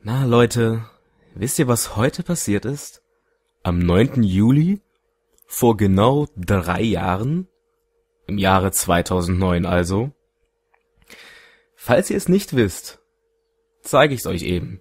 Na Leute, wisst ihr, was heute passiert ist? Am 9. Juli, vor genau 3 Jahren, im Jahre 2009 also. Falls ihr es nicht wisst, zeige ich es euch eben.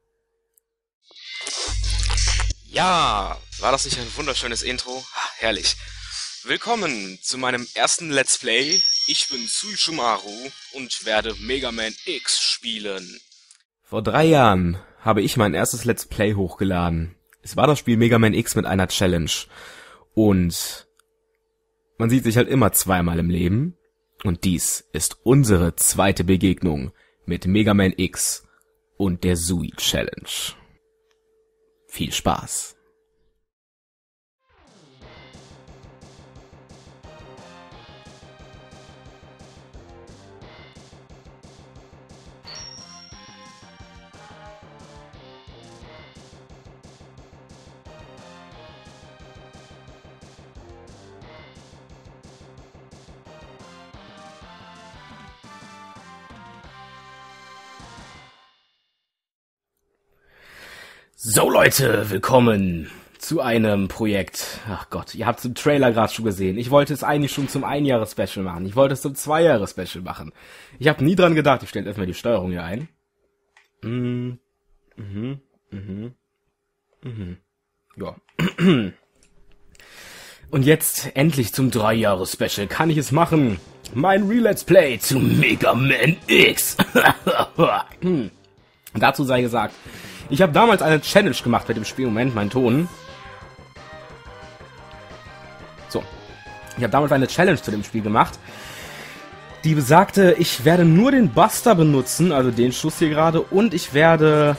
Ja, war das nicht ein wunderschönes Intro? Herrlich. Willkommen zu meinem ersten Let's Play. Ich bin Suishumaru und werde Mega Man X spielen. Vor 3 Jahren habe ich mein erstes Let's Play hochgeladen. Es war das Spiel Mega Man X mit einer Challenge. Und man sieht sich halt immer zweimal im Leben. Und dies ist unsere zweite Begegnung mit Mega Man X und der Sui Challenge. Viel Spaß! So Leute, willkommen zu einem Projekt. Ach Gott, ihr habt es im Trailer gerade schon gesehen. Ich wollte es eigentlich schon zum 1-Jahres-Special machen. Ich wollte es zum 2-Jahres-Special machen. Ich habe nie dran gedacht. Ich stelle erstmal die Steuerung hier ein. Ja. Und jetzt endlich zum 3-Jahres-Special. Kann ich es machen? Mein Re-Let's Play zu Mega Man X. Dazu sei gesagt, ich habe damals eine Challenge gemacht mit dem Spiel. Moment, mein Ton. So. Ich habe damals eine Challenge zu dem Spiel gemacht, die besagte, ich werde nur den Buster benutzen, also den Schuss hier gerade, und ich werde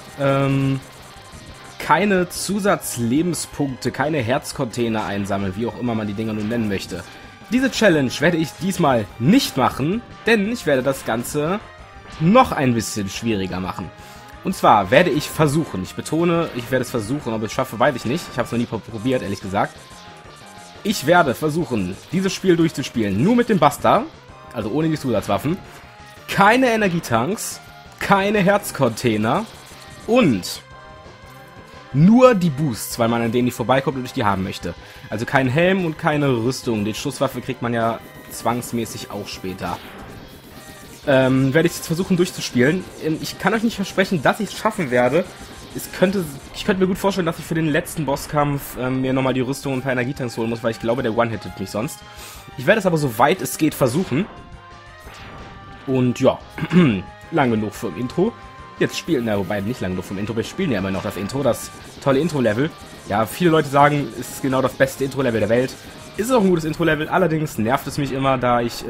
keine Zusatzlebenspunkte, keine Herzcontainer einsammeln, wie auch immer man die Dinger nun nennen möchte. Diese Challenge werde ich diesmal nicht machen, denn ich werde das Ganze noch ein bisschen schwieriger machen. Und zwar werde ich versuchen, ich betone, ich werde es versuchen, ob ich es schaffe, weiß ich nicht. Ich habe es noch nie probiert, ehrlich gesagt. Ich werde versuchen, dieses Spiel durchzuspielen, nur mit dem Buster, also ohne die Zusatzwaffen, keine Energietanks, keine Herzcontainer und nur die Boosts, weil man an denen nicht vorbeikommt und ich die haben möchte. Also kein Helm und keine Rüstung. Die Schusswaffe kriegt man ja zwangsmäßig auch später. Werde ich jetzt versuchen durchzuspielen. Ich kann euch nicht versprechen, dass ich es schaffen werde. Ich könnte mir gut vorstellen, dass ich für den letzten Bosskampf mir nochmal die Rüstung und ein paar Energietanks holen muss, weil ich glaube, der One-Hittet mich sonst. Ich werde es aber so weit es geht versuchen. Und ja, lang genug vom Intro. Jetzt spielen, wobei nicht lang genug vom Intro, wir spielen ja immer noch das Intro, das tolle Intro-Level. Ja, viele Leute sagen, es ist genau das beste Intro-Level der Welt. Ist auch ein gutes Intro-Level, allerdings nervt es mich immer, da ich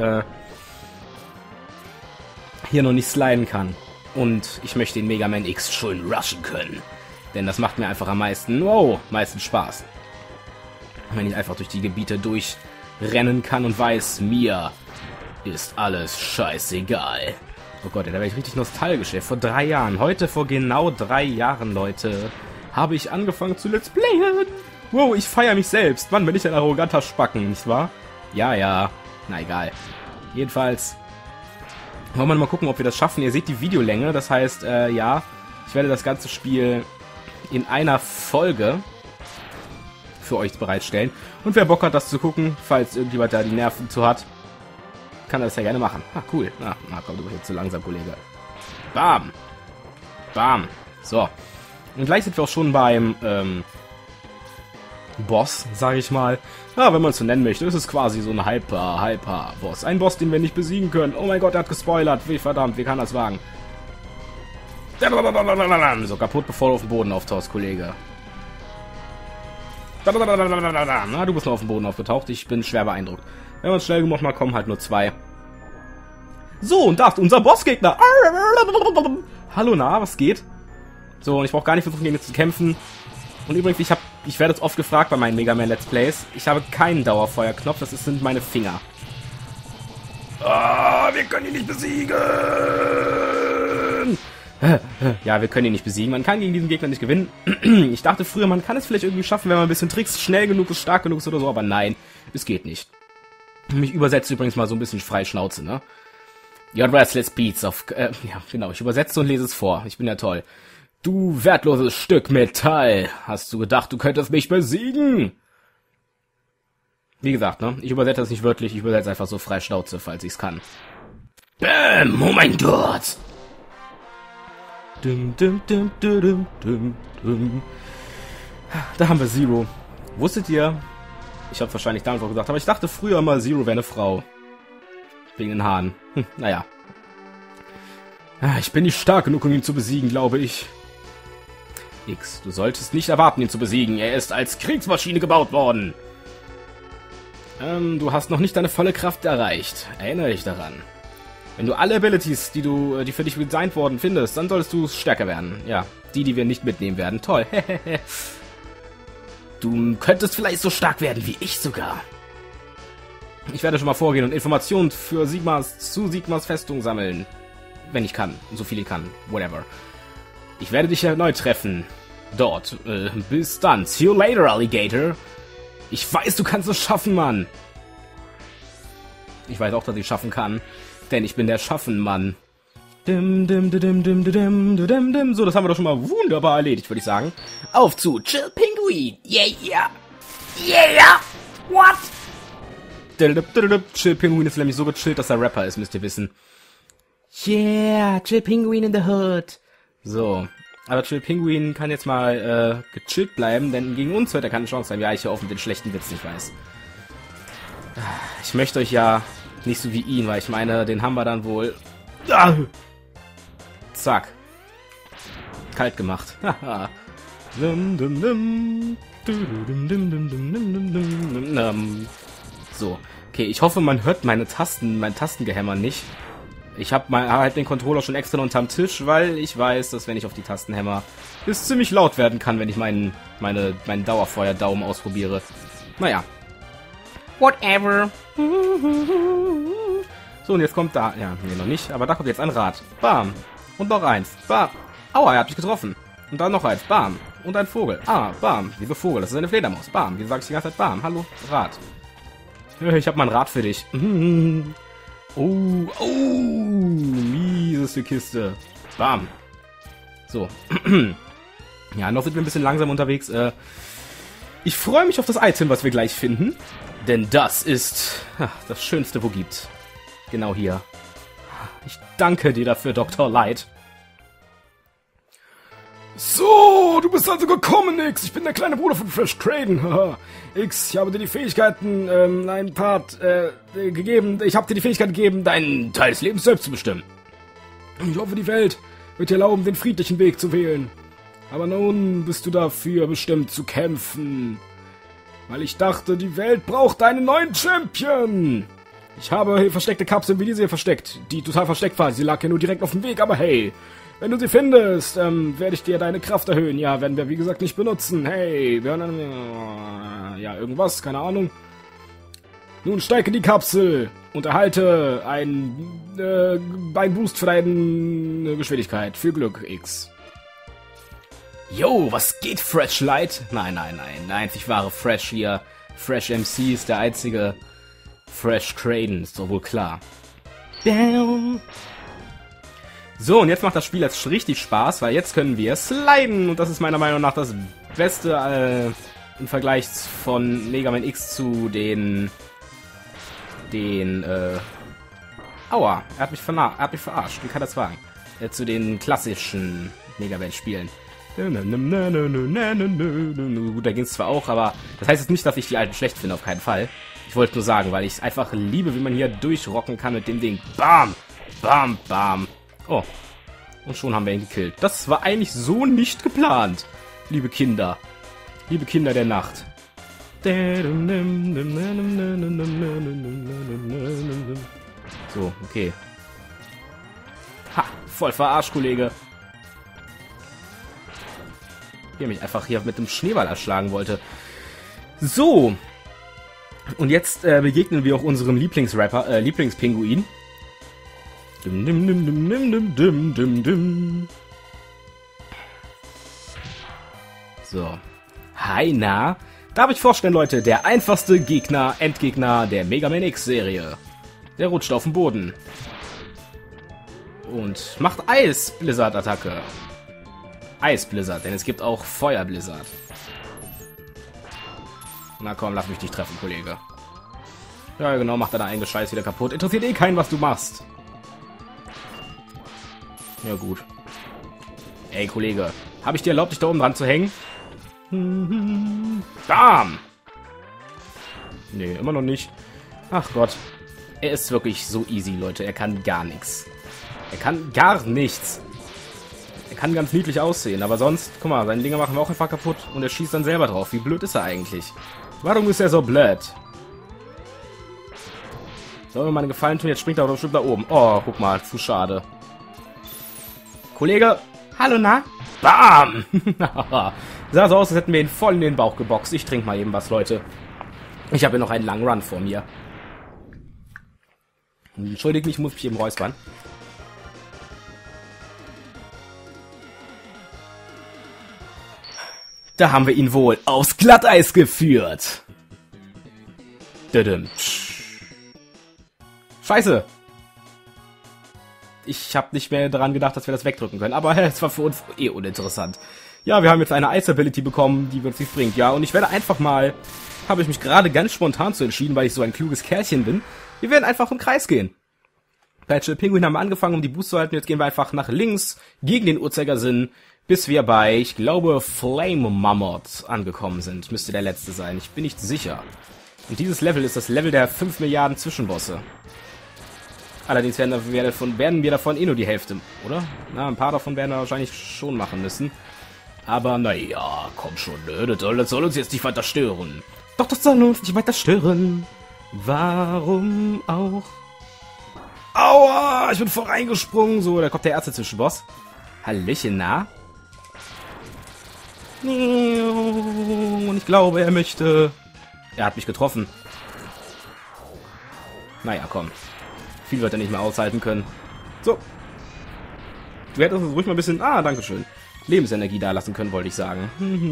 hier noch nicht sliden kann. Und ich möchte den Mega Man X schön rushen können. Denn das macht mir einfach am meisten, meistens Spaß. Wenn ich einfach durch die Gebiete durchrennen kann und weiß, mir ist alles scheißegal. Oh Gott, da werde ich richtig nostalgisch. Vor 3 Jahren, heute vor genau 3 Jahren, Leute, habe ich angefangen zu Let's Playen. Wow, ich feiere mich selbst. Mann, bin ich ein arroganter Spacken, nicht wahr? Ja. Na egal. Jedenfalls wollen wir mal gucken, ob wir das schaffen. Ihr seht die Videolänge, das heißt, ja, ich werde das ganze Spiel in einer Folge für euch bereitstellen. Und wer Bock hat, das zu gucken, falls irgendjemand da die Nerven zu hat, kann das ja gerne machen. Ah, cool. Na komm, du bist jetzt zu langsam, Kollege. Bam. Bam. So. Und gleich sind wir auch schon beim, Boss, sage ich mal. Ja, wenn man es so nennen möchte, ist es quasi so ein Hyper-Boss. Ein Boss, den wir nicht besiegen können. Oh mein Gott, er hat gespoilert. Wie verdammt, wie kann das wagen? So, kaputt, bevor du auf dem Boden auftauchst, Kollege. Na, du bist noch auf dem Boden aufgetaucht. Ich bin schwer beeindruckt. Wenn man es schnell gemacht mal kommen halt nur 2. So, und da ist unser Bossgegner. Hallo, na, was geht? So, und ich brauche gar nicht versuchen, gegen ihn zu kämpfen. Und übrigens, ich werde jetzt oft gefragt bei meinen Mega Man Let's Plays. Ich habe keinen Dauerfeuerknopf, das sind meine Finger. Wir können ihn nicht besiegen! Ja, wir können ihn nicht besiegen. Man kann gegen diesen Gegner nicht gewinnen. Ich dachte früher, man kann es vielleicht irgendwie schaffen, wenn man ein bisschen Tricks schnell genug ist, stark genug ist oder so, aber nein, es geht nicht. Ich übersetze übrigens mal so ein bisschen frei Schnauze, ne? Your restless beats of... ja, genau, ich übersetze und lese es vor. Ich bin ja toll. Du wertloses Stück Metall. Hast du gedacht, du könntest mich besiegen? Wie gesagt, ne? Ich übersetze das nicht wörtlich, ich übersetze einfach so frei Schnauze, falls ich's kann. Bäm! Oh mein Gott! Dum, dum, dum, dum, dum, dum. Da haben wir Zero. Wusstet ihr? Ich hab's wahrscheinlich damals auch gesagt, aber ich dachte früher mal, Zero wäre eine Frau. Wegen den Haaren. Naja. Ich bin nicht stark genug, um ihn zu besiegen, glaube ich. X, du solltest nicht erwarten, ihn zu besiegen. Er ist als Kriegsmaschine gebaut worden. Du hast noch nicht deine volle Kraft erreicht. Erinnere dich daran. Wenn du alle Abilities, die für dich designt worden findest, dann solltest du stärker werden. Ja, die wir nicht mitnehmen werden. Toll. Du könntest vielleicht so stark werden wie ich sogar. Ich werde schon mal vorgehen und Informationen für Sigmas Festung sammeln. Wenn ich kann. So viel ich kann. Whatever. Ich werde dich erneut treffen. Dort. Bis dann. See you later, Alligator. Ich weiß, du kannst es schaffen, Mann. Ich weiß auch, dass ich schaffen kann. Denn ich bin der Schaffenmann. So, das haben wir doch schon mal wunderbar erledigt, würde ich sagen. Auf zu Chill Pinguin. Yeah. Yeah. What? Chill Pinguin ist nämlich so gechillt, dass er Rapper ist, müsst ihr wissen. Yeah, Chill Pinguin in the Hood. So. Aber Chill Pinguin kann jetzt mal gechillt bleiben, denn gegen uns wird er keine Chance haben. Ja, ich höre auf mit den schlechten Witzen, ich weiß. Ich möchte euch ja nicht so wie ihn, weil ich meine, den haben wir dann wohl... Zack. Kalt gemacht. So. Okay, ich hoffe, man hört mein Tastengehämmer nicht. Ich habe halt den Controller schon extra unterm Tisch, weil ich weiß, dass wenn ich auf die Tasten hämmer, es ziemlich laut werden kann, wenn ich meinen Dauerfeuer-Daumen ausprobiere. Naja. Whatever. So, und jetzt kommt da... Ja, nee, noch nicht, aber da kommt jetzt ein Rad. Bam. Und noch eins. Bam. Aua, er hat mich getroffen. Und dann noch eins. Bam. Und ein Vogel. Ah, bam. Wieso Vogel? Das ist eine Fledermaus. Bam. Wieso sag ich die ganze Zeit Bam? Hallo, Rad. Ich hab mal ein Rad für dich. Oh, mieseste Kiste. Bam. So. Ja, noch sind wir ein bisschen langsam unterwegs. Ich freue mich auf das Item, was wir gleich finden. Denn das ist das Schönste, wo gibt. Genau hier. Ich danke dir dafür, Dr. Light. So, du bist also gekommen, X. Ich bin der kleine Bruder von Fresh Kraden. X, ich habe dir die Fähigkeiten, gegeben. Ich habe dir die Fähigkeit gegeben, deinen Teil des Lebens selbst zu bestimmen. Ich hoffe, die Welt wird dir erlauben, den friedlichen Weg zu wählen. Aber nun bist du dafür bestimmt zu kämpfen. Weil ich dachte, die Welt braucht einen neuen Champion. Ich habe hier versteckte Kapseln wie diese hier versteckt, die total versteckt war. Sie lag ja nur direkt auf dem Weg, aber hey, wenn du sie findest, werde ich dir deine Kraft erhöhen. Ja, werden wir wie gesagt nicht benutzen. Hey, wir haben ja irgendwas, keine Ahnung. Nun steig in die Kapsel und erhalte einen Boost für deine Geschwindigkeit. Viel Glück, X. Yo, was geht, Fresh Light? Nein, der einzig wahre Fresh hier. Fresh MC ist der einzige. Fresh Kraden, ist doch wohl klar. Down. So, und jetzt macht das Spiel jetzt richtig Spaß, weil jetzt können wir sliden. Und das ist meiner Meinung nach das Beste im Vergleich von Mega Man X zu Aua, er hat mich verarscht. Wie kann das wagen? Zu den klassischen Mega Man Spielen. Gut, da ging es zwar auch, aber das heißt jetzt nicht, dass ich die alten schlecht finde, auf keinen Fall. Ich wollte nur sagen, weil ich es einfach liebe, wie man hier durchrocken kann mit dem Ding. Bam! Bam, bam. Oh. Und schon haben wir ihn gekillt. Das war eigentlich so nicht geplant, liebe Kinder. Liebe Kinder der Nacht. So, okay. Ha, voll verarscht, Kollege. Der mich einfach hier mit dem Schneeball erschlagen wollte. So. Und jetzt begegnen wir auch unserem Lieblingspinguin. So. Hi, na. Darf ich vorstellen, Leute, der einfachste Endgegner der Mega Man X-Serie. Der rutscht auf den Boden. Und macht Eis-Blizzard-Attacke. Eisblizzard, denn es gibt auch Feuerblizzard. Na komm, lass mich dich treffen, Kollege. Ja, genau, macht deine eigene Scheiß wieder kaputt. Interessiert eh keinen, was du machst. Ja, gut. Ey, Kollege, habe ich dir erlaubt, dich da oben dran zu hängen? Bam! Nee, immer noch nicht. Ach Gott. Er ist wirklich so easy, Leute. Er kann gar nichts. Er kann gar nichts. Er kann ganz niedlich aussehen, aber sonst, guck mal, seine Dinger machen wir auch einfach kaputt und er schießt dann selber drauf. Wie blöd ist er eigentlich? Warum ist er so blöd? Soll mir mal einen Gefallen tun, jetzt springt er bestimmt da oben. Oh, guck mal, zu schade. Kollege, hallo, na? Bam! Sah so aus, als hätten wir ihn voll in den Bauch geboxt. Ich trinke mal eben was, Leute. Ich habe hier noch einen langen Run vor mir. Entschuldigt mich, ich muss mich eben räuspern. Da haben wir ihn wohl aufs Glatteis geführt. Scheiße. Ich habe nicht mehr daran gedacht, dass wir das wegdrücken können. Aber es war für uns eh uninteressant. Ja, wir haben jetzt eine Ice-Ability bekommen, die uns nichts bringt. Ja, und ich werde einfach mal... Habe ich mich gerade ganz spontan zu entschieden, weil ich so ein kluges Kerlchen bin. Wir werden einfach im Kreis gehen. Bei Chill Penguin haben wir angefangen, um die Boost zu halten. Jetzt gehen wir einfach nach links, gegen den Uhrzeigersinn, bis wir bei, ich glaube, Flame Mammoth angekommen sind. Müsste der letzte sein. Ich bin nicht sicher. Und dieses Level ist das Level der 5 Milliarden Zwischenbosse. Allerdings werden wir davon eh nur die Hälfte, oder? Na, ein paar davon werden wir wahrscheinlich schon machen müssen. Aber naja, komm schon, ne? Das soll uns jetzt nicht weiter stören. Doch, das soll uns nicht weiter stören. Warum auch? Aua, ich bin voll reingesprungen. So, da kommt der erste Zwischenboss. Hallöchen, na? Und ich glaube, er möchte... Er hat mich getroffen. Naja, komm. Viel wird er nicht mehr aushalten können. So. Du hättest uns ruhig mal ein bisschen... Ah, dankeschön. Lebensenergie da lassen können, wollte ich sagen.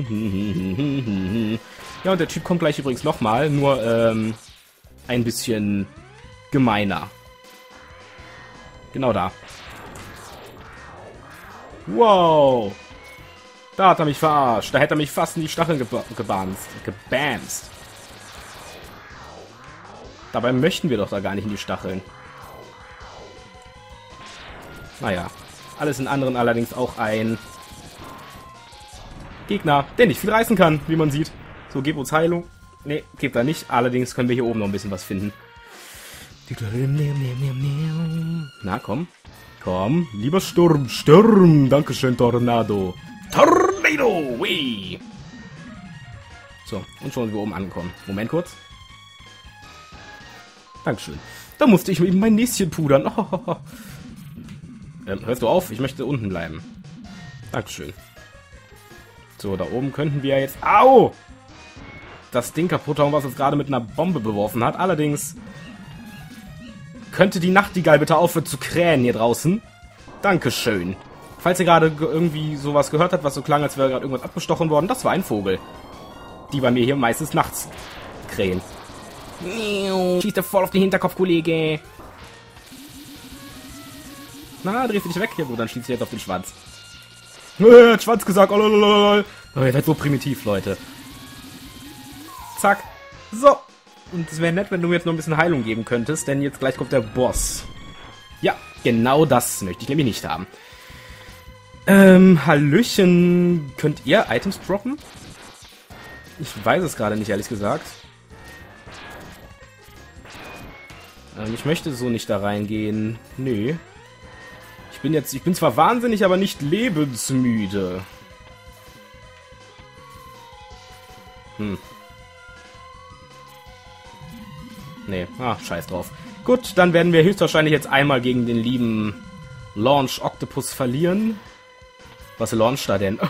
Ja, und der Typ kommt gleich übrigens nochmal, nur ein bisschen gemeiner. Genau da. Wow. Da hat er mich verarscht. Da hätte er mich fast in die Stacheln gebamst. Dabei möchten wir doch da gar nicht in die Stacheln. Naja. Alles in anderen allerdings auch ein Gegner, der nicht viel reißen kann, wie man sieht. So, gib uns Heilung. Ne, gibt er nicht. Allerdings können wir hier oben noch ein bisschen was finden. Na, komm. Komm, lieber Sturm. Sturm. Dankeschön, Tornado. Tornado. Wee. So, und schon sind wir oben angekommen. Moment kurz. Dankeschön. Da musste ich eben mein Näschen pudern. Oh. Hörst du auf? Ich möchte unten bleiben. Dankeschön. So, da oben könnten wir jetzt... Au! Das Ding kaputt hauen, was uns gerade mit einer Bombe beworfen hat. Allerdings... Könnte die Nachtigall bitte aufhören zu krähen hier draußen? Dankeschön. Falls ihr gerade irgendwie sowas gehört habt, was so klang, als wäre gerade irgendwas abgestochen worden, das war ein Vogel. Die bei mir hier meistens nachts krähen. Schießt er voll auf den Hinterkopf, Kollege. Na, drehst du dich weg? Ja gut, dann schießt du jetzt auf den Schwanz. Hat Schwanz gesagt. Oh, ihr seid so primitiv, Leute. Zack. So. Und es wäre nett, wenn du mir jetzt noch ein bisschen Heilung geben könntest, denn jetzt gleich kommt der Boss. Ja, genau das möchte ich nämlich nicht haben. Hallöchen. Könnt ihr Items droppen? Ich weiß es gerade nicht, ehrlich gesagt. Ich möchte so nicht da reingehen. Nö. Ich bin zwar wahnsinnig, aber nicht lebensmüde. Nee, scheiß drauf. Gut, dann werden wir höchstwahrscheinlich jetzt einmal gegen den lieben Launch Octopus verlieren. Was launcht da denn?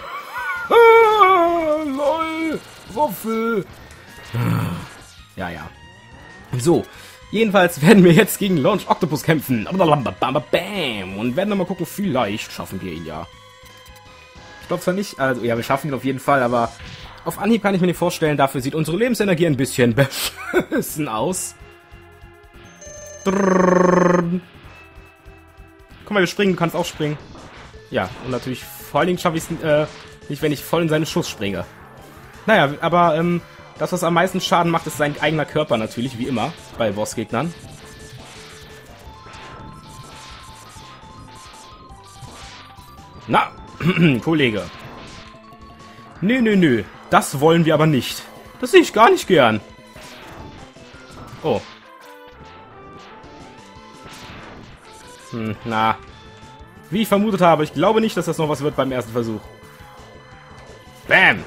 LOL! Wuffel! Ja. So. Jedenfalls werden wir jetzt gegen Launch Octopus kämpfen. Bam! Und werden dann mal gucken, vielleicht schaffen wir ihn ja. Ich glaube zwar nicht, also ja, wir schaffen ihn auf jeden Fall, aber auf Anhieb kann ich mir nicht vorstellen, dafür sieht unsere Lebensenergie ein bisschen beschissen aus. Guck mal, wir springen, du kannst auch springen. Ja, und natürlich vor allen Dingen schaffe ich es nicht, wenn ich voll in seinen Schuss springe. Naja, aber das, was am meisten Schaden macht, ist sein eigener Körper natürlich, wie immer, bei Bossgegnern. Na, Kollege. Nö, das wollen wir aber nicht. Das sehe ich gar nicht gern. Oh. Na. Wie ich vermutet habe, ich glaube nicht, dass das noch was wird beim ersten Versuch. Bam!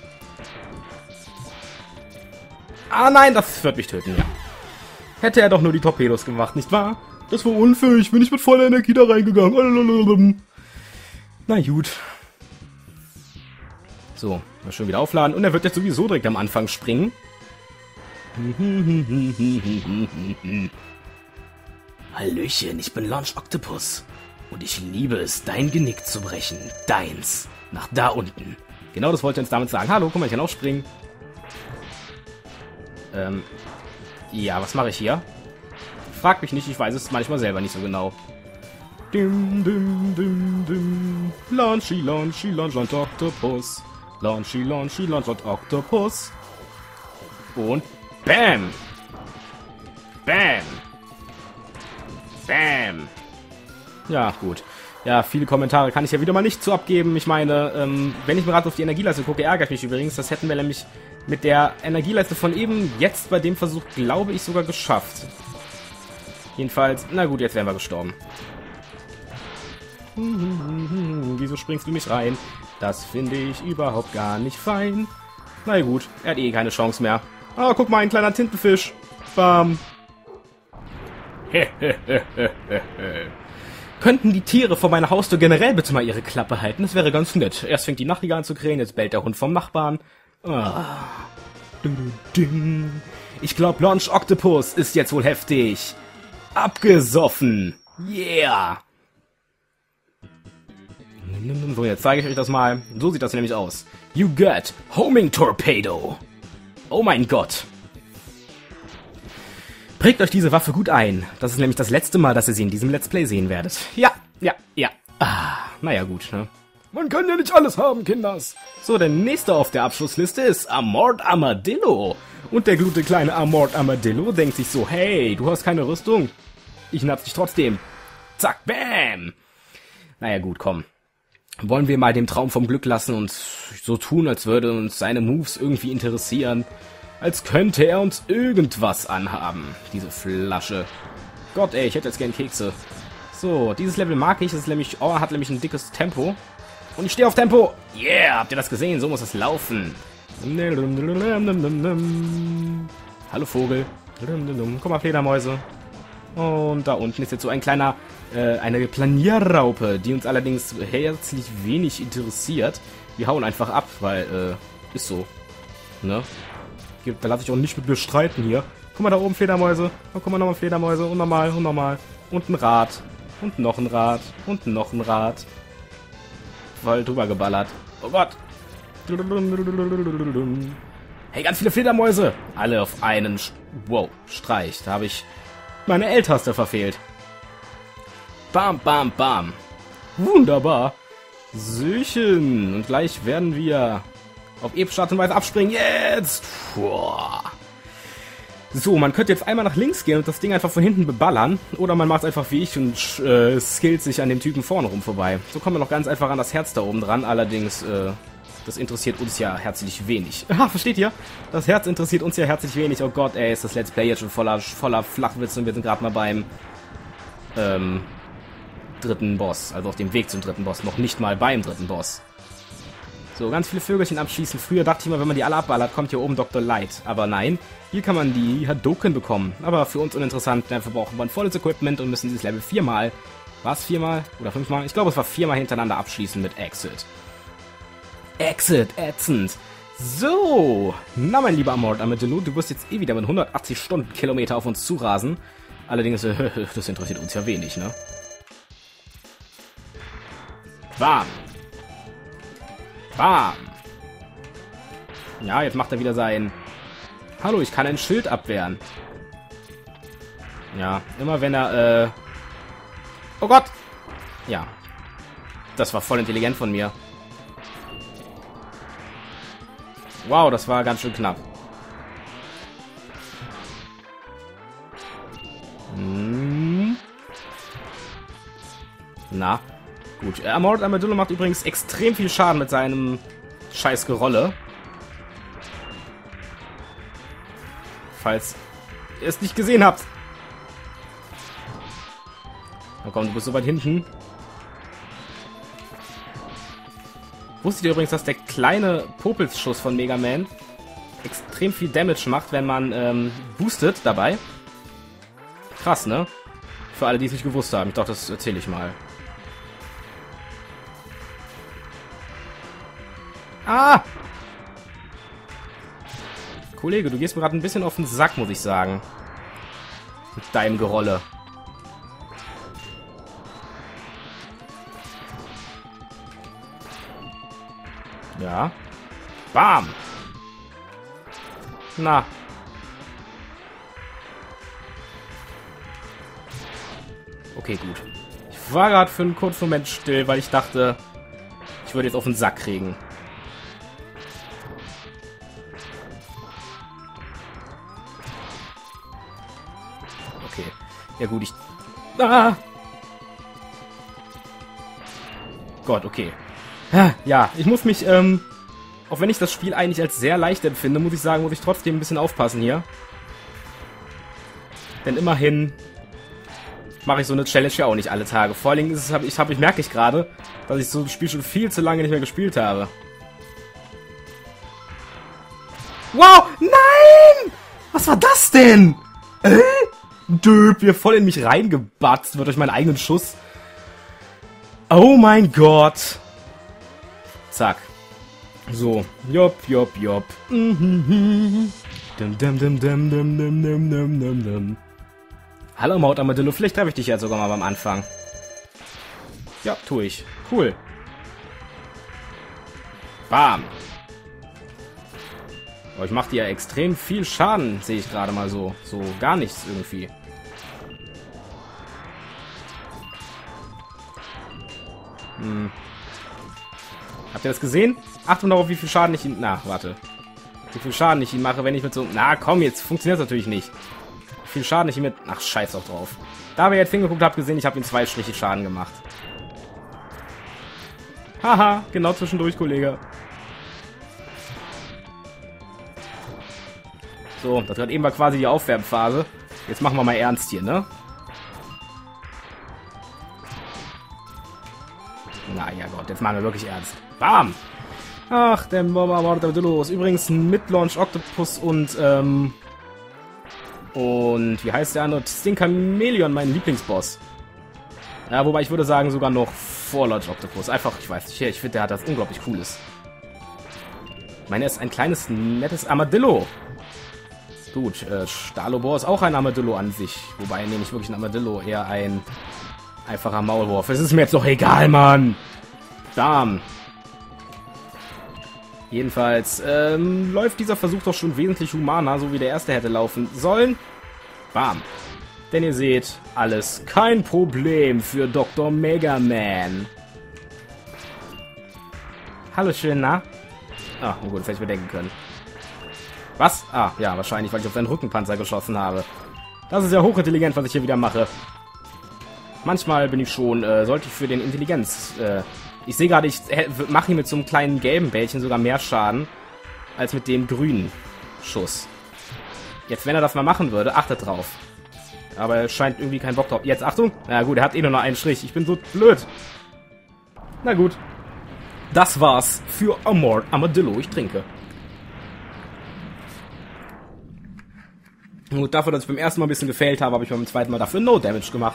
Ah nein, das wird mich töten, ja. Hätte er doch nur die Torpedos gemacht, nicht wahr? Das war unfair, ich bin nicht mit voller Energie da reingegangen. Na gut. So, mal schön wieder aufladen. Und er wird jetzt sowieso direkt am Anfang springen. Hallöchen, ich bin Launch Octopus. Und ich liebe es, dein Genick zu brechen. Deins. Nach da unten. Genau das wollte er uns damit sagen. Hallo, guck mal, ich kann auch springen. Ja, was mache ich hier? Frag mich nicht, ich weiß es manchmal selber nicht so genau. Launchy, launch Octopus. Launchy, launch Octopus. Und bam! Bam! Bam! Ja, gut. Ja, viele Kommentare kann ich ja wieder mal nicht zu abgeben. Ich meine, wenn ich mir gerade auf die Energieleiste gucke, ärgere ich mich übrigens. Das hätten wir nämlich mit der Energieleiste von eben jetzt bei dem Versuch, glaube ich, sogar geschafft. Jedenfalls, na gut, jetzt wären wir gestorben. Wieso springst du mich rein? Das finde ich überhaupt gar nicht fein. Na gut, er hat eh keine Chance mehr. Ah, guck mal, ein kleiner Tintenfisch. Bam. Könnten die Tiere vor meiner Haustür generell bitte mal ihre Klappe halten? Das wäre ganz nett. Erst fängt die Nachtigall an zu krähen, jetzt bellt der Hund vom Nachbarn. Ah. Ich glaube, Launch Octopus ist jetzt wohl heftig. Abgesoffen. Yeah. So, jetzt zeige ich euch das mal. So sieht das nämlich aus. You got Homing Torpedo. Oh mein Gott. Prägt euch diese Waffe gut ein. Das ist nämlich das letzte Mal, dass ihr sie in diesem Let's Play sehen werdet. Ja. Naja, gut, ne? Man kann ja nicht alles haben, Kinders. So, der nächste auf der Abschlussliste ist Armored Armadillo. Und der gute kleine Armored Armadillo denkt sich so, hey, du hast keine Rüstung. Ich natz dich trotzdem. Zack, bam. Naja, gut, komm. Wollen wir mal dem Traum vom Glück lassen und so tun, als würde uns seine Moves irgendwie interessieren. Als könnte er uns irgendwas anhaben. Diese Flasche. Gott, ey, ich hätte jetzt gern Kekse. So, dieses Level mag ich. Es ist nämlich, hat nämlich ein dickes Tempo. Und ich stehe auf Tempo. Yeah, habt ihr das gesehen? So muss es laufen. Hallo Vogel. Guck mal, Fledermäuse. Und da unten ist jetzt so ein kleiner, eine Planierraupe, die uns allerdings herzlich wenig interessiert. Wir hauen einfach ab, weil, ist so. Ne? Da lasse ich auch nicht mit mir streiten hier. Guck mal da oben, Fledermäuse. Oh, guck mal nochmal Fledermäuse. Und nochmal, und nochmal. Und ein Rad. Und noch ein Rad. Und noch ein Rad. Voll drüber geballert. Oh Gott. Hey, ganz viele Fledermäuse. Alle auf einen Streich. Da habe ich meine L-Taste verfehlt. Bam, bam, bam. Wunderbar. Söchen. Und gleich werden wir auf epische Art und Weise abspringen. Jetzt. So, man könnte jetzt einmal nach links gehen und das Ding einfach von hinten beballern. Oder man macht es einfach wie ich und skillt sich an dem Typen vorne rum vorbei. So kommen wir noch ganz einfach an das Herz da oben dran. Allerdings, das interessiert uns ja herzlich wenig. Ah, versteht ihr? Das Herz interessiert uns ja herzlich wenig. Oh Gott, ey, ist das Let's Play jetzt schon voller Flachwitz und wir sind gerade mal beim dritten Boss. Also auf dem Weg zum dritten Boss. Noch nicht mal beim dritten Boss. So, ganz viele Vögelchen abschießen. Früher dachte ich immer, wenn man die alle abballert, kommt hier oben Dr. Light. Aber nein, hier kann man die Hadoken bekommen. Aber für uns uninteressant, dafür brauchen wir ein volles Equipment und müssen dieses Level 4-mal, war es 4-mal oder 5-mal? Ich glaube, es war 4-mal hintereinander abschließen mit Exit. Exit, ätzend. So, na mein lieber Armored Armadillo, du wirst jetzt eh wieder mit 180 Stundenkilometer auf uns zurasen. Allerdings, das interessiert uns ja wenig, ne? Bam. Bam. Ja, jetzt macht er wieder sein... Hallo, ich kann ein Schild abwehren. Ja, immer wenn er, Oh Gott! Ja. Das war voll intelligent von mir. Wow, das war ganz schön knapp. Na, gut. Armored Armadillo macht übrigens extrem viel Schaden mit seinem scheiß Gerolle. Falls ihr es nicht gesehen habt. Na komm, du bist so weit hinten. Wusstet ihr übrigens, dass der kleine Popelsschuss von Mega Man extrem viel Damage macht, wenn man boostet dabei? Krass, ne? Für alle, die es nicht gewusst haben. Ich dachte, das erzähle ich mal. Ah! Kollege, du gehst mir gerade ein bisschen auf den Sack, muss ich sagen. Mit deinem Gerolle. Ja. Bam! Na. Okay, gut. Ich war gerade für einen kurzen Moment still, weil ich dachte, ich würde jetzt auf den Sack kriegen. Okay. Ja gut, ich... Ah! Gott, okay. Ja, ich muss mich, auch wenn ich das Spiel eigentlich als sehr leicht empfinde, muss ich sagen, muss ich trotzdem ein bisschen aufpassen hier. Denn immerhin mache ich so eine Challenge ja auch nicht alle Tage. Vor allem ist es, merke ich gerade, dass ich so ein Spiel schon viel zu lange nicht mehr gespielt habe. Wow, nein! Was war das denn? Döp, wie voll in mich reingebatzt wird durch meinen eigenen Schuss. Oh mein Gott. Zack. So. Jopp, jopp, jopp. Hallo Maut Armadillo, vielleicht habe ich dich ja sogar mal beim Anfang. Ja, tue ich. Cool. Bam. Aber ich mache dir ja extrem viel Schaden, sehe ich gerade mal so. So gar nichts irgendwie. Habt ihr das gesehen? Achtung darauf, wie viel Schaden ich ihm... Na, warte. Wie viel Schaden ich ihm mache, wenn ich mit so... Na, komm, jetzt funktioniert das natürlich nicht. Wie viel Schaden ich ihm mit... Ach, scheiß doch drauf. Da wir jetzt hingeguckt habt, gesehen, ich habe ihm 2 Striche Schaden gemacht. Haha, genau zwischendurch, Kollege. So, das gerade eben war quasi die Aufwärmphase. Jetzt machen wir mal ernst hier, ne? Na ja Gott, jetzt machen wir wirklich ernst. Bam! Ach, der Armadillo ist übrigens ein Mid-Launch Octopus und wie heißt der andere? Stinkamelion, mein Lieblingsboss. Ja, wobei ich würde sagen, sogar noch vor Launch Octopus. Einfach, ich weiß nicht, ich finde, der hat das unglaublich Cooles. Ich meine, er ist ein kleines, nettes Armadillo. Gut, Stalobor ist auch ein Armadillo an sich. Wobei, nee, nicht wirklich ein Armadillo, eher ein einfacher Maulwurf. Es ist mir jetzt doch egal, Mann. Bam. Jedenfalls läuft dieser Versuch doch schon wesentlich humaner, so wie der erste hätte laufen sollen. Bam. Denn ihr seht, alles kein Problem für Dr. Mega Man. Hallo, schön, na? Ah, gut, das hätte ich bedenken können. Was? Ah, ja, wahrscheinlich, weil ich auf seinen Rückenpanzer geschossen habe. Das ist ja hochintelligent, was ich hier wieder mache. Manchmal bin ich schon, sollte ich für den Intelligenz, ich sehe gerade, ich mache ihn mit so einem kleinen gelben Bällchen sogar mehr Schaden, als mit dem grünen Schuss. Jetzt, wenn er das mal machen würde, achtet drauf. Aber er scheint irgendwie keinen Bock drauf. Jetzt, Achtung! Na gut, er hat eh nur noch einen Strich. Ich bin so blöd. Na gut. Das war's für Armored Armadillo. Ich trinke. Gut, dafür, dass ich beim ersten Mal ein bisschen gefailt habe, habe ich beim zweiten Mal dafür No Damage gemacht.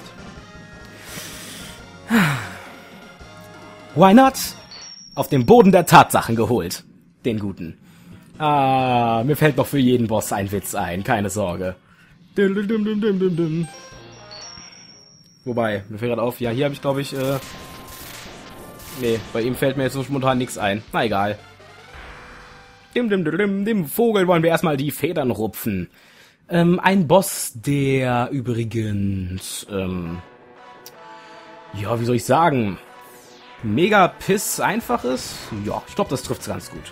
Why not? Auf dem Boden der Tatsachen geholt. Den guten. Ah, mir fällt noch für jeden Boss ein Witz ein. Keine Sorge. Wobei, mir fällt gerade auf, ja, hier habe ich, glaube ich, nee, bei ihm fällt mir jetzt so spontan nichts ein. Na, egal. Dem Vogel wollen wir erstmal die Federn rupfen. Ein Boss, der übrigens, ja, wie soll ich sagen, mega piss einfach ist. Ja, ich glaube, das trifft's ganz gut.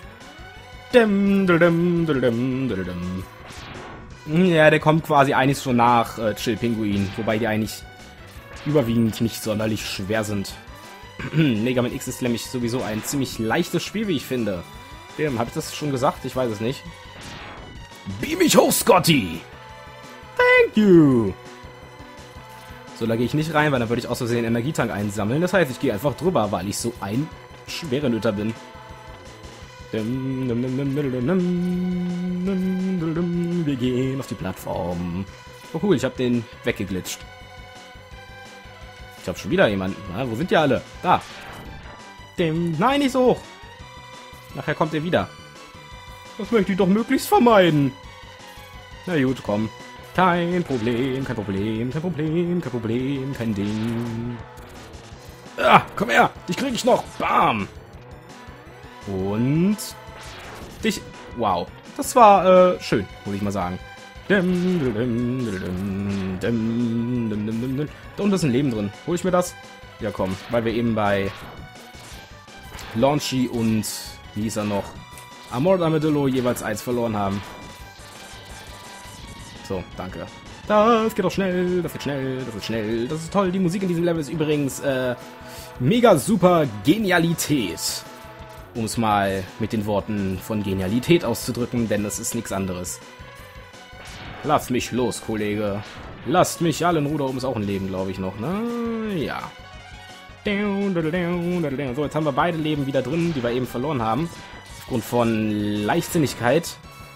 Ja, der kommt quasi eigentlich schon nach Chill Pinguin, wobei die eigentlich überwiegend nicht sonderlich schwer sind. Mega Man X ist nämlich sowieso ein ziemlich leichtes Spiel, wie ich finde. Habe ich das schon gesagt? Ich weiß es nicht. Beam mich hoch, Scotty! Thank you! So, da gehe ich nicht rein, weil dann würde ich aus Versehen den Energietank einsammeln. Das heißt, ich gehe einfach drüber, weil ich so ein Schwerenöter bin. Wir gehen auf die Plattform. Oh cool, ich habe den weggeglitscht. Ich habe schon wieder jemanden. Na, wo sind die alle? Da. Nein, nicht so hoch. Nachher kommt er wieder. Das möchte ich doch möglichst vermeiden. Na gut, komm. Kein Problem, kein Problem, kein Problem, kein Problem, kein Ding. Ah, komm her, dich krieg ich noch. Bam. Und dich. Wow, das war schön, muss ich mal sagen. Da unten ist ein Leben drin. Hol ich mir das? Ja, komm, weil wir eben bei Launchy und wie hieß er noch? Armored Armadillo jeweils 1 verloren haben. So, danke. Das geht doch schnell, das geht schnell, das ist schnell. Das ist toll. Die Musik in diesem Level ist übrigens mega super Genialität. Um es mal mit den Worten von Genialität auszudrücken, denn es ist nichts anderes. Lass mich los, Kollege. Lasst mich alle in Ruhe. Da oben ist auch ein Leben, glaube ich, noch, ne? Ja. So, jetzt haben wir beide Leben wieder drin, die wir eben verloren haben. Aufgrund von Leichtsinnigkeit.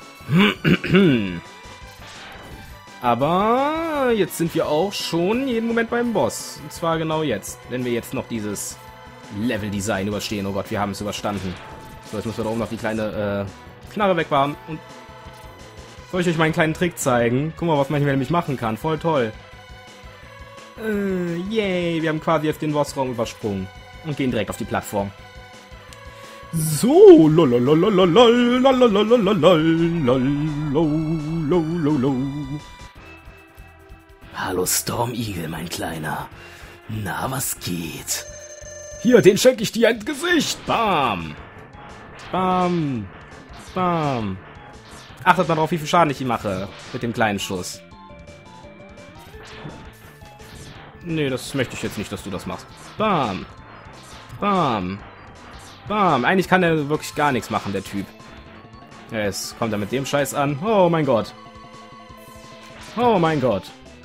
Aber jetzt sind wir auch schon jeden Moment beim Boss. Und zwar genau jetzt. Wenn wir jetzt noch dieses Level-Design überstehen. Oh Gott, wir haben es überstanden. So, jetzt müssen wir da oben noch die kleine Knarre wegbauen. Und soll ich euch meinen kleinen Trick zeigen? Guck mal, was man hier nämlich machen kann. Voll toll. Yay, wir haben quasi jetzt den Bossraum übersprungen. Und gehen direkt auf die Plattform. So, hallo Storm Eagle, mein Kleiner. Na, was geht? Hier, den schenke ich dir ins Gesicht. Bam. Bam. Bam. Achtet mal drauf, wie viel Schaden ich ihm mache. Mit dem kleinen Schuss. Nee, das möchte ich jetzt nicht, dass du das machst. Bam. Bam. Bam. Eigentlich kann er wirklich gar nichts machen, der Typ. Ja, jetzt kommt er mit dem Scheiß an. Oh mein Gott. Oh mein Gott.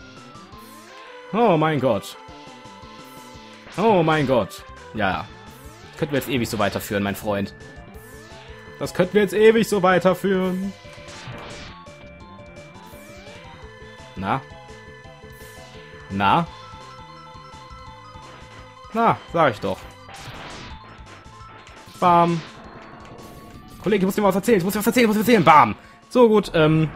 Oh mein Gott. Oh mein Gott. Ja. Das könnten wir jetzt ewig so weiterführen, mein Freund. Das könnten wir jetzt ewig so weiterführen. Na? Na? Na, sag ich doch. Bam. Kollege, ich muss dir was erzählen. Ich muss dir was erzählen. Bam. So gut,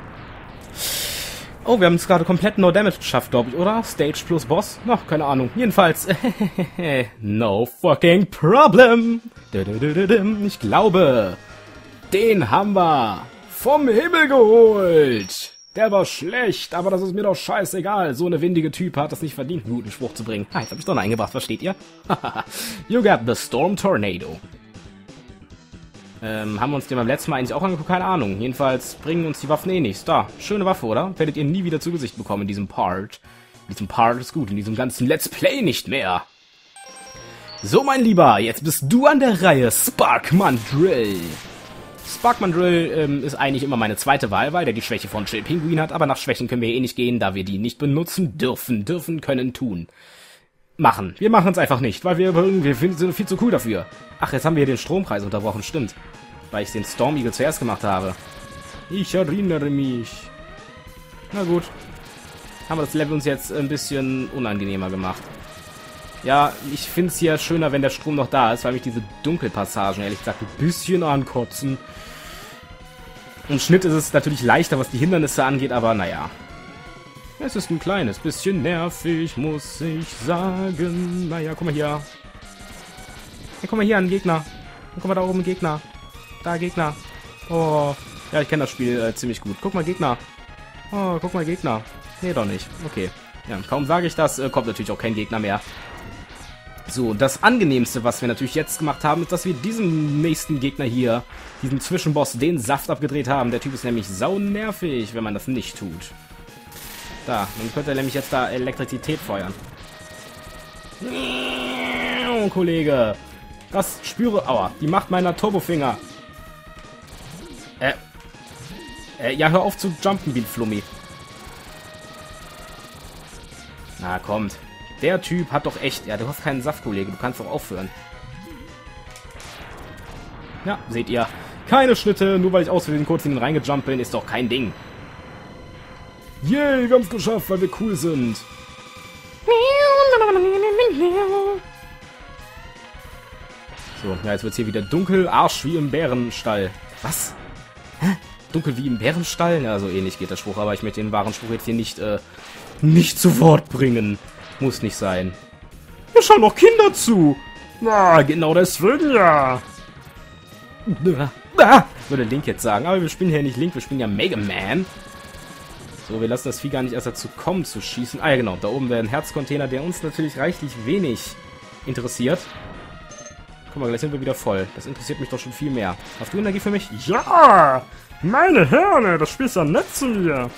oh, wir haben es gerade komplett No Damage geschafft, glaube ich, oder? Stage plus Boss? Noch, keine Ahnung. Jedenfalls, no fucking problem. Ich glaube, den haben wir vom Himmel geholt. Der war schlecht, aber das ist mir doch scheißegal. So eine windige Typ hat es nicht verdient, einen guten Spruch zu bringen. Ah, jetzt habe ich doch einen eingebracht, versteht ihr? You got the Storm Tornado. Haben wir uns den beim letzten Mal eigentlich auch angeguckt? Keine Ahnung. Jedenfalls bringen uns die Waffen eh nichts. Da, schöne Waffe, oder? Werdet ihr nie wieder zu Gesicht bekommen in diesem Part. In diesem Part ist gut, in diesem ganzen Let's Play nicht mehr. So, mein Lieber, jetzt bist du an der Reihe, Sparkman Drill. Sparkman Drill ist eigentlich immer meine zweite Wahl, weil der die Schwäche von Chill Pinguin hat, aber nach Schwächen können wir eh nicht gehen, da wir die nicht benutzen dürfen, können, tun. Machen. Wir machen es einfach nicht, weil wir sind viel zu cool dafür. Ach, jetzt haben wir den Stromkreis unterbrochen, stimmt. Weil ich den Storm Eagle zuerst gemacht habe. Ich erinnere mich. Na gut. Haben wir das Level uns jetzt ein bisschen unangenehmer gemacht. Ja, ich finde es hier schöner, wenn der Strom noch da ist, weil mich diese Dunkelpassagen, ehrlich gesagt, ein bisschen ankotzen. Im Schnitt ist es natürlich leichter, was die Hindernisse angeht, aber naja. Es ist ein kleines bisschen nervig, muss ich sagen. Naja, guck mal hier. Hey, guck mal hier, ein Gegner. Und guck mal da oben, ein Gegner. Da, Gegner. Oh, ja, ich kenne das Spiel ziemlich gut. Guck mal, Gegner. Oh, guck mal, Gegner. Nee, doch nicht. Okay. Ja, kaum sage ich das, kommt natürlich auch kein Gegner mehr. So, das Angenehmste, was wir natürlich jetzt gemacht haben, ist, dass wir diesem nächsten Gegner hier, diesem Zwischenboss, den Saft abgedreht haben. Der Typ ist nämlich saunervig, wenn man das nicht tut. Da, dann könnte er nämlich jetzt da Elektrizität feuern. Oh, Kollege. Das spüre... Aua, die Macht meiner Turbofinger. Ja, hör auf zu jumpen, Flummi. Na, kommt. Der Typ hat doch echt... Ja, du hast keinen Saft, Kollege. Du kannst doch aufhören. Ja, seht ihr. Keine Schnitte, nur weil ich aus Versehen kurz in den reingejumpt bin, ist doch kein Ding. Yay, wir haben es geschafft, weil wir cool sind. So, ja, jetzt wird es hier wieder dunkel. Arsch wie im Bärenstall. Was? Hä? Dunkel wie im Bärenstall? Ja, so ähnlich geht der Spruch, aber ich möchte den wahren Spruch jetzt hier nicht zu Wort bringen. Muss nicht sein. Hier schauen noch Kinder zu. Na, genau deswegen ja. Würde Link jetzt sagen. Aber wir spielen hier nicht Link, wir spielen ja Mega Man. So, wir lassen das Vieh gar nicht erst dazu kommen zu schießen. Ah ja, genau. Da oben wäre ein Herzcontainer, der uns natürlich reichlich wenig interessiert. Guck mal, gleich sind wir wieder voll. Das interessiert mich doch schon viel mehr. Hast du Energie für mich? Ja! Meine Hörner, das Spiel ist ja nett zu mir.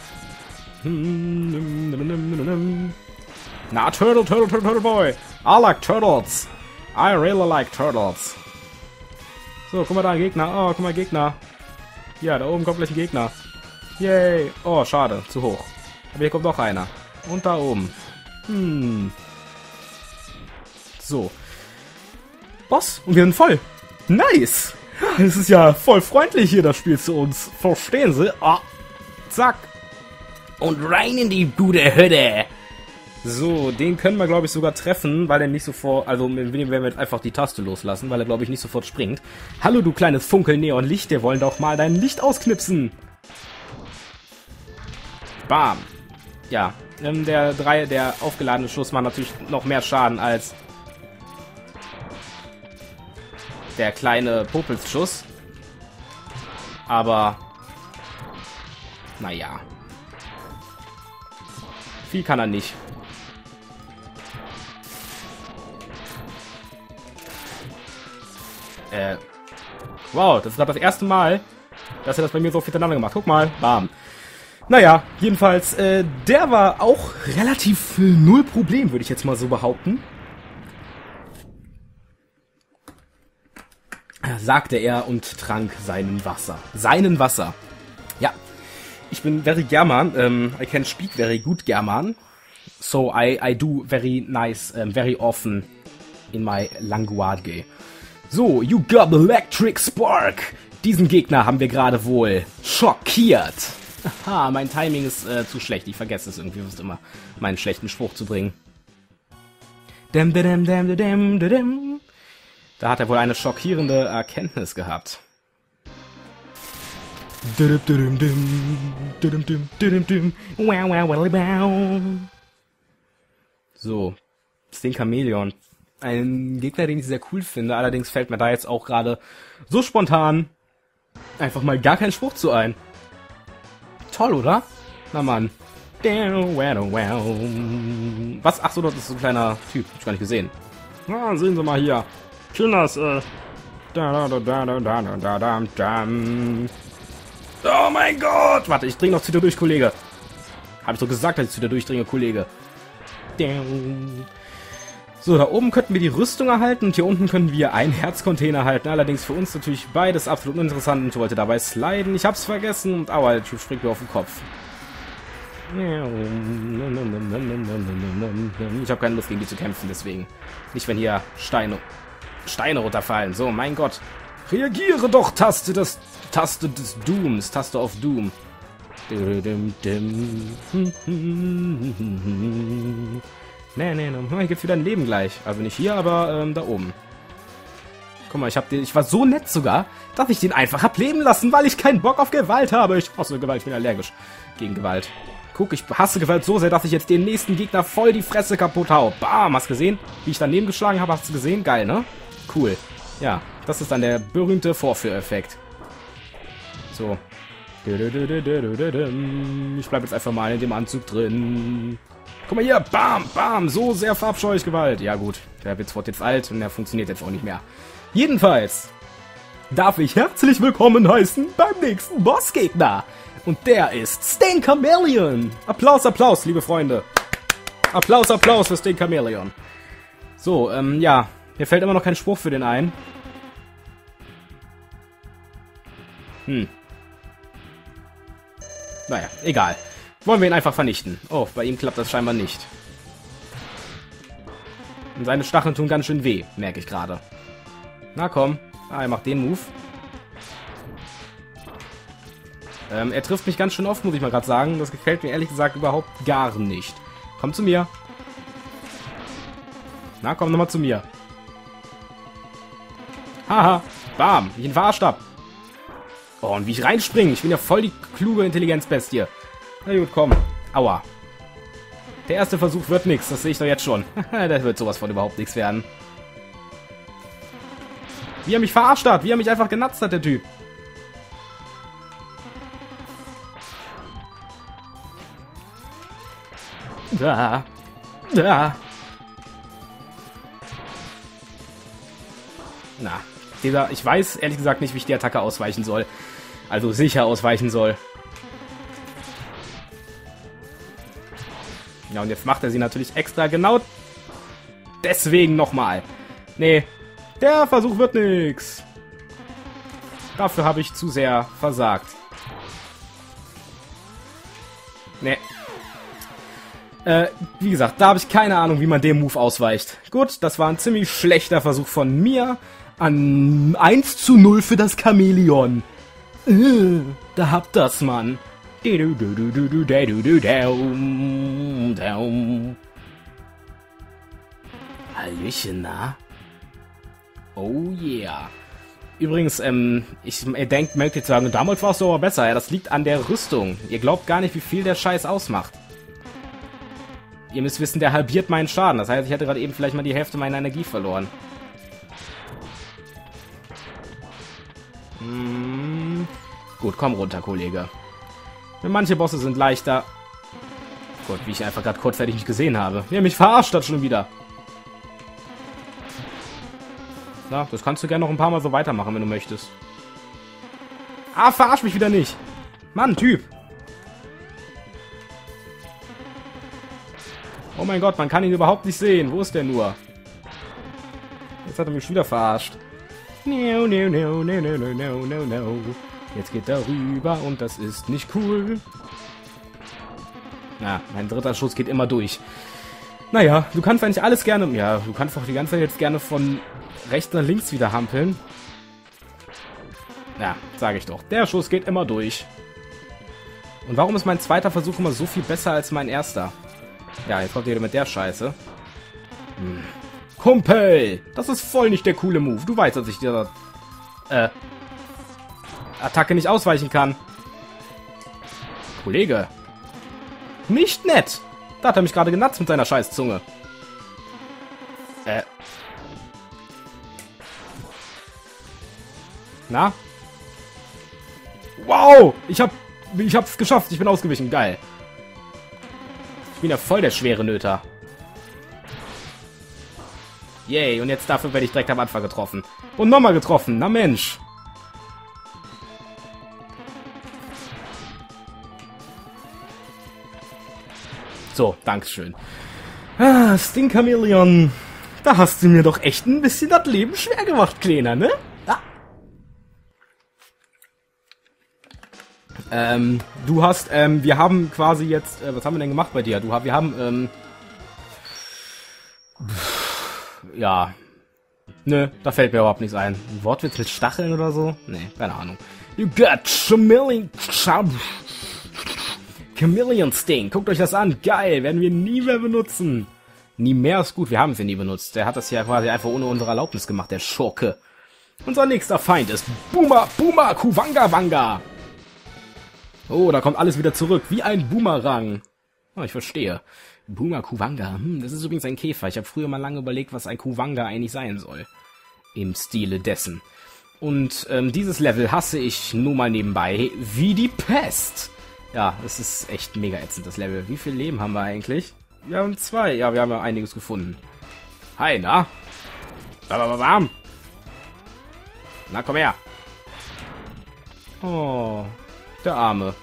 Na, Turtle Boy. I like turtles. I really like turtles. So, guck mal da, ein Gegner. Oh, guck mal, Gegner. Ja, da oben kommt gleich ein Gegner. Yay. Oh, schade, zu hoch. Aber hier kommt noch einer. Und da oben. So. Boss, und wir sind voll. Nice. Es ist ja voll freundlich hier, das Spiel zu uns. Verstehen Sie? Oh. Zack. Und rein in die gute Hütte. So, den können wir, glaube ich, sogar treffen, weil er nicht sofort... Also, mit dem werden wir jetzt einfach die Taste loslassen, weil er, glaube ich, nicht sofort springt. Hallo, du kleines Funkel-Neon-Licht. Wir wollen doch mal dein Licht ausknipsen. Bam. Ja, der aufgeladene Schuss macht natürlich noch mehr Schaden als der kleine Popelsschuss. Aber, naja. Viel kann er nicht. Wow, das ist gerade das erste Mal, dass er das bei mir so hintereinander gemacht. Guck mal, bam. Naja, jedenfalls, der war auch relativ null Problem, würde ich jetzt mal so behaupten. Sagte er und trank seinen Wasser. Seinen Wasser. Ja, ich bin very German. I can speak very good German. So I do very nice, very often in my language. So, you got electric spark. Diesen Gegner haben wir gerade wohl schockiert. Aha, mein Timing ist zu schlecht. Ich vergesse es irgendwie, fast immer, meinen schlechten Spruch zu bringen. Da hat er wohl eine schockierende Erkenntnis gehabt. So, Sting Chameleon. Ein Gegner, den ich sehr cool finde. Allerdings fällt mir da jetzt auch gerade so spontan einfach mal gar kein Spruch zu ein. Toll, oder? Na Mann. Was? Ach so, das ist so ein kleiner Typ. Hab ich gar nicht gesehen. Ah, sehen Sie mal hier. Kinders, Oh mein Gott! Warte, ich dringe noch zu dir durch, Kollege. Hab ich doch gesagt, dass ich zu dir durchdringe, Kollege. So, da oben könnten wir die Rüstung erhalten und hier unten können wir einen Herzcontainer erhalten. Allerdings für uns natürlich beides absolut uninteressant. Ich wollte dabei sliden. Ich hab's vergessen und aua, der Typ springt mir auf den Kopf. Ich habe keine Lust gegen die zu kämpfen, deswegen. Nicht, wenn hier Steine runterfallen. So, mein Gott. Reagiere doch, Taste des Dooms. Taste of Doom. Hier gibt's wieder ein Leben gleich. Also nicht hier, aber da oben. Guck mal, ich war so nett sogar, dass ich den einfach hab leben lassen, weil ich keinen Bock auf Gewalt habe. Ich hasse Gewalt, ich bin allergisch gegen Gewalt. Guck, ich hasse Gewalt so sehr, dass ich jetzt den nächsten Gegner voll die Fresse kaputt hau. Bam, hast du gesehen? Wie ich daneben geschlagen habe, hast du gesehen? Geil, ne? Cool. Ja, das ist dann der berühmte Vorführeffekt. So. Ich bleib jetzt einfach mal in dem Anzug drin. Guck mal hier, bam, bam, so sehr verabscheue ich Gewalt. Ja gut, der Witz wird jetzt alt und der funktioniert jetzt auch nicht mehr. Jedenfalls darf ich herzlich willkommen heißen beim nächsten Bossgegner. Und der ist Stain Chameleon. Applaus, Applaus, liebe Freunde. Applaus, Applaus für Stain Chameleon. So, ja, mir fällt immer noch kein Spruch für den ein. Naja, egal. Wollen wir ihn einfach vernichten. Oh, bei ihm klappt das scheinbar nicht. Und seine Stacheln tun ganz schön weh, merke ich gerade. Na komm. Ah, er macht den Move. Er trifft mich ganz schön oft, muss ich mal gerade sagen. Das gefällt mir ehrlich gesagt überhaupt gar nicht. Komm zu mir. Na, komm nochmal zu mir. Haha. Bam. Wie ich ihn verarscht hab. Oh, und wie ich reinspringe. Ich bin ja voll die kluge Intelligenzbestie. Na gut, komm. Aua. Der erste Versuch wird nichts. Das sehe ich doch jetzt schon. Das wird sowas von überhaupt nichts werden. Wie er mich verarscht hat. Wie er mich einfach genatzt hat, der Typ. Da. Da. Na, ich weiß ehrlich gesagt nicht, wie ich die Attacke ausweichen soll. Also sicher ausweichen soll. Ja, und jetzt macht er sie natürlich extra genau deswegen nochmal. Nee, der Versuch wird nix. Dafür habe ich zu sehr versagt. Nee. Wie gesagt, da habe ich keine Ahnung, wie man dem Move ausweicht. Gut, das war ein ziemlich schlechter Versuch von mir. An 1:0 für das Chamäleon. Da habt das, Mann. Hallöchen, na? Oh yeah. Übrigens, ich möchte jetzt sagen, damals war es so aber besser. Ja, das liegt an der Rüstung. Ihr glaubt gar nicht, wie viel der Scheiß ausmacht. Ihr müsst wissen, der halbiert meinen Schaden. Das heißt, ich hätte gerade eben vielleicht mal die Hälfte meiner Energie verloren. Gut, komm runter, Kollege. Manche Bosse sind leichter. Gott, wie ich einfach gerade kurzzeitig nicht gesehen habe. Wie er mich verarscht hat schon wieder. Na, das kannst du gerne noch ein paar Mal so weitermachen, wenn du möchtest. Ah, verarsch mich wieder nicht. Mann, Typ. Oh mein Gott, man kann ihn überhaupt nicht sehen. Wo ist der nur? Jetzt hat er mich wieder verarscht. No, no, no, no, no, no, no, no, no. Jetzt geht er rüber und das ist nicht cool. Na, mein dritter Schuss geht immer durch. Naja, du kannst eigentlich alles gerne... Ja, du kannst auch die ganze Zeit jetzt gerne von rechts nach links wieder hampeln. Ja, sage ich doch. Der Schuss geht immer durch. Und warum ist mein zweiter Versuch immer so viel besser als mein erster? Ja, jetzt kommt ihr mit der Scheiße. Kumpel! Das ist voll nicht der coole Move. Du weißt, dass ich dieser Attacke nicht ausweichen kann. Kollege. Nicht nett. Da hat er mich gerade genatzt mit seiner Scheißzunge. Na? Wow! Ich hab's geschafft. Ich bin ausgewichen. Geil. Ich bin ja voll der schwere Nöter. Yay, und jetzt dafür werde ich direkt am Anfang getroffen. Und nochmal getroffen. Na Mensch. So, dankeschön. Ah, Stain Chameleon. Da hast du mir doch echt ein bisschen das Leben schwer gemacht, Kleiner, ne? Ah. Du hast, wir haben quasi jetzt, was haben wir denn gemacht bei dir? Wir haben, ja. Nö, da fällt mir überhaupt nichts ein. Ein Wortwitz mit Stacheln oder so? Nee, keine Ahnung. You got Chameleon Sting. Guckt euch das an. Geil, werden wir nie mehr benutzen. Nie mehr ist gut, wir haben sie nie benutzt. Der hat das ja quasi einfach ohne unsere Erlaubnis gemacht, der Schurke. Unser nächster Feind ist Buma Kuwanga Wanga. Oh, da kommt alles wieder zurück, wie ein Boomerang. Oh, ich verstehe. Buma Kuwanga. Das ist übrigens ein Käfer. Ich habe früher mal lange überlegt, was ein Kuwanga eigentlich sein soll. Im Stile dessen. Und dieses Level hasse ich nur mal nebenbei wie die Pest. Ja, es ist echt mega ätzend, das Level. Wie viel Leben haben wir eigentlich? Wir haben 2. Ja, wir haben ja einiges gefunden. Hi, na? Bam. Na, komm her. Oh, der Arme.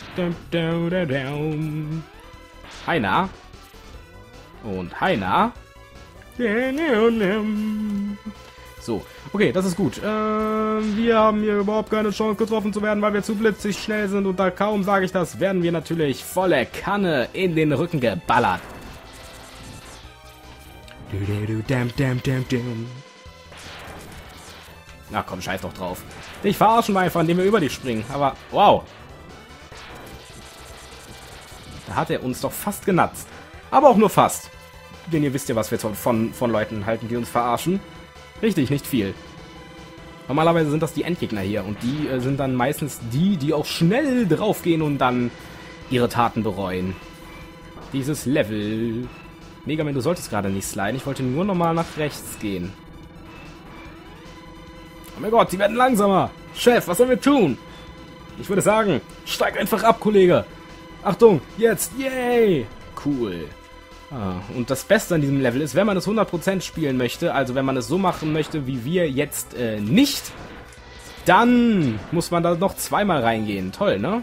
Hi, na? Und hi, na? So, okay, das ist gut. Wir haben hier überhaupt keine Chance getroffen zu werden, weil wir zu blitzig schnell sind. Und da kaum sage ich das, werden wir natürlich volle Kanne in den Rücken geballert. Na komm, scheiß doch drauf. Ich verarschen wir einfach, indem wir über dich springen. Aber, wow. Da hat er uns doch fast genatzt. Aber auch nur fast. Denn ihr wisst ja, was wir von Leuten halten, die uns verarschen. Richtig, nicht viel. Normalerweise sind das die Endgegner hier. Und die sind dann meistens die auch schnell draufgehen und dann ihre Taten bereuen. Dieses Level. Mega Man, du solltest gerade nicht sliden. Ich wollte nur nochmal nach rechts gehen. Oh mein Gott, sie werden langsamer. Chef, was sollen wir tun? Ich würde sagen, steig einfach ab, Kollege. Achtung, jetzt, yay. Cool. Und das Beste an diesem Level ist, wenn man es 100% spielen möchte, also wenn man es so machen möchte, wie wir jetzt nicht, dann muss man da noch zweimal reingehen. Toll, ne?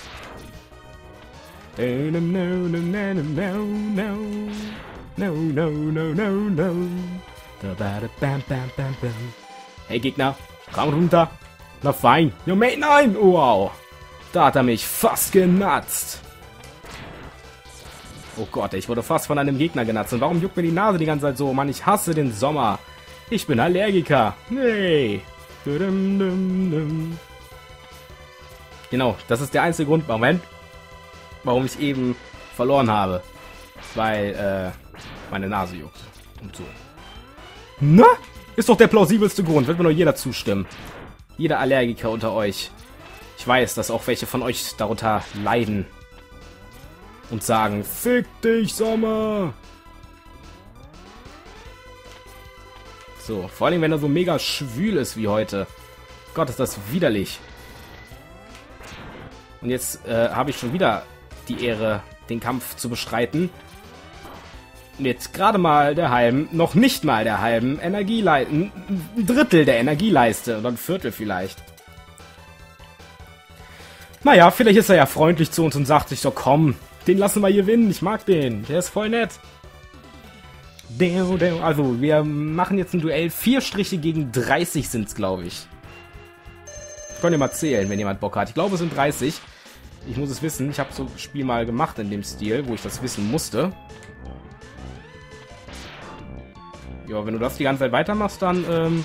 Hey Gegner, komm runter. Na fein. Jo, mate, nein. Wow. Da hat er mich fast genatzt. Oh Gott, ich wurde fast von einem Gegner genatzt. Und warum juckt mir die Nase die ganze Zeit so? Mann, ich hasse den Sommer. Ich bin Allergiker. Nee. Genau, das ist der einzige Grund, Moment, warum ich eben verloren habe. Weil, meine Nase juckt. Und so. Na? Ist doch der plausibelste Grund. Wird mir nur jeder zustimmen. Jeder Allergiker unter euch. Ich weiß, dass auch welche von euch darunter leiden. Und sagen, fick dich, Sommer! So, vor allem, wenn er so mega schwül ist wie heute. Gott, ist das widerlich. Und jetzt habe ich schon wieder die Ehre, den Kampf zu bestreiten. Mit gerade mal der halben, noch nicht mal der halben Energieleiste. Ein Drittel der Energieleiste. Oder ein Viertel vielleicht. Naja, vielleicht ist er ja freundlich zu uns und sagt sich so, komm, den lassen wir gewinnen. Ich mag den. Der ist voll nett. Also, wir machen jetzt ein Duell. 4 Striche gegen 30 sind es, glaube ich. Könnt ihr mal zählen, wenn jemand Bock hat. Ich glaube, es sind 30. Ich muss es wissen. Ich habe so ein Spiel mal gemacht in dem Stil, wo ich das wissen musste. Ja, wenn du das die ganze Zeit weitermachst, dann,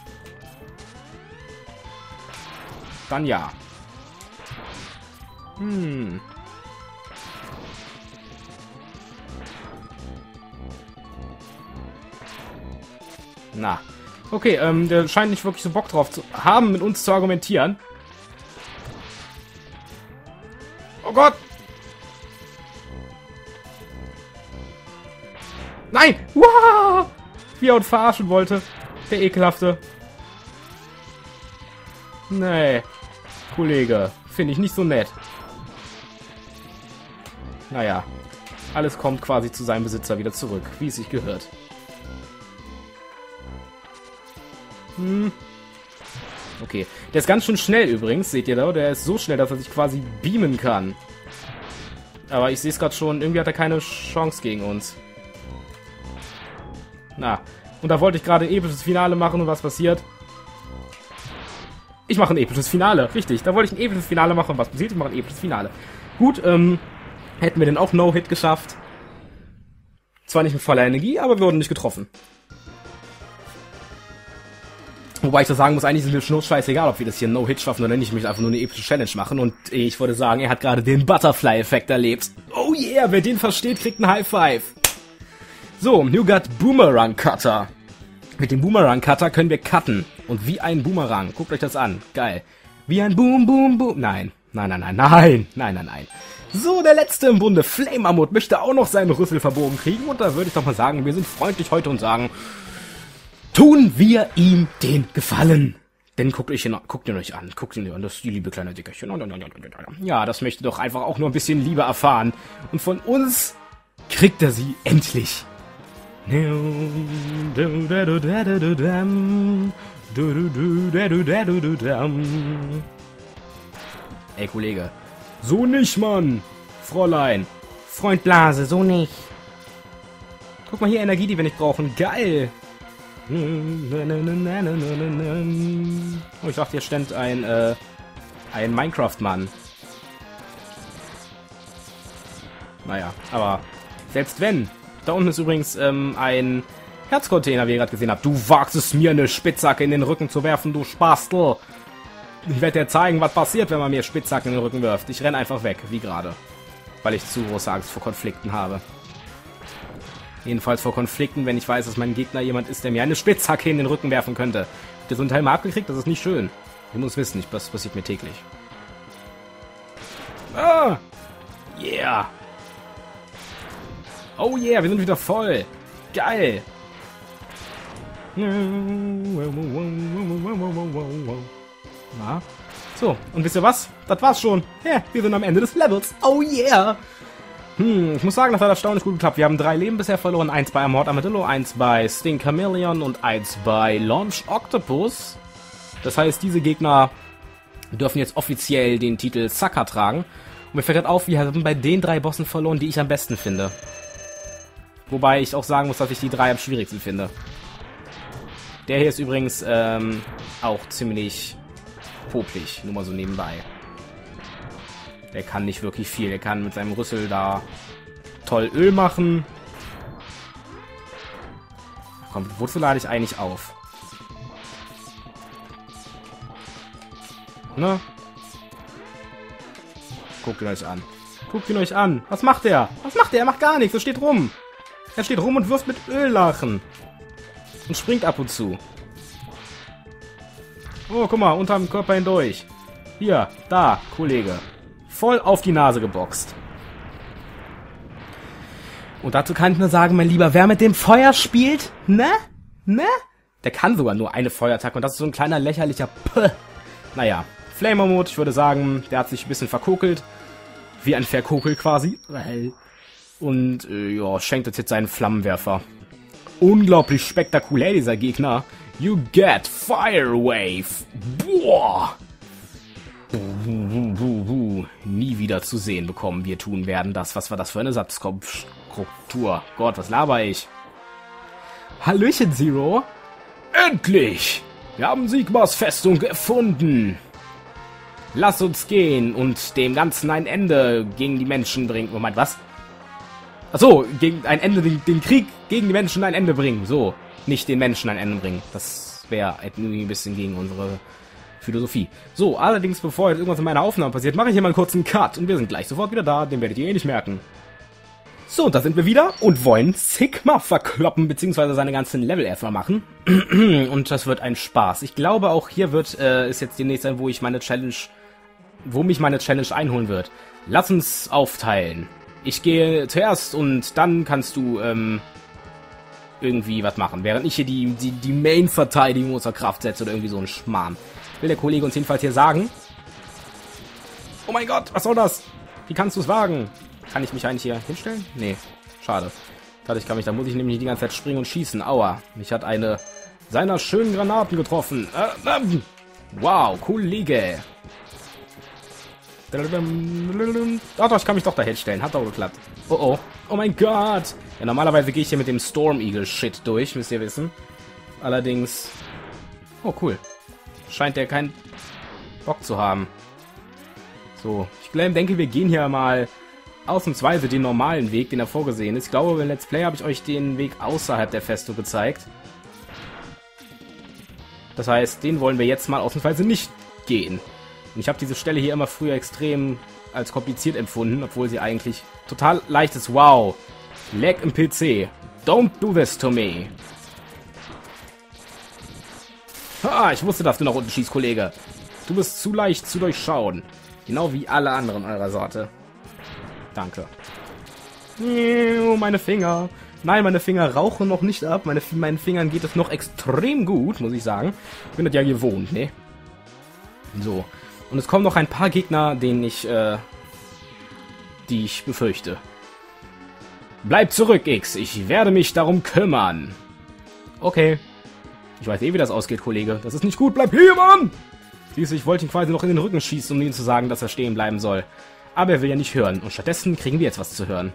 dann ja. Na. Okay, der scheint nicht wirklich so Bock drauf zu haben, mit uns zu argumentieren. Oh Gott! Nein! Wow! Wie er uns verarschen wollte. Der Ekelhafte. Nee. Kollege. Finde ich nicht so nett. Naja. Alles kommt quasi zu seinem Besitzer wieder zurück, wie es sich gehört. Okay. Der ist ganz schön schnell übrigens, seht ihr da? Der ist so schnell, dass er sich quasi beamen kann. Aber ich sehe es gerade schon, irgendwie hat er keine Chance gegen uns. Na, und da wollte ich gerade ein episches Finale machen und was passiert? Ich mache ein episches Finale, richtig. Da wollte ich ein episches Finale machen und was passiert? Ich mache ein episches Finale. Gut, hätten wir denn auch No-Hit geschafft. Zwar nicht mit voller Energie, aber wir wurden nicht getroffen. Wobei ich das sagen muss, eigentlich ist mir scheißegal, ob wir das hier No-Hit schaffen oder nicht. Ich möchte einfach nur eine epische Challenge machen. Und ich würde sagen, er hat gerade den Butterfly-Effekt erlebt. Oh yeah, wer den versteht, kriegt einen High-Five. So, you got Boomerang Cutter. Mit dem Boomerang Cutter können wir cutten. Und wie ein Boomerang. Guckt euch das an. Geil. Wie ein Boom, Boom, Boom. Nein. Nein. So, der letzte im Bunde. Flame Mammut möchte auch noch seinen Rüssel verbogen kriegen. Und da würde ich doch mal sagen, wir sind freundlich heute und sagen, tun wir ihm den Gefallen. Denn guckt ihn euch an. Guckt ihn an. Das ist die liebe kleine Dickerchen. Ja, das möchte doch einfach auch nur ein bisschen Liebe erfahren. Und von uns kriegt er sie endlich. Ey, Kollege. So nicht, Mann. Fräulein. Freund Blase, so nicht. Guck mal hier, Energie, die wir nicht brauchen. Geil. Oh, ich dachte, hier stand ein Minecraft-Mann. Naja, aber selbst wenn. Da unten ist übrigens ein Herzcontainer, wie ihr gerade gesehen habt. Du wagst es mir, eine Spitzhacke in den Rücken zu werfen, du Spastel. Ich werde dir zeigen, was passiert, wenn man mir Spitzhacken in den Rücken wirft. Ich renne einfach weg, wie gerade. Weil ich zu große Angst vor Konflikten habe. Jedenfalls vor Konflikten, wenn ich weiß, dass mein Gegner jemand ist, der mir eine Spitzhacke in den Rücken werfen könnte. Habt ihr so einen Teil mal abgekriegt? Das ist nicht schön. Ihr müsst wissen, das passiert mir täglich. Ah! Yeah! Oh yeah, wir sind wieder voll! Geil! Na? So, und wisst ihr was? Das war's schon. Ja, wir sind am Ende des Levels. Oh yeah! Ich muss sagen, das hat erstaunlich gut geklappt. Wir haben 3 Leben bisher verloren. 1 bei Amort Armadillo, 1 bei Sting Chameleon und 1 bei Launch Octopus. Das heißt, diese Gegner dürfen jetzt offiziell den Titel Sucker tragen. Und mir fällt gerade auf, wir haben bei den 3 Bossen verloren, die ich am besten finde. Wobei ich auch sagen muss, dass ich die 3 am schwierigsten finde. Der hier ist übrigens auch ziemlich popelig, nur mal so nebenbei. Der kann nicht wirklich viel. Der kann mit seinem Rüssel da toll Öl machen. Komm, wozu lade ich eigentlich auf? Ne? Guckt ihn euch an. Guckt ihn euch an. Was macht er? Was macht er? Er macht gar nichts. Er steht rum. Er steht rum und wirft mit Öllachen. Und springt ab und zu. Oh, guck mal, unterm Körper hindurch. Hier, da, Kollege. Voll auf die Nase geboxt. Und dazu kann ich nur sagen, mein Lieber, wer mit dem Feuer spielt, ne? Ne? Der kann sogar nur eine Feuerattacke und das ist so ein kleiner lächerlicher Naja, Flamer-Mode, ich würde sagen, der hat sich ein bisschen verkokelt. Wie ein Verkokel quasi. Und, ja, schenkt uns jetzt seinen Flammenwerfer. Unglaublich spektakulär, dieser Gegner. You get Fire Wave. Boah! Nie wieder zu sehen bekommen. Wir tun werden das. Was war das für eine Satzstruktur? Gott, was laber ich? Hallöchen, Zero. Endlich! Wir haben Sigmas Festung gefunden. Lass uns gehen und dem Ganzen ein Ende gegen die Menschen bringen. Moment, was? Achso, gegen ein Ende, den Krieg gegen die Menschen ein Ende bringen. So, nicht den Menschen ein Ende bringen. Das wäre ein bisschen gegen unsere Philosophie. So, allerdings, bevor jetzt irgendwas in meiner Aufnahme passiert, mache ich hier mal einen kurzen Cut. Und wir sind gleich sofort wieder da. Den werdet ihr eh nicht merken. So, da sind wir wieder und wollen Sigma verkloppen, beziehungsweise seine ganzen Level erstmal machen. Und das wird ein Spaß. Ich glaube, auch hier wird ist jetzt demnächst sein, wo mich meine Challenge einholen wird. Lass uns aufteilen. Ich gehe zuerst und dann kannst du irgendwie was machen, während ich hier die Main-Verteidigung außer Kraft setze oder irgendwie so ein Schmarrn. Will der Kollege uns jedenfalls hier sagen. Oh mein Gott, was soll das? Wie kannst du es wagen? Kann ich mich eigentlich hier hinstellen? Nee, schade. Da muss ich nämlich die ganze Zeit springen und schießen. Aua, mich hat eine seiner schönen Granaten getroffen. Wow, Kollege. Ach doch, ich kann mich doch da hinstellen. Hat doch geklappt. Oh oh. Oh mein Gott. Ja, normalerweise gehe ich hier mit dem Storm Eagle Shit durch, müsst ihr wissen. Allerdings... Oh, cool. Scheint der keinen Bock zu haben. So, ich denke, wir gehen hier mal ausnahmsweise den normalen Weg, den er vorgesehen ist. Ich glaube, beim Let's Play habe ich euch den Weg außerhalb der Festung gezeigt. Das heißt, den wollen wir jetzt mal ausnahmsweise nicht gehen. Und ich habe diese Stelle hier immer früher extrem als kompliziert empfunden, obwohl sie eigentlich total leicht ist. Wow. Lag im PC. Don't do this to me. Ha, ich wusste, dass du nach unten schießt, Kollege. Du bist zu leicht zu durchschauen. Genau wie alle anderen eurer Sorte. Danke. Meine Finger. Nein, meine Finger rauchen noch nicht ab. Meinen Fingern geht es noch extrem gut, muss ich sagen. Ich bin das ja gewohnt, ne? So. Und es kommen noch ein paar Gegner, die ich befürchte. Bleib zurück, X. Ich werde mich darum kümmern. Okay. Ich weiß eh, wie das ausgeht, Kollege. Das ist nicht gut. Bleib hier, Mann! Siehst du, ich wollte ihn quasi noch in den Rücken schießen, um ihm zu sagen, dass er stehen bleiben soll. Aber er will ja nicht hören. Und stattdessen kriegen wir jetzt was zu hören.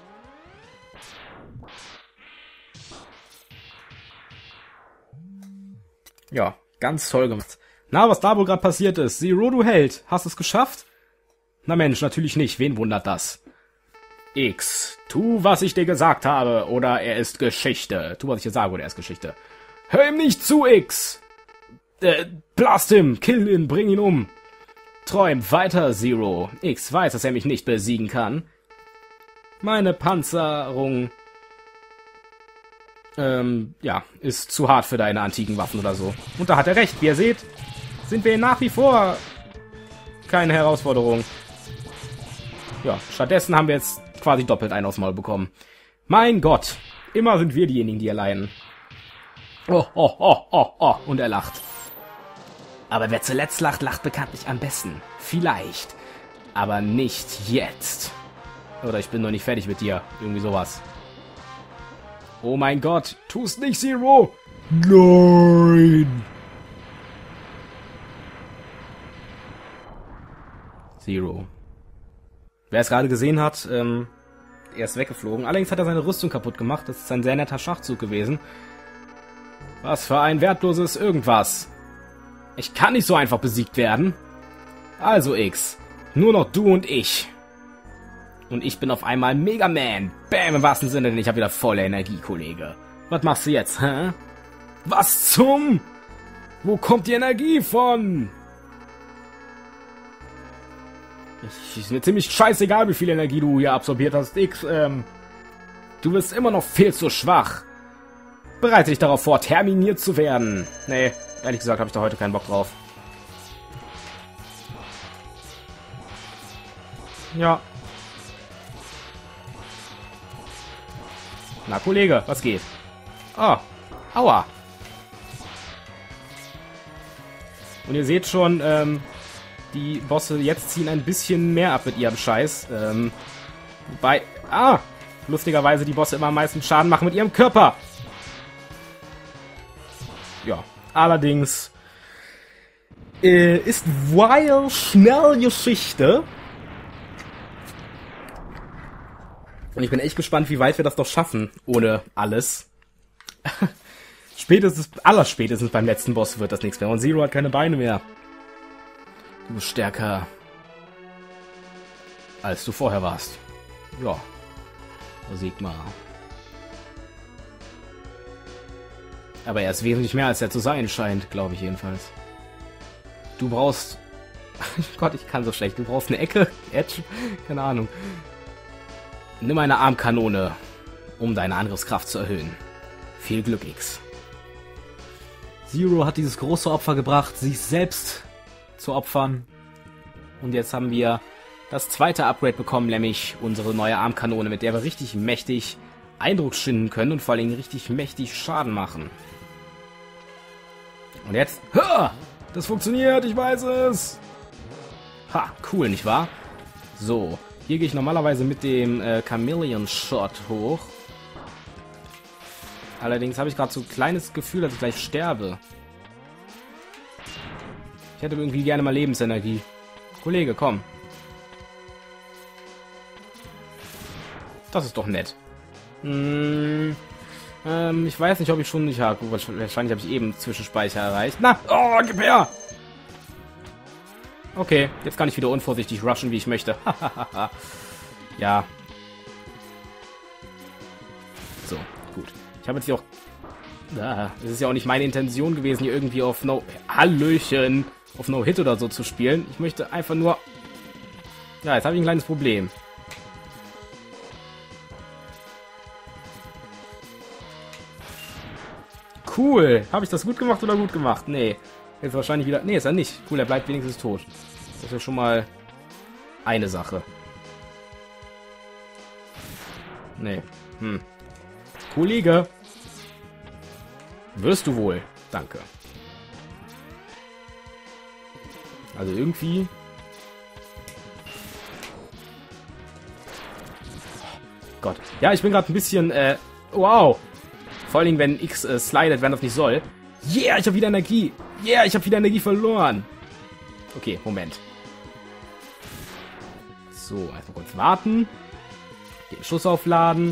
Ja, ganz toll gemacht. Na, was da wohl gerade passiert ist? Zero, du Held. Hast du es geschafft? Na Mensch, natürlich nicht. Wen wundert das? X, tu, was ich dir gesagt habe, oder er ist Geschichte. Tu, was ich dir sage, oder er ist Geschichte. Hör ihm nicht zu, X! Blast ihn, kill ihn, bring ihn um. Träum weiter, Zero. X weiß, dass er mich nicht besiegen kann. Meine Panzerung, ja, ist zu hart für deine antiken Waffen oder so. Und da hat er recht, wie ihr seht, sind wir nach wie vor keine Herausforderung. Ja, stattdessen haben wir jetzt quasi doppelt einen aufs Maul bekommen. Mein Gott, immer sind wir diejenigen, die erleiden. Oh, oh, oh, oh, oh, und er lacht. Aber wer zuletzt lacht, lacht bekanntlich am besten. Vielleicht. Aber nicht jetzt. Oder ich bin noch nicht fertig mit dir. Irgendwie sowas. Oh mein Gott, tu's nicht, Zero! Nein! Zero. Wer es gerade gesehen hat, er ist weggeflogen. Allerdings hat er seine Rüstung kaputt gemacht. Das ist ein sehr netter Schachzug gewesen. Was für ein wertloses Irgendwas. Ich kann nicht so einfach besiegt werden. Also X, nur noch du und ich. Und ich bin auf einmal Mega Man. Bam, im wahrsten Sinne, denn ich habe wieder volle Energie, Kollege. Was machst du jetzt, hä? Was zum? Wo kommt die Energie von? Ist mir ziemlich scheißegal, wie viel Energie du hier absorbiert hast, X. Du bist immer noch viel zu schwach. Bereite dich darauf vor, terminiert zu werden. Nee, ehrlich gesagt habe ich da heute keinen Bock drauf. Ja. Na, Kollege, was geht? Oh, aua. Und ihr seht schon, die Bosse jetzt ziehen ein bisschen mehr ab mit ihrem Scheiß. Wobei, lustigerweise die Bosse immer am meisten Schaden machen mit ihrem Körper. Ja, allerdings ist Weil schnell Geschichte. Und ich bin echt gespannt, wie weit wir das doch schaffen, ohne alles. Allerspätestens beim letzten Boss wird das nichts mehr. Und Zero hat keine Beine mehr. Du bist stärker, als du vorher warst. Ja, Sigma. Aber er ist wesentlich mehr, als er zu sein scheint, glaube ich jedenfalls. Du brauchst... Gott, ich kann so schlecht. Du brauchst eine Ecke, Edge, keine Ahnung. Nimm eine Armkanone, um deine Angriffskraft zu erhöhen. Viel Glück, X. Zero hat dieses große Opfer gebracht, sich selbst zu opfern. Und jetzt haben wir das zweite Upgrade bekommen, nämlich unsere neue Armkanone, mit der wir richtig mächtig Eindruck schinden können und vor allem richtig mächtig Schaden machen. Und jetzt... Ha! Das funktioniert, ich weiß es! Ha, cool, nicht wahr? So, hier gehe ich normalerweise mit dem Chameleon Shot hoch. Allerdings habe ich gerade so ein kleines Gefühl, dass ich gleich sterbe. Ich hätte irgendwie gerne mal Lebensenergie. Kollege, komm. Das ist doch nett. Ich weiß nicht, ob ich schon nicht habe. Wahrscheinlich habe ich eben Zwischenspeicher erreicht. Na! Oh, gib her! Okay, jetzt kann ich wieder unvorsichtig rushen, wie ich möchte. Ja. So, gut. Ich habe jetzt hier auch... Es ist ja auch nicht meine Intention gewesen, hier irgendwie auf Hallöchen! Auf No-Hit oder so zu spielen. Ich möchte einfach nur... Ja, jetzt habe ich ein kleines Problem. Cool. Habe ich das gut gemacht oder gut gemacht? Nee. Jetzt wahrscheinlich wieder... Nee, ist er nicht. Cool, er bleibt wenigstens tot. Das ist ja schon mal eine Sache. Nee. Kollege. Wirst du wohl. Danke. Also irgendwie... Gott. Ja, ich bin gerade ein bisschen, wow. Vor allem, wenn X slidet, wenn das nicht soll. Yeah, ich habe wieder Energie. Yeah, ich habe wieder Energie verloren. Okay, Moment. So, einfach kurz warten. Den Schuss aufladen.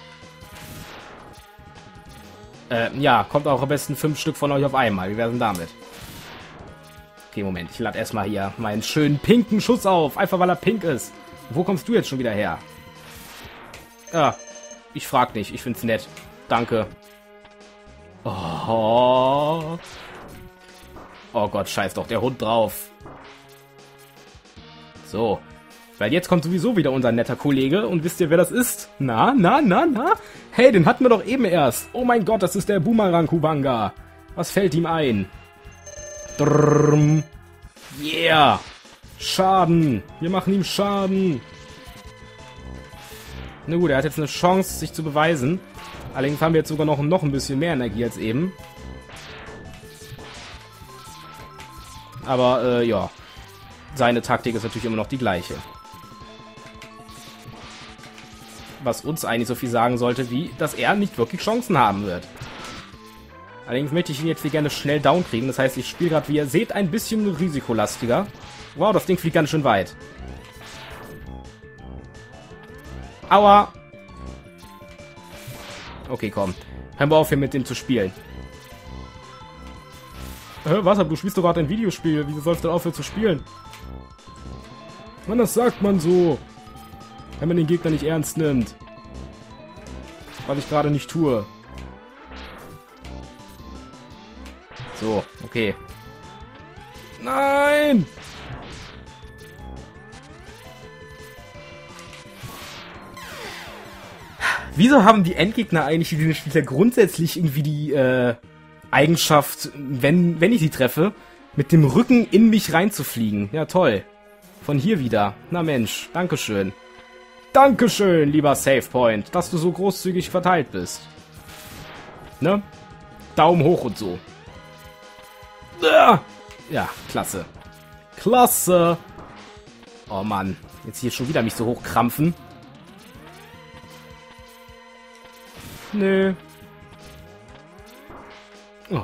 Ja, kommt auch am besten 5 Stück von euch auf einmal. Wie wär's denn damit? Okay, Moment. Ich lade erstmal hier meinen schönen pinken Schuss auf. Einfach weil er pink ist. Wo kommst du jetzt schon wieder her? Ja, ich frag nicht. Ich find's nett. Danke. Oh. Oh Gott, scheiß doch der Hund drauf. So. Weil jetzt kommt sowieso wieder unser netter Kollege. Und wisst ihr, wer das ist? Na? Hey, den hatten wir doch eben erst. Oh mein Gott, das ist der Boomerang-Kubanga. Was fällt ihm ein? Drrrm. Yeah. Schaden. Wir machen ihm Schaden. Na gut, er hat jetzt eine Chance, sich zu beweisen. Allerdings haben wir jetzt sogar noch ein bisschen mehr Energie als eben. Aber, ja. Seine Taktik ist natürlich immer noch die gleiche. Was uns eigentlich so viel sagen sollte, wie, dass er nicht wirklich Chancen haben wird. Allerdings möchte ich ihn jetzt hier gerne schnell down kriegen. Das heißt, ich spiele gerade, wie ihr seht, ein bisschen risikolastiger. Wow, das Ding fliegt ganz schön weit. Aua! Okay, komm. Hören wir auf, hier mit dem zu spielen. Was? Aber du spielst doch gerade ein Videospiel. Wieso sollst du denn aufhören zu spielen? Mann, das sagt man so. Wenn man den Gegner nicht ernst nimmt. Was ich gerade nicht tue. So, okay. Nein! Wieso haben die Endgegner eigentlich in diesem Spiel ja grundsätzlich irgendwie die Eigenschaft, wenn ich sie treffe, mit dem Rücken in mich reinzufliegen? Ja, toll. Von hier wieder. Na Mensch, dankeschön. Dankeschön, lieber Savepoint, dass du so großzügig verteilt bist. Ne? Daumen hoch und so. Ja, klasse. Klasse. Oh Mann, jetzt hier schon wieder mich so hochkrampfen. Nö. Oh.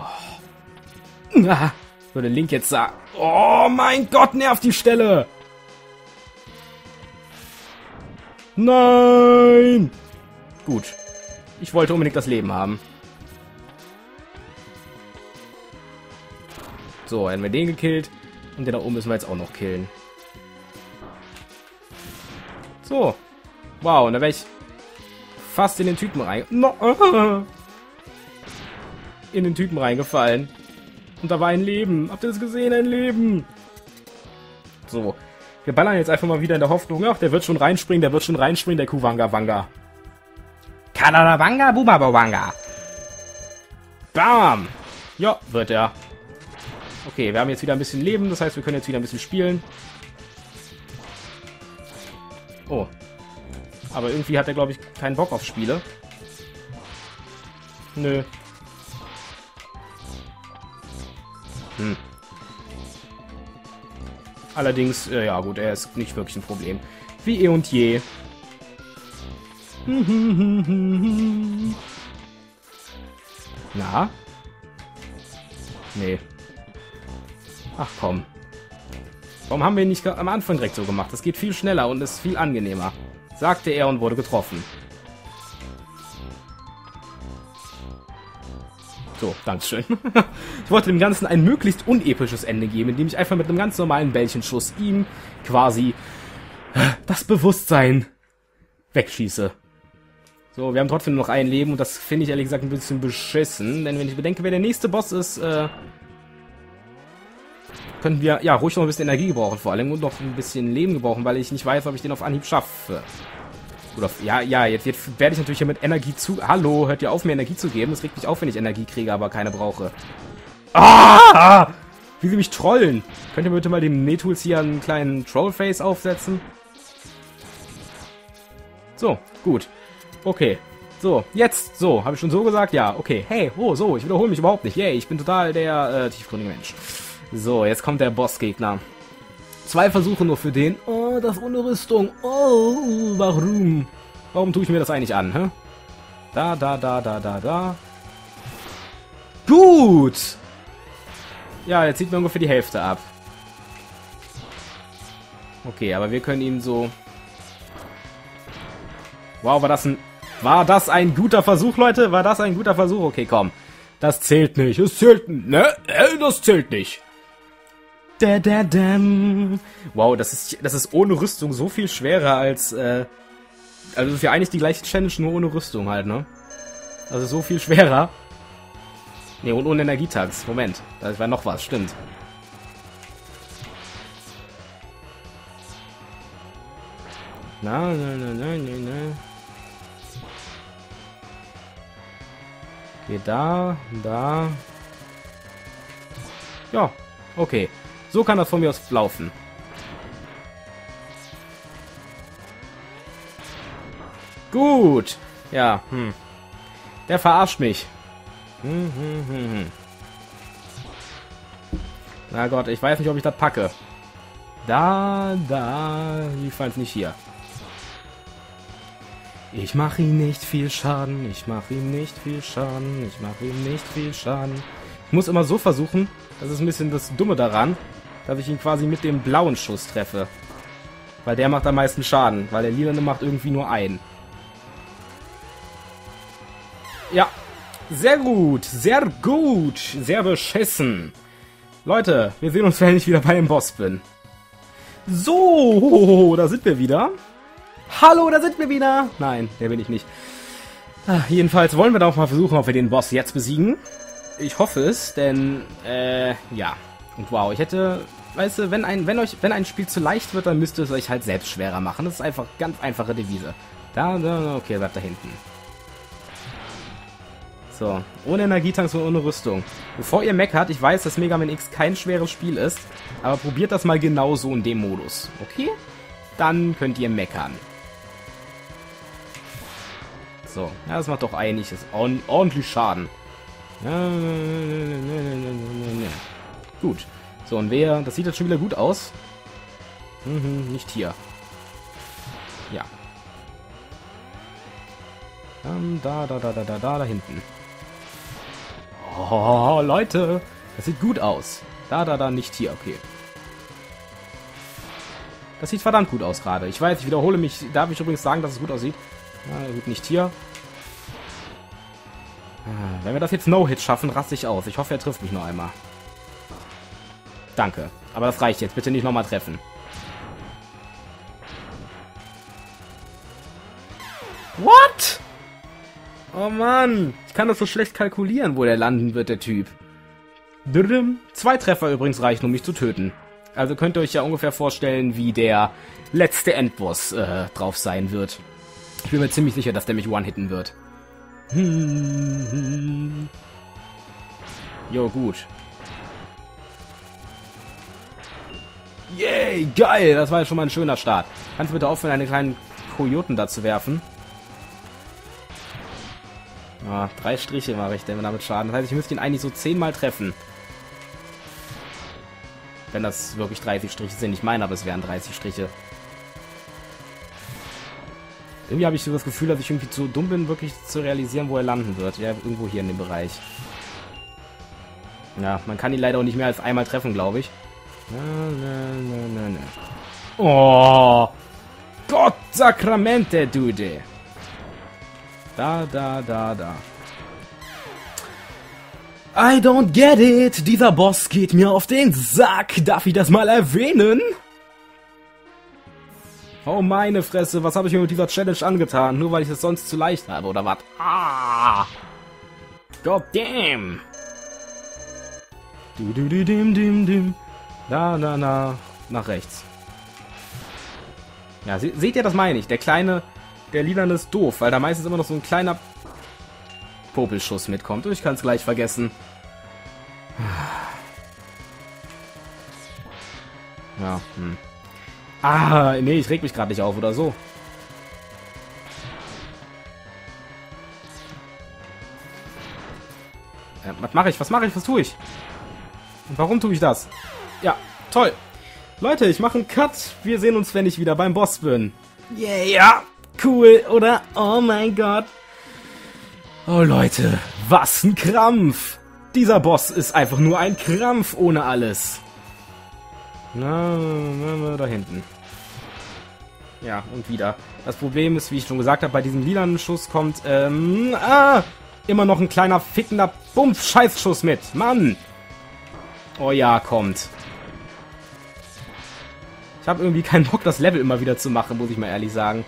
So, der Link jetzt sagen. Oh mein Gott, nervt die Stelle. Nein. Gut. Ich wollte unbedingt das Leben haben. So, haben wir den gekillt. Und den da oben müssen wir jetzt auch noch killen. So. Wow, und da wäre ich fast in den Typen in den Typen reingefallen. Und da war ein Leben. Habt ihr das gesehen? Ein Leben. So. Wir ballern jetzt einfach mal wieder in der Hoffnung. Ach, der wird schon reinspringen, der Kuwanga Wanga. Kanadawanga, Bumabawanga. Bam. Ja, wird er. Okay, wir haben jetzt wieder ein bisschen Leben. Das heißt, wir können jetzt wieder ein bisschen spielen. Oh. Aber irgendwie hat er, glaube ich, keinen Bock auf Spiele. Nö. Allerdings, ja gut, er ist nicht wirklich ein Problem. Wie eh und je. Na? Nee. Ach komm. Warum haben wir ihn nicht am Anfang direkt so gemacht? Das geht viel schneller und ist viel angenehmer. Sagte er und wurde getroffen. So, dankeschön. Ich wollte dem Ganzen ein möglichst unepisches Ende geben, indem ich einfach mit einem ganz normalen Bällchenschuss ihm quasi das Bewusstsein wegschieße. So, wir haben trotzdem noch ein Leben und das finde ich ehrlich gesagt ein bisschen beschissen, denn wenn ich bedenke, wer der nächste Boss ist, könnten wir ja ruhig noch ein bisschen Energie gebrauchen vor allem und noch ein bisschen Leben gebrauchen, weil ich nicht weiß, ob ich den auf Anhieb schaffe. Oder, ja, jetzt werde ich natürlich hier mit Energie zu... Hallo, hört ihr auf, mir Energie zu geben? Das regt mich auf, wenn ich Energie kriege, aber keine brauche. Ah! Wie sie mich trollen. Könnt ihr bitte mal dem Netools hier einen kleinen Trollface aufsetzen? So, gut. Okay. So, jetzt, so. Habe ich schon so gesagt? Ja, okay. Hey, oh, so, ich wiederhole mich überhaupt nicht. Yay, ich bin total der tiefgründige Mensch. So, jetzt kommt der Bossgegner. 2 Versuche nur für den. Oh, das ohne Rüstung. Oh, warum? Warum tue ich mir das eigentlich an, hä? Da. Gut! Ja, jetzt zieht mir ungefähr die Hälfte ab. Okay, aber wir können ihn so... Wow, war das ein guter Versuch, Leute? War das ein guter Versuch? Okay, komm. Das zählt nicht. Es zählt... Ne? Das zählt nicht. Wow, das ist ohne Rüstung so viel schwerer als... Also das ist ja eigentlich die gleiche Challenge, nur ohne Rüstung halt, ne? Also so viel schwerer. Ne, und ohne Energietanks. Moment, da war noch was, stimmt. Na. Okay, da. Ja, okay. So kann das von mir aus laufen. Gut. Ja, Der verarscht mich. Na Gott, ich weiß nicht, ob ich das packe. Da. Die fallen nicht hier. Ich mache ihm nicht viel Schaden. Ich muss immer so versuchen, das ist ein bisschen das Dumme daran, dass ich ihn quasi mit dem blauen Schuss treffe. Weil der macht am meisten Schaden, weil der lilane macht irgendwie nur einen. Ja, sehr gut, sehr beschissen. Leute, wir sehen uns, wenn ich wieder bei dem Boss bin. So, da sind wir wieder. Hallo, da sind wir wieder. Nein, der bin ich nicht. Jedenfalls wollen wir doch mal versuchen, ob wir den Boss jetzt besiegen. Ich hoffe es, denn, ja. Und wow, ich hätte, weißt du, wenn ein Spiel zu leicht wird, dann müsst ihr es euch halt selbst schwerer machen. Das ist einfach ganz einfache Devise. Da, okay, bleibt da hinten. So, ohne Energietanks und ohne Rüstung. Bevor ihr meckert, ich weiß, dass Mega Man X kein schweres Spiel ist, aber probiert das mal genau so in dem Modus, okay? Dann könnt ihr meckern. So, ja, das macht doch einiges. Ordentlich Schaden. Gut. So, und das sieht jetzt schon wieder gut aus. Nicht hier. Ja. Da hinten. Oh, Leute. Das sieht gut aus. Da, nicht hier. Okay. Das sieht verdammt gut aus gerade. Ich weiß, ich wiederhole mich. Darf ich übrigens sagen, dass es gut aussieht? Na gut, nicht hier. Wenn wir das jetzt No-Hit schaffen, raste ich aus. Ich hoffe, er trifft mich noch einmal. Danke. Aber das reicht jetzt. Bitte nicht nochmal treffen. What? Oh Mann. Ich kann das so schlecht kalkulieren, wo der landen wird, der Typ. 2 Treffer übrigens reichen, um mich zu töten. Also könnt ihr euch ja ungefähr vorstellen, wie der letzte Endboss drauf sein wird. Ich bin mir ziemlich sicher, dass der mich one-hitten wird. Jo, gut. Yay, geil! Das war ja schon mal ein schöner Start. Kannst du bitte aufhören, eine kleinen Kojoten da zu werfen? Ah, 3 Striche mache ich denn damit Schaden. Das heißt, ich müsste ihn eigentlich so 10-mal treffen. Wenn das wirklich 30 Striche sind. Ich meine, aber es wären 30 Striche. Irgendwie habe ich so das Gefühl, dass ich irgendwie zu dumm bin, wirklich zu realisieren, wo er landen wird. Ja, irgendwo hier in dem Bereich. Ja, man kann ihn leider auch nicht mehr als einmal treffen, glaube ich. Oh! Gott Sakramente, Dude! Da. I don't get it! Dieser Boss geht mir auf den Sack! Darf ich das mal erwähnen? Oh meine Fresse, was habe ich mir mit dieser Challenge angetan? Nur weil ich es sonst zu leicht habe, oder was? Ah! God damn! Da, nach rechts. Ja, seht ihr, das meine ich. Der Lilane ist doof, weil da meistens immer noch so ein kleiner Popelschuss mitkommt. Und ich kann es gleich vergessen. Ja, Ah, nee, ich reg mich gerade nicht auf oder so. Was mache ich? Was tue ich? Und warum tue ich das? Ja, toll. Leute, ich mache einen Cut. Wir sehen uns, wenn ich wieder beim Boss bin. Yeah, ja. Cool, oder? Oh mein Gott. Oh Leute, was ein Krampf. Dieser Boss ist einfach nur ein Krampf ohne alles. Na, da hinten. Ja, und wieder. Das Problem ist, wie ich schon gesagt habe, bei diesem lilanen Schuss kommt, immer noch ein kleiner fickender Bumpf-Scheißschuss mit. Mann! Oh ja, kommt. Ich habe irgendwie keinen Bock, das Level immer wieder zu machen, muss ich mal ehrlich sagen.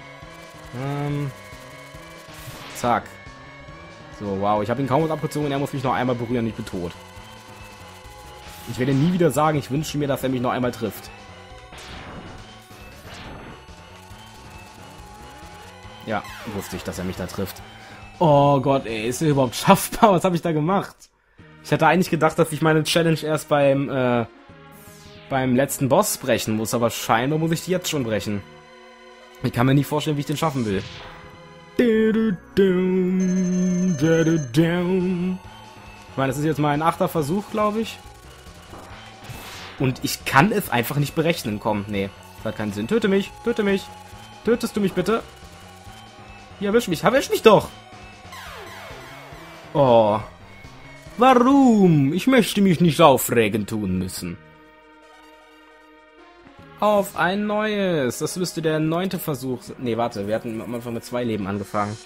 Zack. So, wow, ich habe ihn kaum was abgezogen und er muss mich noch einmal berühren und ich bin tot. Ich werde nie wieder sagen, ich wünsche mir, dass er mich noch einmal trifft. Ja, wusste ich, dass er mich da trifft. Oh Gott, ey, ist er überhaupt schaffbar? Was habe ich da gemacht? Ich hatte eigentlich gedacht, dass ich meine Challenge erst beim letzten Boss brechen muss, aber scheinbar muss ich die jetzt schon brechen. Ich kann mir nicht vorstellen, wie ich den schaffen will. Ich meine, das ist jetzt mal ein 8. Versuch, glaube ich. Und ich kann es einfach nicht berechnen. Komm, nee, das hat keinen Sinn. Töte mich, töte mich. Tötest du mich bitte? Hier, erwisch mich doch. Oh. Warum? Ich möchte mich nicht aufregen tun müssen. Auf ein neues. Das müsste der 9. Versuch... Nee, warte. Wir hatten am Anfang mit 2 Leben angefangen.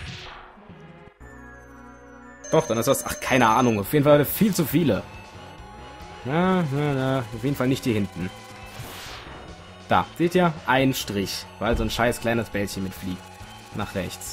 Doch, dann ist das... Ach, keine Ahnung. Auf jeden Fall viel zu viele. Na. Auf jeden Fall nicht hier hinten. Da. Seht ihr? Ein Strich. Weil so ein scheiß kleines Bällchen mitfliegt. Nach rechts.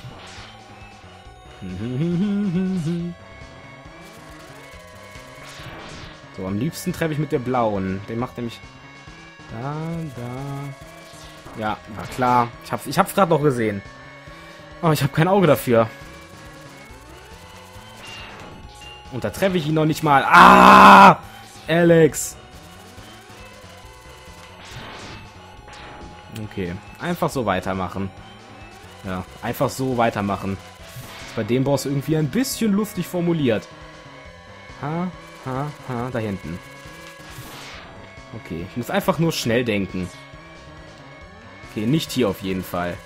So, am liebsten treffe ich mit der blauen. Den macht nämlich... Da. Ja, war klar. Ich hab's gerade noch gesehen. Oh, ich habe kein Auge dafür. Und da treffe ich ihn noch nicht mal. Ah! Alex! Okay, einfach so weitermachen. Ja, einfach so weitermachen. Ist bei dem Boss irgendwie ein bisschen lustig formuliert. Da hinten. Okay, ich muss einfach nur schnell denken. Okay, nicht hier auf jeden Fall.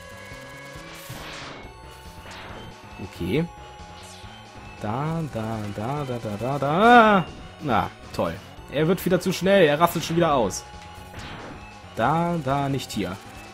Okay. Da. Na, toll. Er wird wieder zu schnell, er rastet schon wieder aus. Da, nicht hier.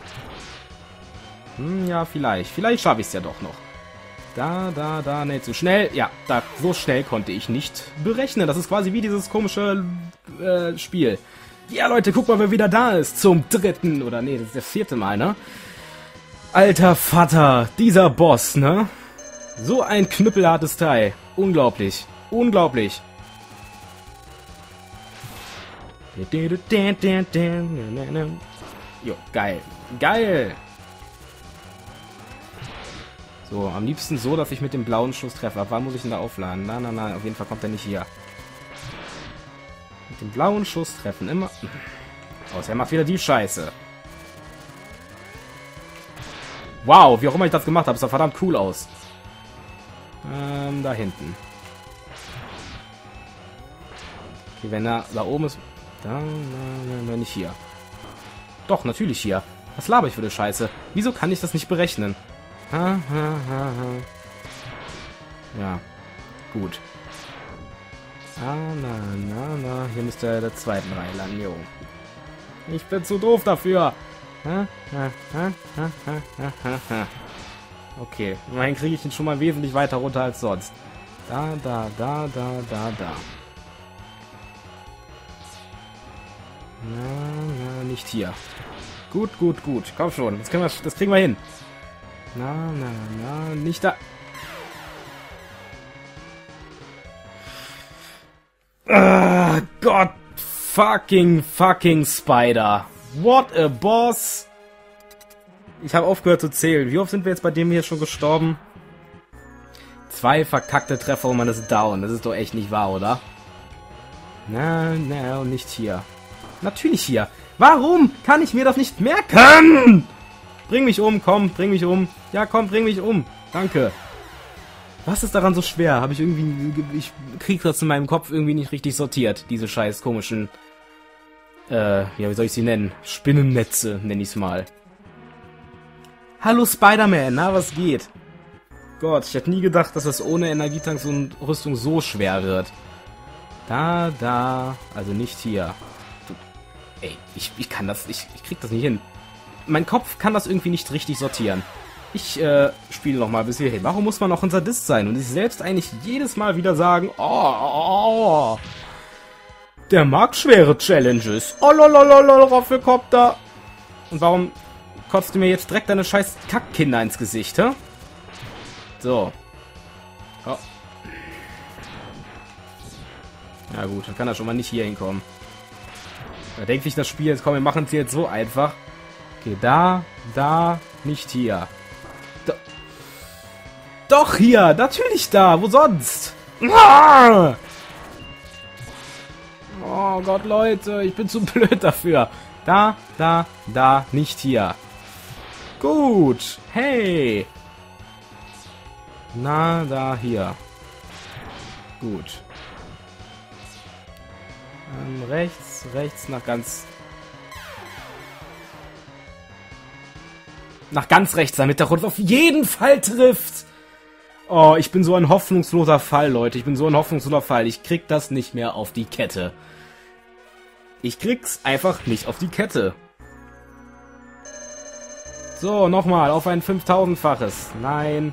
Ja, vielleicht. Vielleicht schaffe ich es ja doch noch. Da, nicht zu schnell. Ja, so schnell konnte ich nicht berechnen. Das ist quasi wie dieses komische Spiel. Ja, Leute, guck mal, wer wieder da ist. Zum 3. oder nee, das ist das 4. Mal, ne? Alter Vater, dieser Boss, ne? So ein knüppelhartes Teil. Unglaublich. Unglaublich. Jo, geil. Geil. So, am liebsten so, dass ich mit dem blauen Schuss treffe. Ab wann muss ich ihn da aufladen? Nein, auf jeden Fall kommt er nicht hier. Mit dem blauen Schuss treffen, immer... Außer er macht wieder die Scheiße. Wow, wie auch immer ich das gemacht habe, sah verdammt cool aus. Da hinten. Okay, wenn er da oben ist... Dann nicht hier. Doch, natürlich hier. Was laber ich für eine Scheiße? Wieso kann ich das nicht berechnen? Ja, gut. Na. Hier müsste er der 2. Reihe landen, jo. Ich bin zu doof dafür. Okay, immerhin kriege ich ihn schon mal wesentlich weiter runter als sonst. Da. Na, nicht hier. Gut. Komm schon, das kriegen wir hin. Na, nicht da. Gott, fucking Spider. What a boss. Ich habe aufgehört zu zählen. Wie oft sind wir jetzt bei dem hier schon gestorben? 2 verkackte Treffer und man ist down. Das ist doch echt nicht wahr, oder? Na, und nicht hier. Natürlich hier. Warum kann ich mir das nicht merken? Bring mich um, komm, bring mich um. Ja, komm, bring mich um. Danke. Was ist daran so schwer? Habe ich irgendwie... Ich krieg das in meinem Kopf irgendwie nicht richtig sortiert. Diese scheiß komischen... Ja, wie soll ich sie nennen? Spinnennetze, nenne ich es mal. Hallo Spider-Man, na, was geht? Gott, ich hätte nie gedacht, dass das ohne Energietanks und Rüstung so schwer wird. Da, also nicht hier. Du, ey, ich kann das, ich krieg das nicht hin. Mein Kopf kann das irgendwie nicht richtig sortieren. Ich spiele noch mal bis hierhin. Warum muss man noch ein Sadist sein und sich selbst eigentlich jedes Mal wieder sagen, oh, der mag schwere Challenges. Oh, lolololol, Roffelkopter. Und warum kotzt du mir jetzt direkt deine scheiß Kackkinder ins Gesicht, hä? So. Oh. Ja gut, dann kann er schon mal nicht hier hinkommen. Da denkt sich das Spiel jetzt, komm, wir machen es jetzt so einfach. Okay, da, nicht hier. Doch hier, natürlich da, wo sonst? Ah! Oh Gott, Leute, ich bin zu blöd dafür. Da, nicht hier. Gut, hey. Na, da, hier. Gut. Rechts, nach ganz rechts, damit der Rot auf jeden Fall trifft. Oh, ich bin so ein hoffnungsloser Fall, Leute. Ich bin so ein hoffnungsloser Fall. Ich krieg das nicht mehr auf die Kette. Ich krieg's einfach nicht auf die Kette. So, nochmal, auf ein 5000-faches. Nein.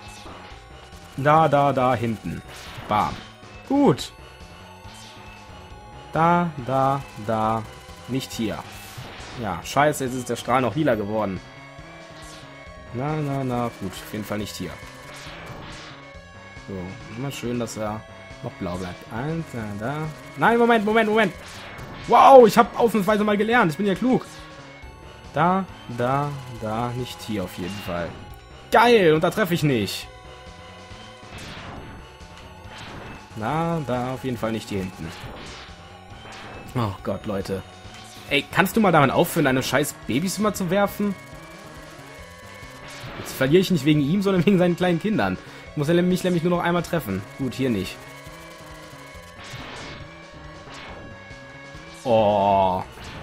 Da, hinten. Bam. Gut. Da, nicht hier. Ja, scheiße, jetzt ist der Strahl noch lila geworden. Na, gut, auf jeden Fall nicht hier. So, immer schön, dass er noch blau bleibt. Eins, da. Nein, Moment. Wow, ich habe ausnahmsweise mal gelernt. Ich bin ja klug. Da, nicht hier auf jeden Fall. Geil, und da treffe ich nicht. Na, da auf jeden Fall nicht hier hinten. Oh Gott, Leute. Ey, kannst du mal damit aufhören, deine scheiß Babys immer zu werfen? Jetzt verliere ich nicht wegen ihm, sondern wegen seinen kleinen Kindern. Muss er mich nämlich nur noch einmal treffen. Gut, hier nicht. Oh.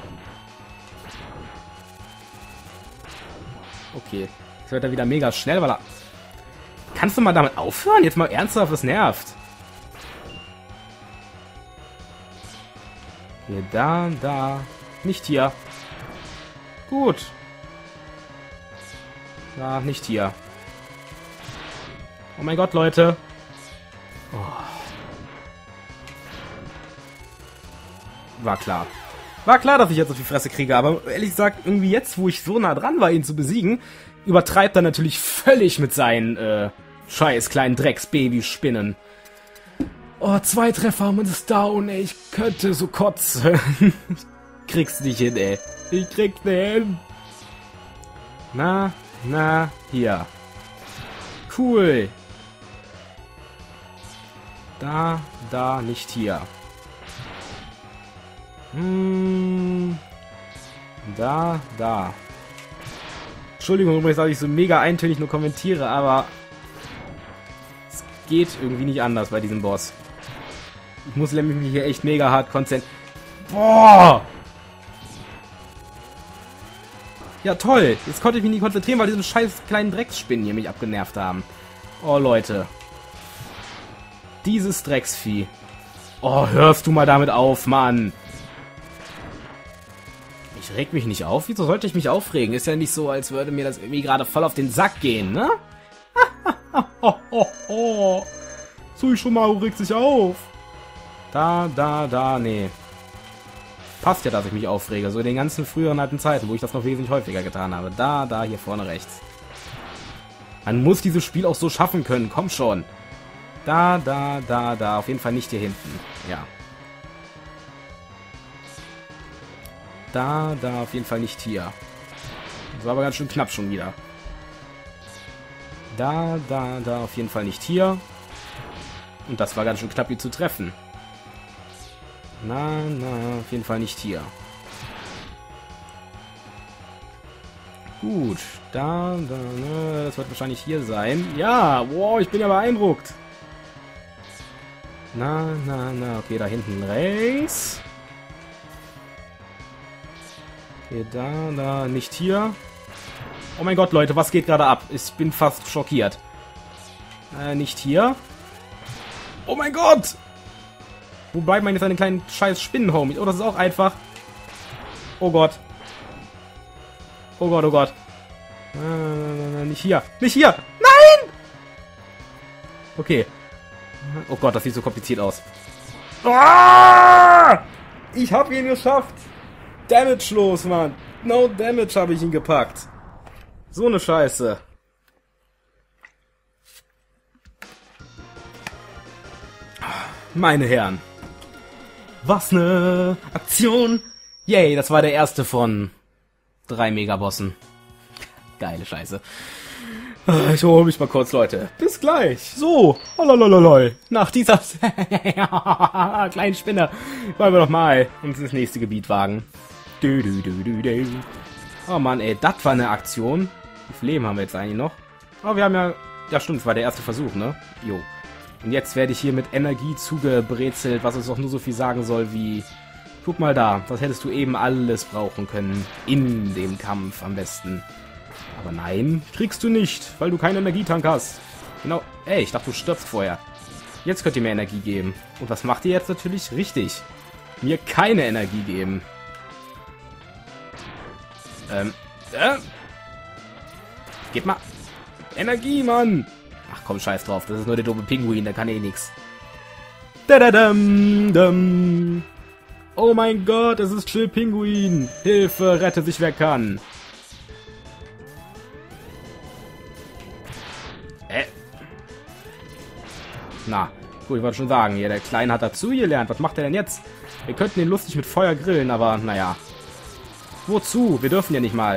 Okay. Jetzt wird er wieder mega schnell, weil er... Kannst du mal damit aufhören? Jetzt mal ernsthaft, das nervt. Hier, da. Nicht hier. Gut. Da, nicht hier. Oh mein Gott, Leute. Oh. War klar. War klar, dass ich jetzt auf die Fresse kriege, aber ehrlich gesagt, irgendwie jetzt, wo ich so nah dran war, ihn zu besiegen, übertreibt er natürlich völlig mit seinen, scheiß kleinen Drecksbaby-Spinnen. Oh, 2 Treffer und ist down, ey. Ich könnte so kotzen. Ich krieg's nicht hin, ey. Ich krieg's nicht hin. Na, hier. Cool. Da, nicht hier. Da. Entschuldigung, übrigens, dass ich so mega eintönig nur kommentiere, aber es geht irgendwie nicht anders bei diesem Boss. Ich muss nämlich mich hier echt mega hart konzentrieren. Boah! Ja, toll. Jetzt konnte ich mich nicht konzentrieren, weil diese scheiß kleinen Drecksspinnen hier mich abgenervt haben. Oh, Leute. Dieses Drecksvieh. Oh, hörst du mal damit auf, Mann. Ich reg mich nicht auf. Wieso sollte ich mich aufregen? Ist ja nicht so, als würde mir das irgendwie gerade voll auf den Sack gehen, ne? So, ich schon mal, regt sich auf. Da, nee. Passt ja, dass ich mich aufrege. So in den ganzen früheren alten Zeiten, wo ich das noch wesentlich häufiger getan habe. Da, hier vorne rechts. Man muss dieses Spiel auch so schaffen können. Komm schon. Da. Auf jeden Fall nicht hier hinten. Ja. Da, auf jeden Fall nicht hier. Das war aber ganz schön knapp schon wieder. Da, auf jeden Fall nicht hier. Und das war ganz schön knapp, ihn zu treffen. Na, auf jeden Fall nicht hier. Gut, da, das wird wahrscheinlich hier sein. Ja, wow, ich bin ja beeindruckt. Na, okay, da hinten rechts. Okay, da, nicht hier. Oh mein Gott, Leute, was geht gerade ab? Ich bin fast schockiert. Nicht hier. Oh mein Gott! Wo bleiben meine kleinen scheiß Spinnen-Homies? Oh, das ist auch einfach. Oh Gott. Oh Gott, oh Gott. Nicht hier. Nicht hier! Nein! Okay. Oh Gott, das sieht so kompliziert aus. Ah! Ich hab ihn geschafft. Damage los, Mann. No Damage habe ich ihn gepackt. So eine Scheiße. Meine Herren. Was ne Aktion. Yay, das war der erste von 3 Megabossen. Geile Scheiße. Ich hole mich mal kurz, Leute. Bis gleich. So, lalalala. Nach dieser kleinen Spinne wollen wir doch mal uns ins nächste Gebiet wagen. Oh Mann, ey, das war eine Aktion. Wie viel Leben haben wir jetzt eigentlich noch? Oh, wir haben ja... Ja, stimmt, das war der erste Versuch, ne? Jo. Und jetzt werde ich hier mit Energie zugebrezelt, was uns auch nur so viel sagen soll wie... Guck mal da, das hättest du eben alles brauchen können. In dem Kampf am besten. Aber nein, kriegst du nicht, weil du keinen Energietank hast. Genau, ey, ich dachte, du stirbst vorher. Jetzt könnt ihr mir Energie geben. Und was macht ihr jetzt natürlich? Richtig. Mir keine Energie geben. Gib mal Energie, Mann. Ach komm, scheiß drauf, das ist nur der dumme Pinguin, der kann eh nix. Oh mein Gott, es ist Chill Pinguin. Hilfe, rette sich, wer kann. Na, gut, ich wollte schon sagen, hier, der Kleine hat dazu gelernt. Was macht er denn jetzt? Wir könnten ihn lustig mit Feuer grillen, aber naja. Wozu? Wir dürfen ja nicht mal.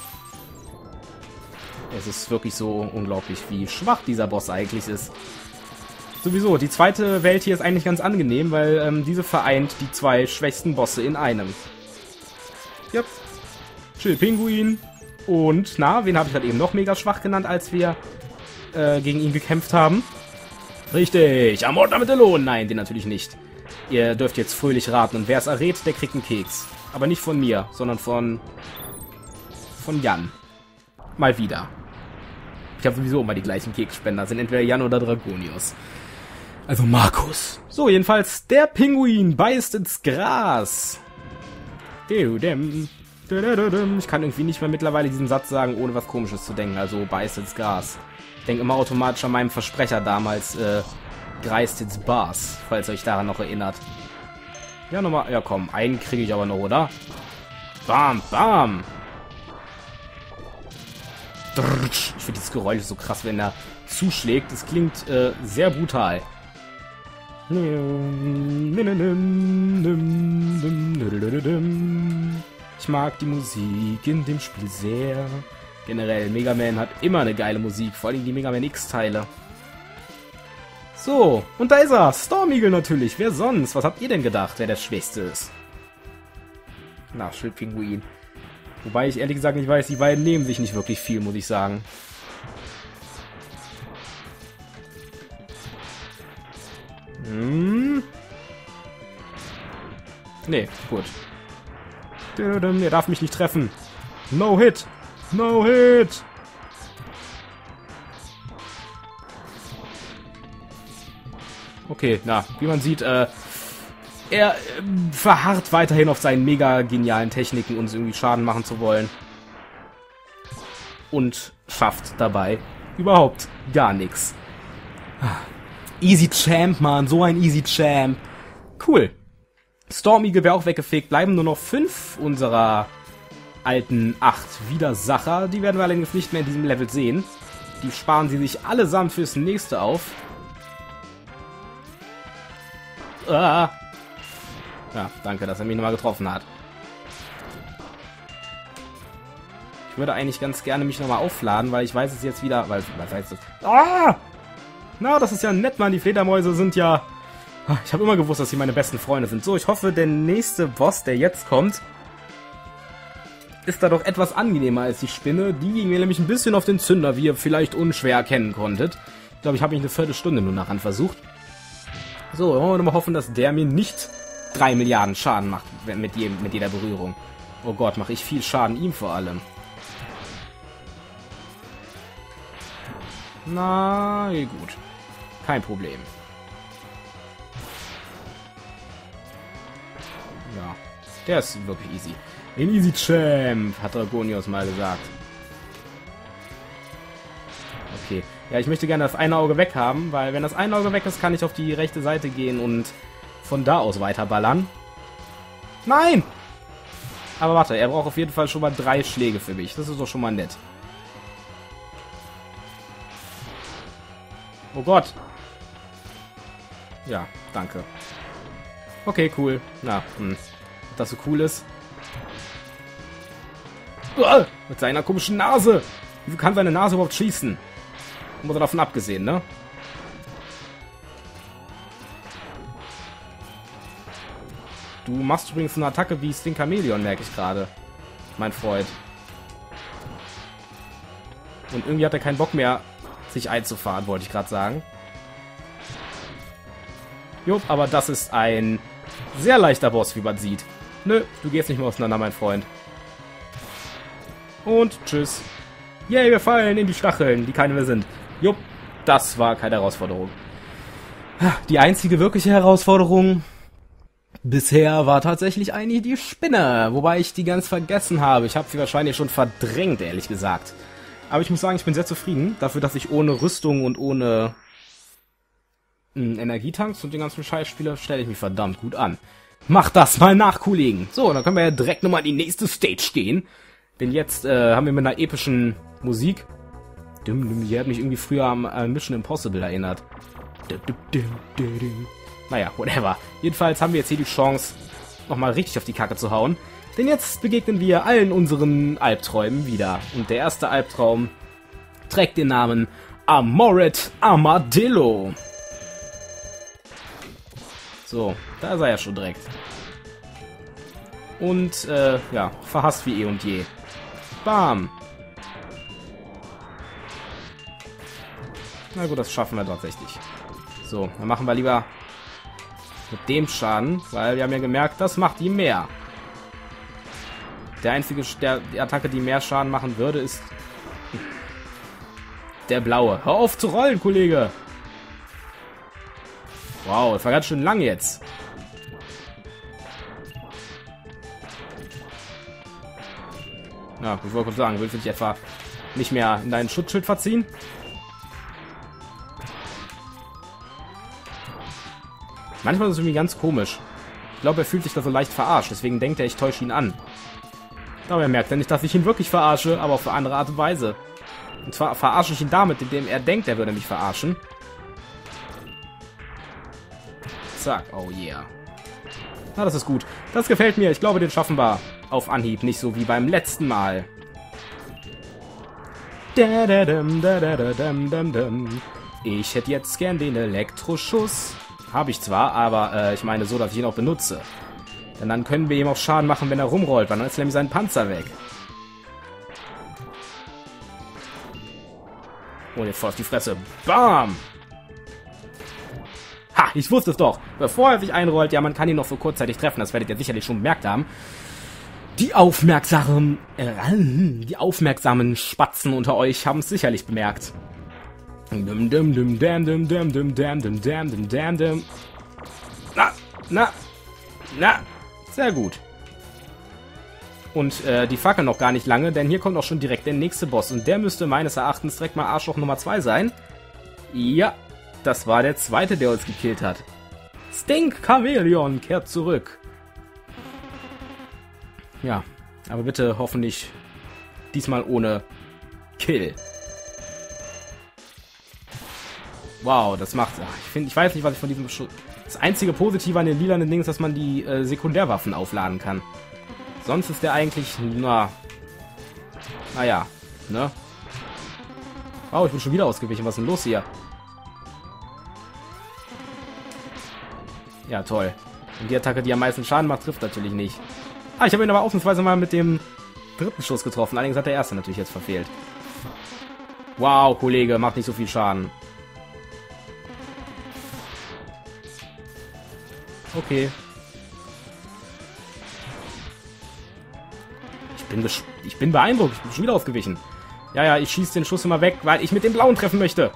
Es ist wirklich so unglaublich, wie schwach dieser Boss eigentlich ist. Sowieso, die zweite Welt hier ist eigentlich ganz angenehm, weil diese vereint die 2 schwächsten Bosse in einem. Yep. Chill Pinguin. Und, na, wen habe ich halt eben noch mega schwach genannt, als wir gegen ihn gekämpft haben? Richtig, Amor damit Lohn. Nein, den natürlich nicht. Ihr dürft jetzt fröhlich raten. Und wer es errät, der kriegt einen Keks. Aber nicht von mir, sondern von Jan. Mal wieder. Ich habe sowieso immer die gleichen Keksspender. Sind entweder Jan oder Dragonius. Also Markus. So, jedenfalls, der Pinguin beißt ins Gras. Ich kann irgendwie nicht mehr mittlerweile diesen Satz sagen, ohne was Komisches zu denken. Also beißt ins Gras. Ich denke immer automatisch an meinen Versprecher damals, greist ins Bars, falls ihr euch daran noch erinnert. Ja, nochmal, ja komm, einen kriege ich aber noch, oder? Bam, bam! Ich finde dieses Geräusch so krass, wenn er zuschlägt. Es klingt sehr brutal. Ich mag die Musik in dem Spiel sehr. Generell, Mega Man hat immer eine geile Musik, vor allem die Mega Man X-Teile. So, und da ist er, Storm Eagle natürlich, wer sonst? Was habt ihr denn gedacht, wer der Schwächste ist? Na, Schildpinguin. Wobei ich ehrlich gesagt nicht weiß, die beiden nehmen sich nicht wirklich viel, muss ich sagen. Nee, gut. Er darf mich nicht treffen. No hit! No hit! Okay, na, wie man sieht, er verharrt weiterhin auf seinen mega genialen Techniken, uns irgendwie Schaden machen zu wollen. Und schafft dabei überhaupt gar nichts. Easy Champ, Mann, so ein Easy Champ. Cool. Storm Eagle wäre auch weggefegt. Bleiben nur noch 5 unserer alten 8 Widersacher. Die werden wir allerdings nicht mehr in diesem Level sehen. Die sparen sie sich allesamt fürs nächste auf. Ja, danke, dass er mich nochmal getroffen hat. Ich würde eigentlich ganz gerne mich nochmal aufladen, weil ich weiß es jetzt wieder... Was heißt das? Ah! Na, das ist ja nett, Mann. Die Fledermäuse sind ja... Ich habe immer gewusst, dass sie meine besten Freunde sind. So, ich hoffe, der nächste Boss, der jetzt kommt, ist da doch etwas angenehmer als die Spinne. Die ging mir nämlich ein bisschen auf den Zünder, wie ihr vielleicht unschwer erkennen konntet. Ich glaube, ich habe mich eine Viertelstunde nur nachher versucht. So, wollen wir mal hoffen, dass der mir nicht 3 Milliarden Schaden macht mit jeder Berührung. Oh Gott, mache ich viel Schaden ihm vor allem. Na, gut. Kein Problem. Ja, der ist wirklich easy. Ein Easy Champ, hat Dragonios mal gesagt. Okay. Ja, ich möchte gerne das eine Auge weg haben, weil wenn das eine Auge weg ist, kann ich auf die rechte Seite gehen und von da aus weiterballern. Nein! Aber warte, er braucht auf jeden Fall schon mal 3 Schläge für mich. Das ist doch schon mal nett. Oh Gott. Ja, danke. Okay, cool. Na, ob das so cool ist. Uah, mit seiner komischen Nase. Wie kann seine Nase überhaupt schießen? Muss er davon abgesehen, ne? Du machst übrigens eine Attacke wie Stinkamelion, merke ich gerade. Mein Freund. Und irgendwie hat er keinen Bock mehr, sich einzufahren, wollte ich gerade sagen. Jo, aber das ist ein sehr leichter Boss, wie man sieht. Nö, du gehst nicht mehr auseinander, mein Freund. Und tschüss. Yay, wir fallen in die Stacheln, die keine mehr sind. Jupp, das war keine Herausforderung. Die einzige wirkliche Herausforderung bisher war tatsächlich eigentlich die Spinne, wobei ich die ganz vergessen habe. Ich habe sie wahrscheinlich schon verdrängt, ehrlich gesagt. Aber ich muss sagen, ich bin sehr zufrieden dafür, dass ich ohne Rüstung und ohne Energietanks und den ganzen Scheiß spiele, stelle ich mich verdammt gut an. Macht das mal nach, Kollegen. So, dann können wir ja direkt nochmal in die nächste Stage gehen. Denn jetzt haben wir mit einer epischen Musik. Die hat mich irgendwie früher am Mission Impossible erinnert. Naja, whatever. Jedenfalls haben wir jetzt hier die Chance, nochmal richtig auf die Kacke zu hauen. Denn jetzt begegnen wir allen unseren Albträumen wieder. Und der erste Albtraum trägt den Namen Amoret Armadillo. So, da ist er ja schon direkt. Und, ja, verhasst wie eh und je. Bam! Na gut, das schaffen wir tatsächlich. So, dann machen wir lieber mit dem Schaden, weil wir haben ja gemerkt, das macht ihm mehr. Der einzige, die Attacke, die mehr Schaden machen würde, ist der blaue. Hör auf zu rollen, Kollege! Wow, das war ganz schön lang jetzt. Ja, ich wollte kurz sagen, willst du dich etwa nicht mehr in dein Schutzschild verziehen? Manchmal ist es irgendwie ganz komisch. Ich glaube, er fühlt sich da so leicht verarscht, deswegen denkt er, ich täusche ihn an. Aber er merkt ja nicht, dass ich ihn wirklich verarsche, aber auf eine andere Art und Weise. Und zwar verarsche ich ihn damit, indem er denkt, er würde mich verarschen. Zack, oh yeah. Na, das ist gut. Das gefällt mir. Ich glaube, den schaffen wir auf Anhieb. Nicht so wie beim letzten Mal. Ich hätte jetzt gern den Elektroschuss. Habe ich zwar, aber ich meine so, dass ich ihn auch benutze. Denn dann können wir ihm auch Schaden machen, wenn er rumrollt, weil dann ist nämlich sein Panzer weg. Und jetzt voll auf die Fresse. Bam! Ha, ich wusste es doch. Bevor er sich einrollt, ja, man kann ihn noch so kurzzeitig treffen, das werdet ihr sicherlich schon bemerkt haben. Die aufmerksamen Spatzen unter euch haben es sicherlich bemerkt. Na, sehr gut. Und die Fackel noch gar nicht lange, denn hier kommt auch schon direkt der nächste Boss. Und der müsste meines Erachtens direkt mal Arschloch Nummer 2 sein. Ja, das war der zweite, der uns gekillt hat. Stinkamelion kehrt zurück. Ja, aber bitte hoffentlich diesmal ohne Kill. Wow, das macht... Ich weiß nicht, was ich von diesem... Das einzige Positive an den lilanen Ding ist, dass man die Sekundärwaffen aufladen kann. Sonst ist der eigentlich... Naja, ne? Wow, ich bin schon wieder ausgewichen. Was ist denn los hier? Ja, toll. Und die Attacke, die am meisten Schaden macht, trifft natürlich nicht. Ah, ich habe ihn aber ausnahmsweise mal mit dem dritten Schuss getroffen. Allerdings hat der erste natürlich jetzt verfehlt. Wow, Kollege, macht nicht so viel Schaden. Okay. Ich bin beeindruckt. Ich bin schon wieder ausgewichen. Ja, ich schieße den Schuss immer weg, weil ich mit dem Blauen treffen möchte.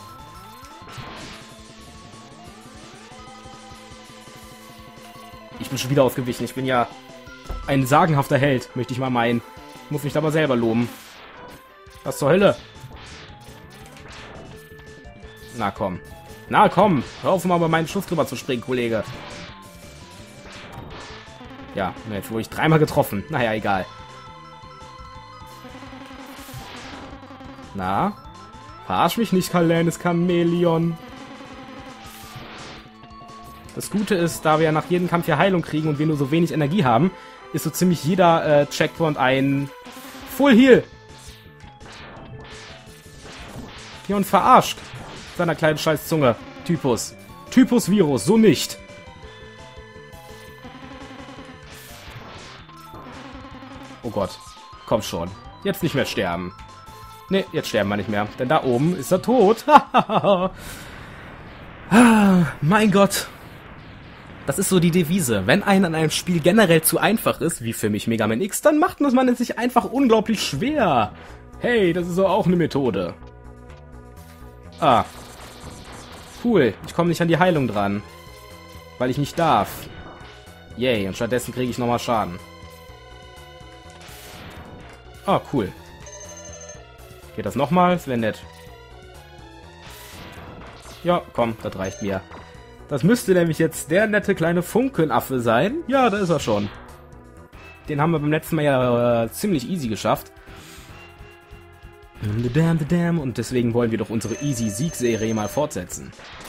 Ich bin schon wieder ausgewichen. Ich bin ja ein sagenhafter Held, möchte ich mal meinen. Ich muss mich da mal selber loben. Was zur Hölle? Na komm. Na komm. Hör auf mal bei meinen Schuss drüber zu springen, Kollege. Ja, jetzt wurde ich dreimal getroffen. Naja, egal. Na? Verarsch mich nicht, kleines Chamäleon. Das Gute ist, da wir ja nach jedem Kampf hier Heilung kriegen und wir nur so wenig Energie haben, ist so ziemlich jeder Checkpoint ein Full Heal. Hier und verarscht. Seiner kleinen Scheißzunge. Typus. Typus Virus, so nicht. Oh Gott. Komm schon. Jetzt nicht mehr sterben. Ne, jetzt sterben wir nicht mehr. Denn da oben ist er tot. Mein Gott. Das ist so die Devise. Wenn einem an einem Spiel generell zu einfach ist, wie für mich Mega Man X, dann macht man es sich einfach unglaublich schwer. Hey, das ist doch auch eine Methode. Ah. Cool. Ich komme nicht an die Heilung dran. Weil ich nicht darf. Yay, und stattdessen kriege ich nochmal Schaden. Oh, cool. Geht das nochmal? Das wäre nett. Ja, komm, das reicht mir. Das müsste nämlich jetzt der nette kleine Funkenaffe sein. Ja, da ist er schon. Den haben wir beim letzten Mal ja ziemlich easy geschafft. Und deswegen wollen wir doch unsere Easy-Sieg-Serie mal fortsetzen.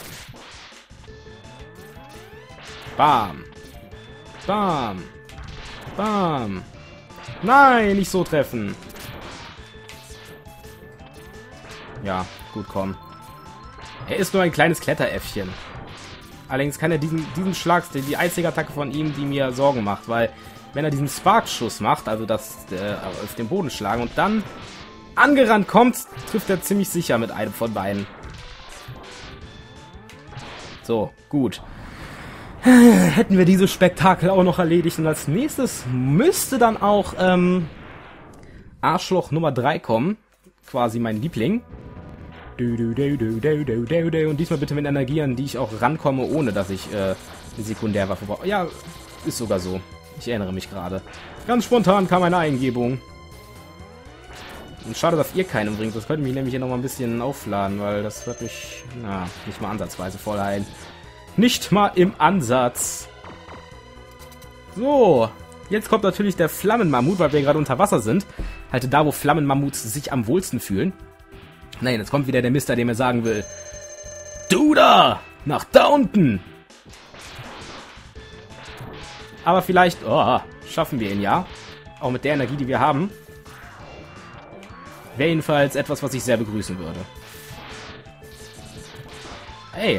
Bam. Bam. Bam. Nein, nicht so treffen. Ja, gut, komm. Er ist nur ein kleines Kletteräffchen. Allerdings kann er diesen Schlag, die einzige Attacke von ihm, die mir Sorgen macht, weil wenn er diesen Sparkschuss macht, also das auf den Boden schlagen und dann angerannt kommt, trifft er ziemlich sicher mit einem von beiden. So, gut. Hätten wir dieses Spektakel auch noch erledigt und als nächstes müsste dann auch Arschloch Nummer 3 kommen. Quasi mein Liebling. Und diesmal bitte mit Energie, an die ich auch rankomme, ohne dass ich eine Sekundärwaffe brauche. Ja, ist sogar so. Ich erinnere mich gerade. Ganz spontan kam eine Eingebung. Und schade, dass ihr keinen bringt. Das könnte mich nämlich hier nochmal ein bisschen aufladen, weil das wird mich, nicht mal ansatzweise voll heilen. Nicht mal im Ansatz. So, jetzt kommt natürlich der Flammenmammut, weil wir gerade unter Wasser sind. Halt da, wo Flammenmammuts sich am wohlsten fühlen. Nein, jetzt kommt wieder der Mister, der mir sagen will: Du da! Nach da unten! Aber vielleicht, schaffen wir ihn ja. Auch mit der Energie, die wir haben. Wäre jedenfalls etwas, was ich sehr begrüßen würde. Hey!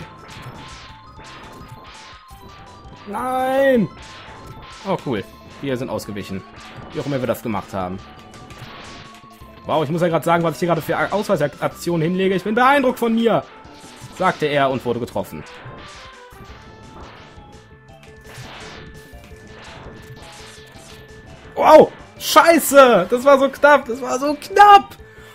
Nein! Oh, cool. Wir sind ausgewichen. Wie auch immer wir das gemacht haben. Wow, ich muss ja gerade sagen, was ich hier gerade für Ausweichaktionen hinlege. Ich bin beeindruckt von mir, sagte er und wurde getroffen. Wow, scheiße, das war so knapp, das war so knapp.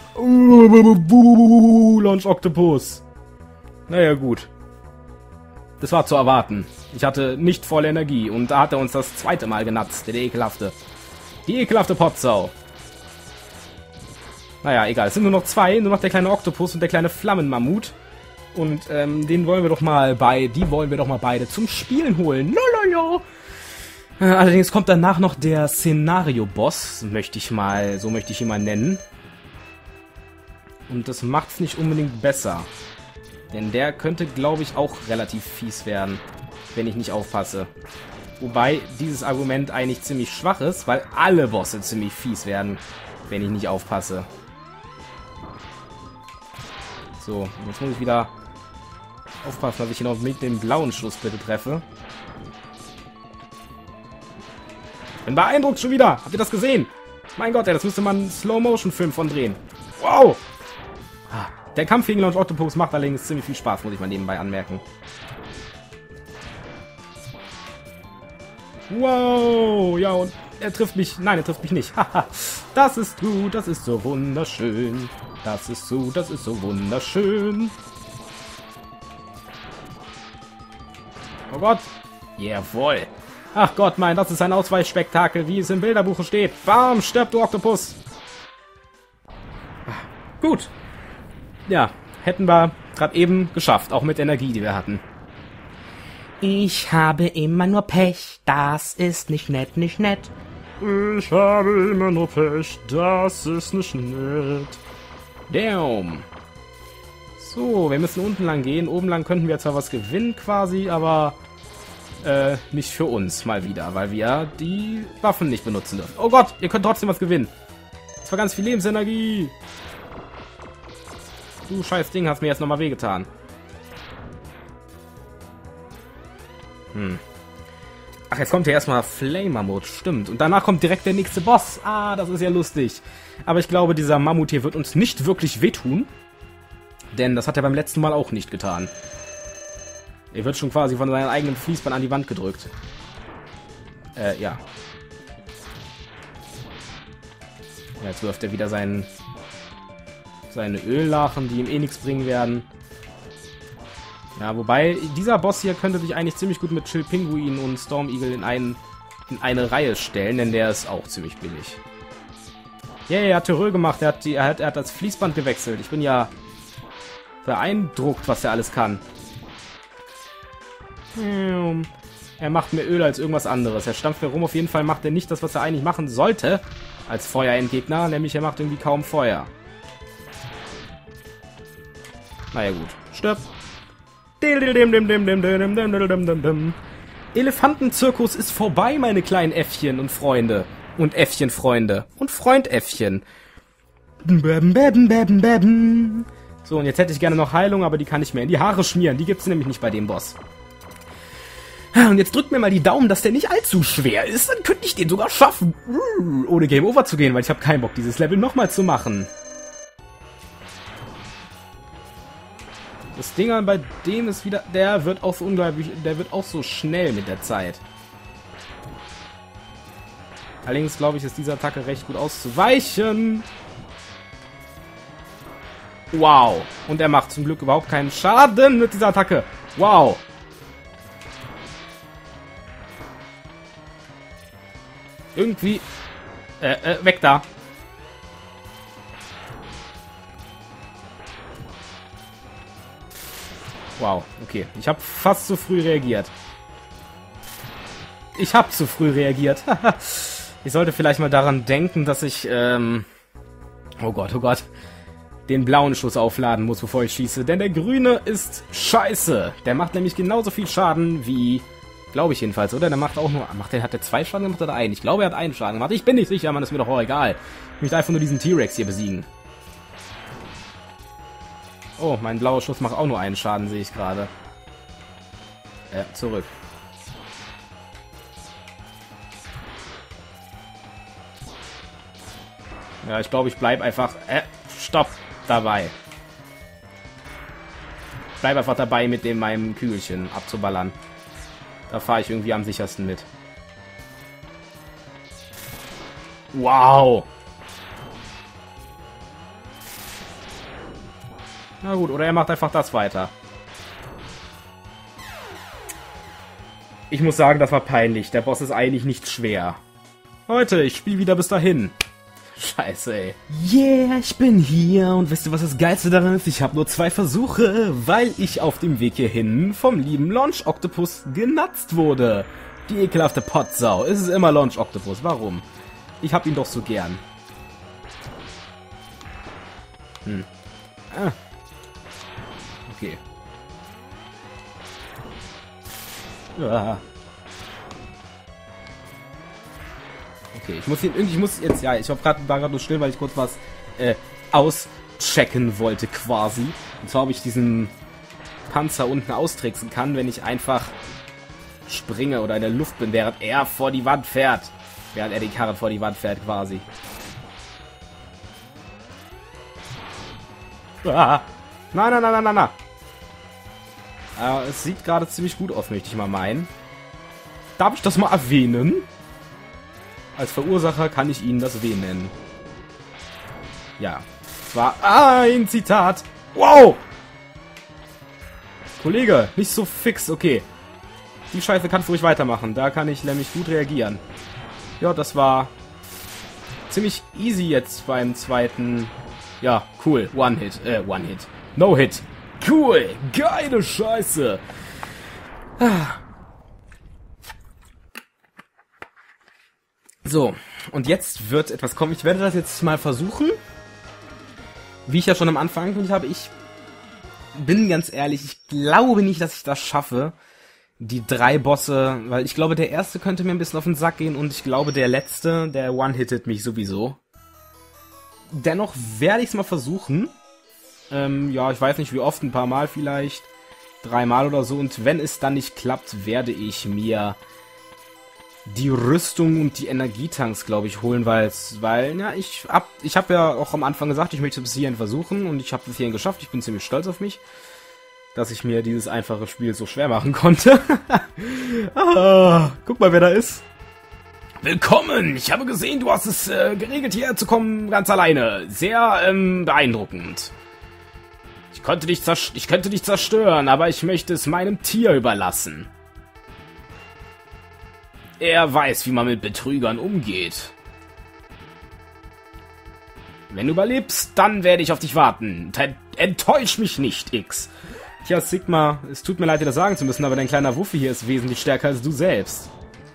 Launch Octopus. Naja, gut. Das war zu erwarten. Ich hatte nicht voll Energie und da hat er uns das zweite Mal genatzt, der ekelhafte. Die ekelhafte Potsau. Naja, egal. Es sind nur noch zwei. Nur noch der kleine Oktopus und der kleine Flammenmammut. Und die wollen wir doch mal beide zum Spielen holen. Lololo. Allerdings kommt danach noch der Szenario-Boss, so möchte ich ihn mal nennen. Und das macht's nicht unbedingt besser. Denn der könnte, glaube ich, auch relativ fies werden, wenn ich nicht aufpasse. Wobei dieses Argument eigentlich ziemlich schwach ist, weil alle Bosse ziemlich fies werden, wenn ich nicht aufpasse. So, jetzt muss ich wieder aufpassen, dass ich ihn auch mit dem blauen Schuss bitte treffe. Bin beeindruckt schon wieder. Habt ihr das gesehen? Mein Gott, ey, das müsste man einen Slow-Motion-Film von drehen. Wow! Der Kampf gegen Launch Octopus macht allerdings ziemlich viel Spaß, muss ich mal nebenbei anmerken. Wow! Ja, und er trifft mich. Nein, er trifft mich nicht. Haha. Das ist gut, das ist so wunderschön. Das ist so wunderschön. Oh Gott. Jawohl. Ach Gott, mein, das ist ein Ausweichspektakel, wie es im Bilderbuche steht. Bam, stirb, du Oktopus. Gut. Ja, hätten wir gerade eben geschafft, auch mit Energie, die wir hatten. Ich habe immer nur Pech, das ist nicht nett, nicht nett. Ich habe immer nur Pech, das ist nicht nett. Damn. So, wir müssen unten lang gehen. Oben lang könnten wir zwar was gewinnen quasi, aber nicht für uns mal wieder, weil wir die Waffen nicht benutzen dürfen. Oh Gott, ihr könnt trotzdem was gewinnen. Das war ganz viel Lebensenergie. Du scheiß Ding, hast mir jetzt nochmal wehgetan. Ach, jetzt kommt ja erstmal Flame-Mammut, stimmt. Und danach kommt direkt der nächste Boss. Ah, das ist ja lustig. Aber ich glaube, dieser Mammut hier wird uns nicht wirklich wehtun. Denn das hat er beim letzten Mal auch nicht getan. Er wird schon quasi von seinem eigenen Fließband an die Wand gedrückt. Ja. Jetzt wirft er wieder seine Öllachen, die ihm eh nichts bringen werden. Ja, wobei, dieser Boss hier könnte sich eigentlich ziemlich gut mit Chill Pinguin und Storm Eagle in eine Reihe stellen, denn der ist auch ziemlich billig. Ja, er hat Terreur gemacht, er hat das Fließband gewechselt. Ich bin ja beeindruckt, was er alles kann. Er macht mehr Öl als irgendwas anderes. Er stampft herum, auf jeden Fall macht er nicht das, was er eigentlich machen sollte als Feuerendgegner, nämlich er macht irgendwie kaum Feuer. Naja gut, stirb. Elefantenzirkus ist vorbei, meine kleinen Äffchen und Freunde. Und Äffchenfreunde. Und Freundäffchen. So, und jetzt hätte ich gerne noch Heilung, aber die kann ich mir in die Haare schmieren. Die gibt es nämlich nicht bei dem Boss. Und jetzt drückt mir mal die Daumen, dass der nicht allzu schwer ist. Dann könnte ich den sogar schaffen. Ohne Game Over zu gehen, weil ich habe keinen Bock, dieses Level nochmal zu machen. Das Ding bei dem ist wieder... Der wird auch so unglaublich... Der wird auch so schnell mit der Zeit. Allerdings glaube ich, ist diese Attacke recht gut auszuweichen. Wow. Und er macht zum Glück überhaupt keinen Schaden mit dieser Attacke. Wow. Irgendwie... weg da. Wow, okay. Ich habe fast zu früh reagiert. Ich habe zu früh reagiert. Ich sollte vielleicht mal daran denken, dass ich, oh Gott, den blauen Schuss aufladen muss, bevor ich schieße. Denn der grüne ist scheiße. Der macht nämlich genauso viel Schaden wie... Glaube ich jedenfalls, oder? Der macht auch nur... Hat der 2 Schaden gemacht oder einen? Ich glaube, er hat einen Schaden gemacht. Ich bin nicht sicher, Mann. Ist mir doch auch egal. Ich möchte einfach nur diesen T-Rex hier besiegen. Oh, mein blauer Schuss macht auch nur einen Schaden, sehe ich gerade. Zurück. Ja, ich glaube, ich bleibe einfach... stopp! Dabei. Bleib einfach dabei, mit meinem Kügelchen abzuballern. Da fahre ich irgendwie am sichersten mit. Wow! Na gut, oder er macht einfach das weiter. Ich muss sagen, das war peinlich. Der Boss ist eigentlich nicht schwer. Leute, ich spiele wieder bis dahin. Scheiße, ey. Yeah, ich bin hier. Und wisst ihr, was das Geilste daran ist? Ich habe nur 2 Versuche, weil ich auf dem Weg hierhin vom lieben Launch Octopus genatzt wurde. Die ekelhafte Potsau. Es ist immer Launch Octopus. Warum? Ich hab ihn doch so gern. Okay. Ja. Okay, ich muss jetzt, ja, war gerade nur still, weil ich kurz was auschecken wollte quasi. Und zwar, ob ich diesen Panzer unten austricksen kann, wenn ich einfach springe oder in der Luft bin, während er vor die Wand fährt. Während er die Karre vor die Wand fährt quasi. Ah. Na. Es sieht gerade ziemlich gut aus, möchte ich mal meinen. Darf ich das mal erwähnen? Als Verursacher kann ich Ihnen das W nennen. Ja. Es war ein Zitat. Wow! Kollege, nicht so fix. Okay. Die Scheiße kannst du ruhig weitermachen. Da kann ich nämlich gut reagieren. Ja, das war ziemlich easy jetzt beim zweiten. Ja, cool. One-Hit. One-Hit. No-Hit. Cool. Geile Scheiße. So, und jetzt wird etwas kommen. Ich werde das jetzt mal versuchen. Wie ich ja schon am Anfang angekündigt habe, ich bin ganz ehrlich, ich glaube nicht, dass ich das schaffe. Die 3 Bosse, weil ich glaube, der erste könnte mir ein bisschen auf den Sack gehen und ich glaube, der letzte, der one-hittet mich sowieso. Dennoch werde ich es mal versuchen. Ja, ich weiß nicht wie oft, ein paar Mal vielleicht. 3 Mal oder so. Und wenn es dann nicht klappt, werde ich mir die Rüstung und die Energietanks, glaube ich, holen, weil ja, ich hab ja auch am Anfang gesagt, ich möchte es bis hierhin versuchen und ich habe es bis hierhin geschafft. Ich bin ziemlich stolz auf mich, dass ich mir dieses einfache Spiel so schwer machen konnte. Guck mal, wer da ist. Willkommen! Ich habe gesehen, du hast es geregelt, hierher zu kommen, ganz alleine. Sehr beeindruckend. Ich könnte dich zerstören, aber ich möchte es meinem Tier überlassen. Er weiß, wie man mit Betrügern umgeht. Wenn du überlebst, dann werde ich auf dich warten. Enttäusch mich nicht, X. Tja, Sigma, es tut mir leid, dir das sagen zu müssen, aber dein kleiner Wuffi hier ist wesentlich stärker als du selbst.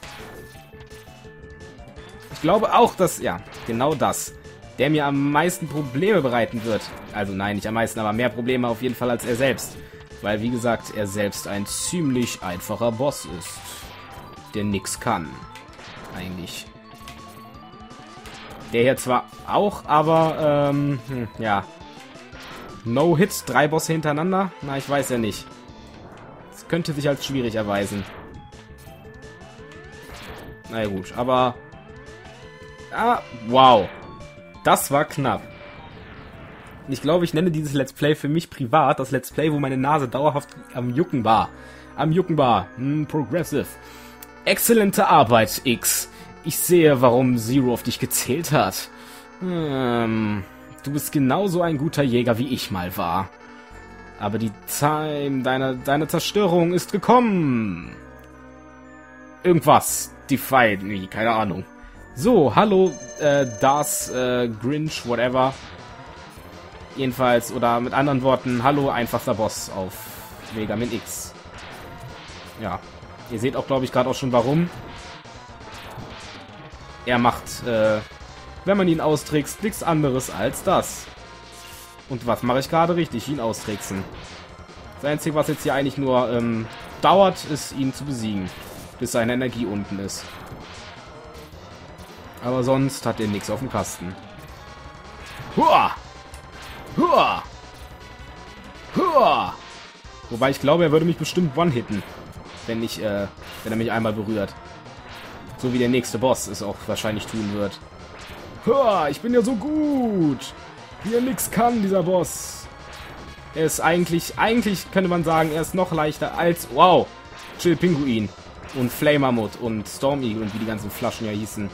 Ich glaube auch, dass, ja, genau das, der mir am meisten Probleme bereiten wird. Also nein, nicht am meisten, aber mehr Probleme auf jeden Fall als er selbst. Weil, wie gesagt, er selbst ein ziemlich einfacher Boss ist. Der nix kann. Eigentlich. Der hier zwar auch, aber, ja. No-Hit, 3 Bosse hintereinander? Na, ich weiß ja nicht. Das könnte sich als schwierig erweisen. Na ja, gut, aber... Ah, wow. Das war knapp. Ich glaube, ich nenne dieses Let's Play für mich privat das Let's Play, wo meine Nase dauerhaft am Jucken war. Progressive. Exzellente Arbeit, X. Ich sehe, warum Zero auf dich gezählt hat. Du bist genauso ein guter Jäger, wie ich mal war. Aber die Zeit deiner Zerstörung ist gekommen. Irgendwas. Defy, nee, keine Ahnung. So, hallo, Grinch, whatever. Jedenfalls, oder mit anderen Worten, hallo, einfachster Boss auf Mega Man X. Ja, ihr seht auch, glaube ich, gerade auch schon, warum. Er macht, wenn man ihn austrickst, nichts anderes als das. Und was mache ich gerade richtig? Ihn austricksen. Das Einzige, was jetzt hier eigentlich nur dauert, ist, ihn zu besiegen. Bis seine Energie unten ist. Aber sonst hat er nichts auf dem Kasten. Hua! Hua! Hua! Wobei ich glaube, er würde mich bestimmt one-hitten, wenn er mich einmal berührt. So wie der nächste Boss es auch wahrscheinlich tun wird. Hua! Ich bin ja so gut! Wie er nix kann, dieser Boss. Er ist eigentlich könnte man sagen, er ist noch leichter als, wow, Chill Pinguin und Flame Mammut und Storm Eagle und wie die ganzen Flaschen ja hießen.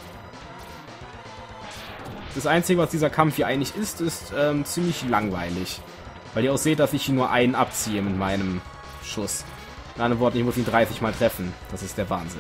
Das Einzige, was dieser Kampf hier eigentlich ist ziemlich langweilig. Weil ihr auch seht, dass ich hier nur einen abziehe mit meinem Schuss. In anderen Worten, ich muss ihn 30 Mal treffen. Das ist der Wahnsinn.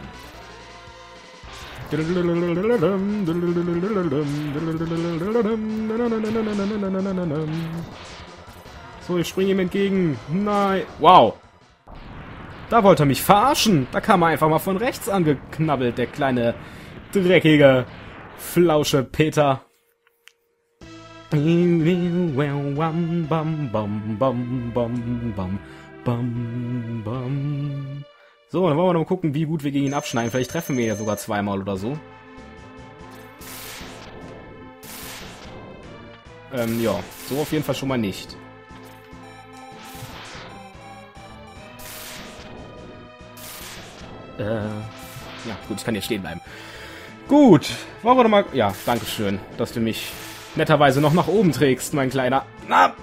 So, ich springe ihm entgegen. Nein. Wow. Da wollte er mich verarschen. Da kam er einfach mal von rechts angeknabbelt, der kleine, dreckige Flausche Peter. So, dann wollen wir mal gucken, wie gut wir gegen ihn abschneiden. Vielleicht treffen wir ihn ja sogar 2-mal oder so. Ja, so auf jeden Fall schon mal nicht. Ja, gut, ich kann hier stehen bleiben. Gut, wollen wir doch mal... Ja, dankeschön, dass du mich netterweise noch nach oben trägst, mein kleiner... Na!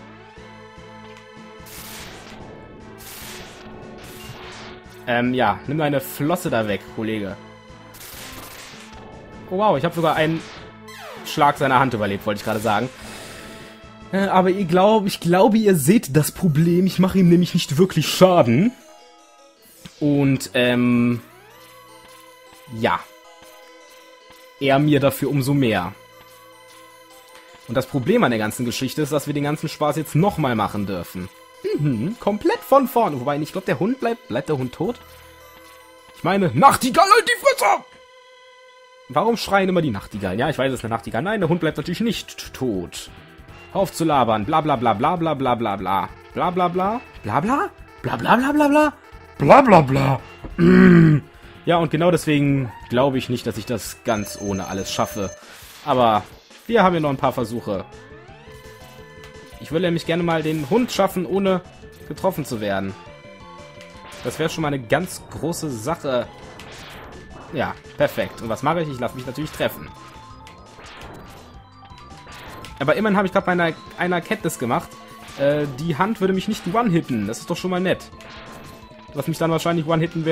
Ja, nimm deine Flosse da weg, Kollege. Oh, wow, ich habe sogar einen Schlag seiner Hand überlebt, wollte ich gerade sagen. Aber ich glaube, ihr seht das Problem. Ich mache ihm nämlich nicht wirklich Schaden. Und, ja. Er mir dafür umso mehr. Und das Problem an der ganzen Geschichte ist, dass wir den ganzen Spaß jetzt nochmal machen dürfen. Komplett von vorne. Wobei, ich glaube, der Hund bleibt der Hund tot? Ich meine, Nachtigall, halt die Fresse! Warum schreien immer die Nachtigallen? Ja, ich weiß, es ist eine Nachtigall. Nein, der Hund bleibt natürlich nicht tot. Hör auf zu labern. Bla bla bla bla bla bla bla bla. Bla bla bla. Bla bla? Bla bla bla bla bla. Bla bla bla. Ja, und genau deswegen glaube ich nicht, dass ich das ganz ohne alles schaffe. Aber wir haben ja noch ein paar Versuche. Ich würde nämlich gerne mal den Hund schaffen, ohne getroffen zu werden. Das wäre schon mal eine ganz große Sache. Ja, perfekt. Und was mache ich? Ich lasse mich natürlich treffen. Aber immerhin habe ich gerade bei einer Erkenntnis gemacht. Die Hand würde mich nicht one-hitten. Das ist doch schon mal nett. Was mich dann wahrscheinlich one-hitten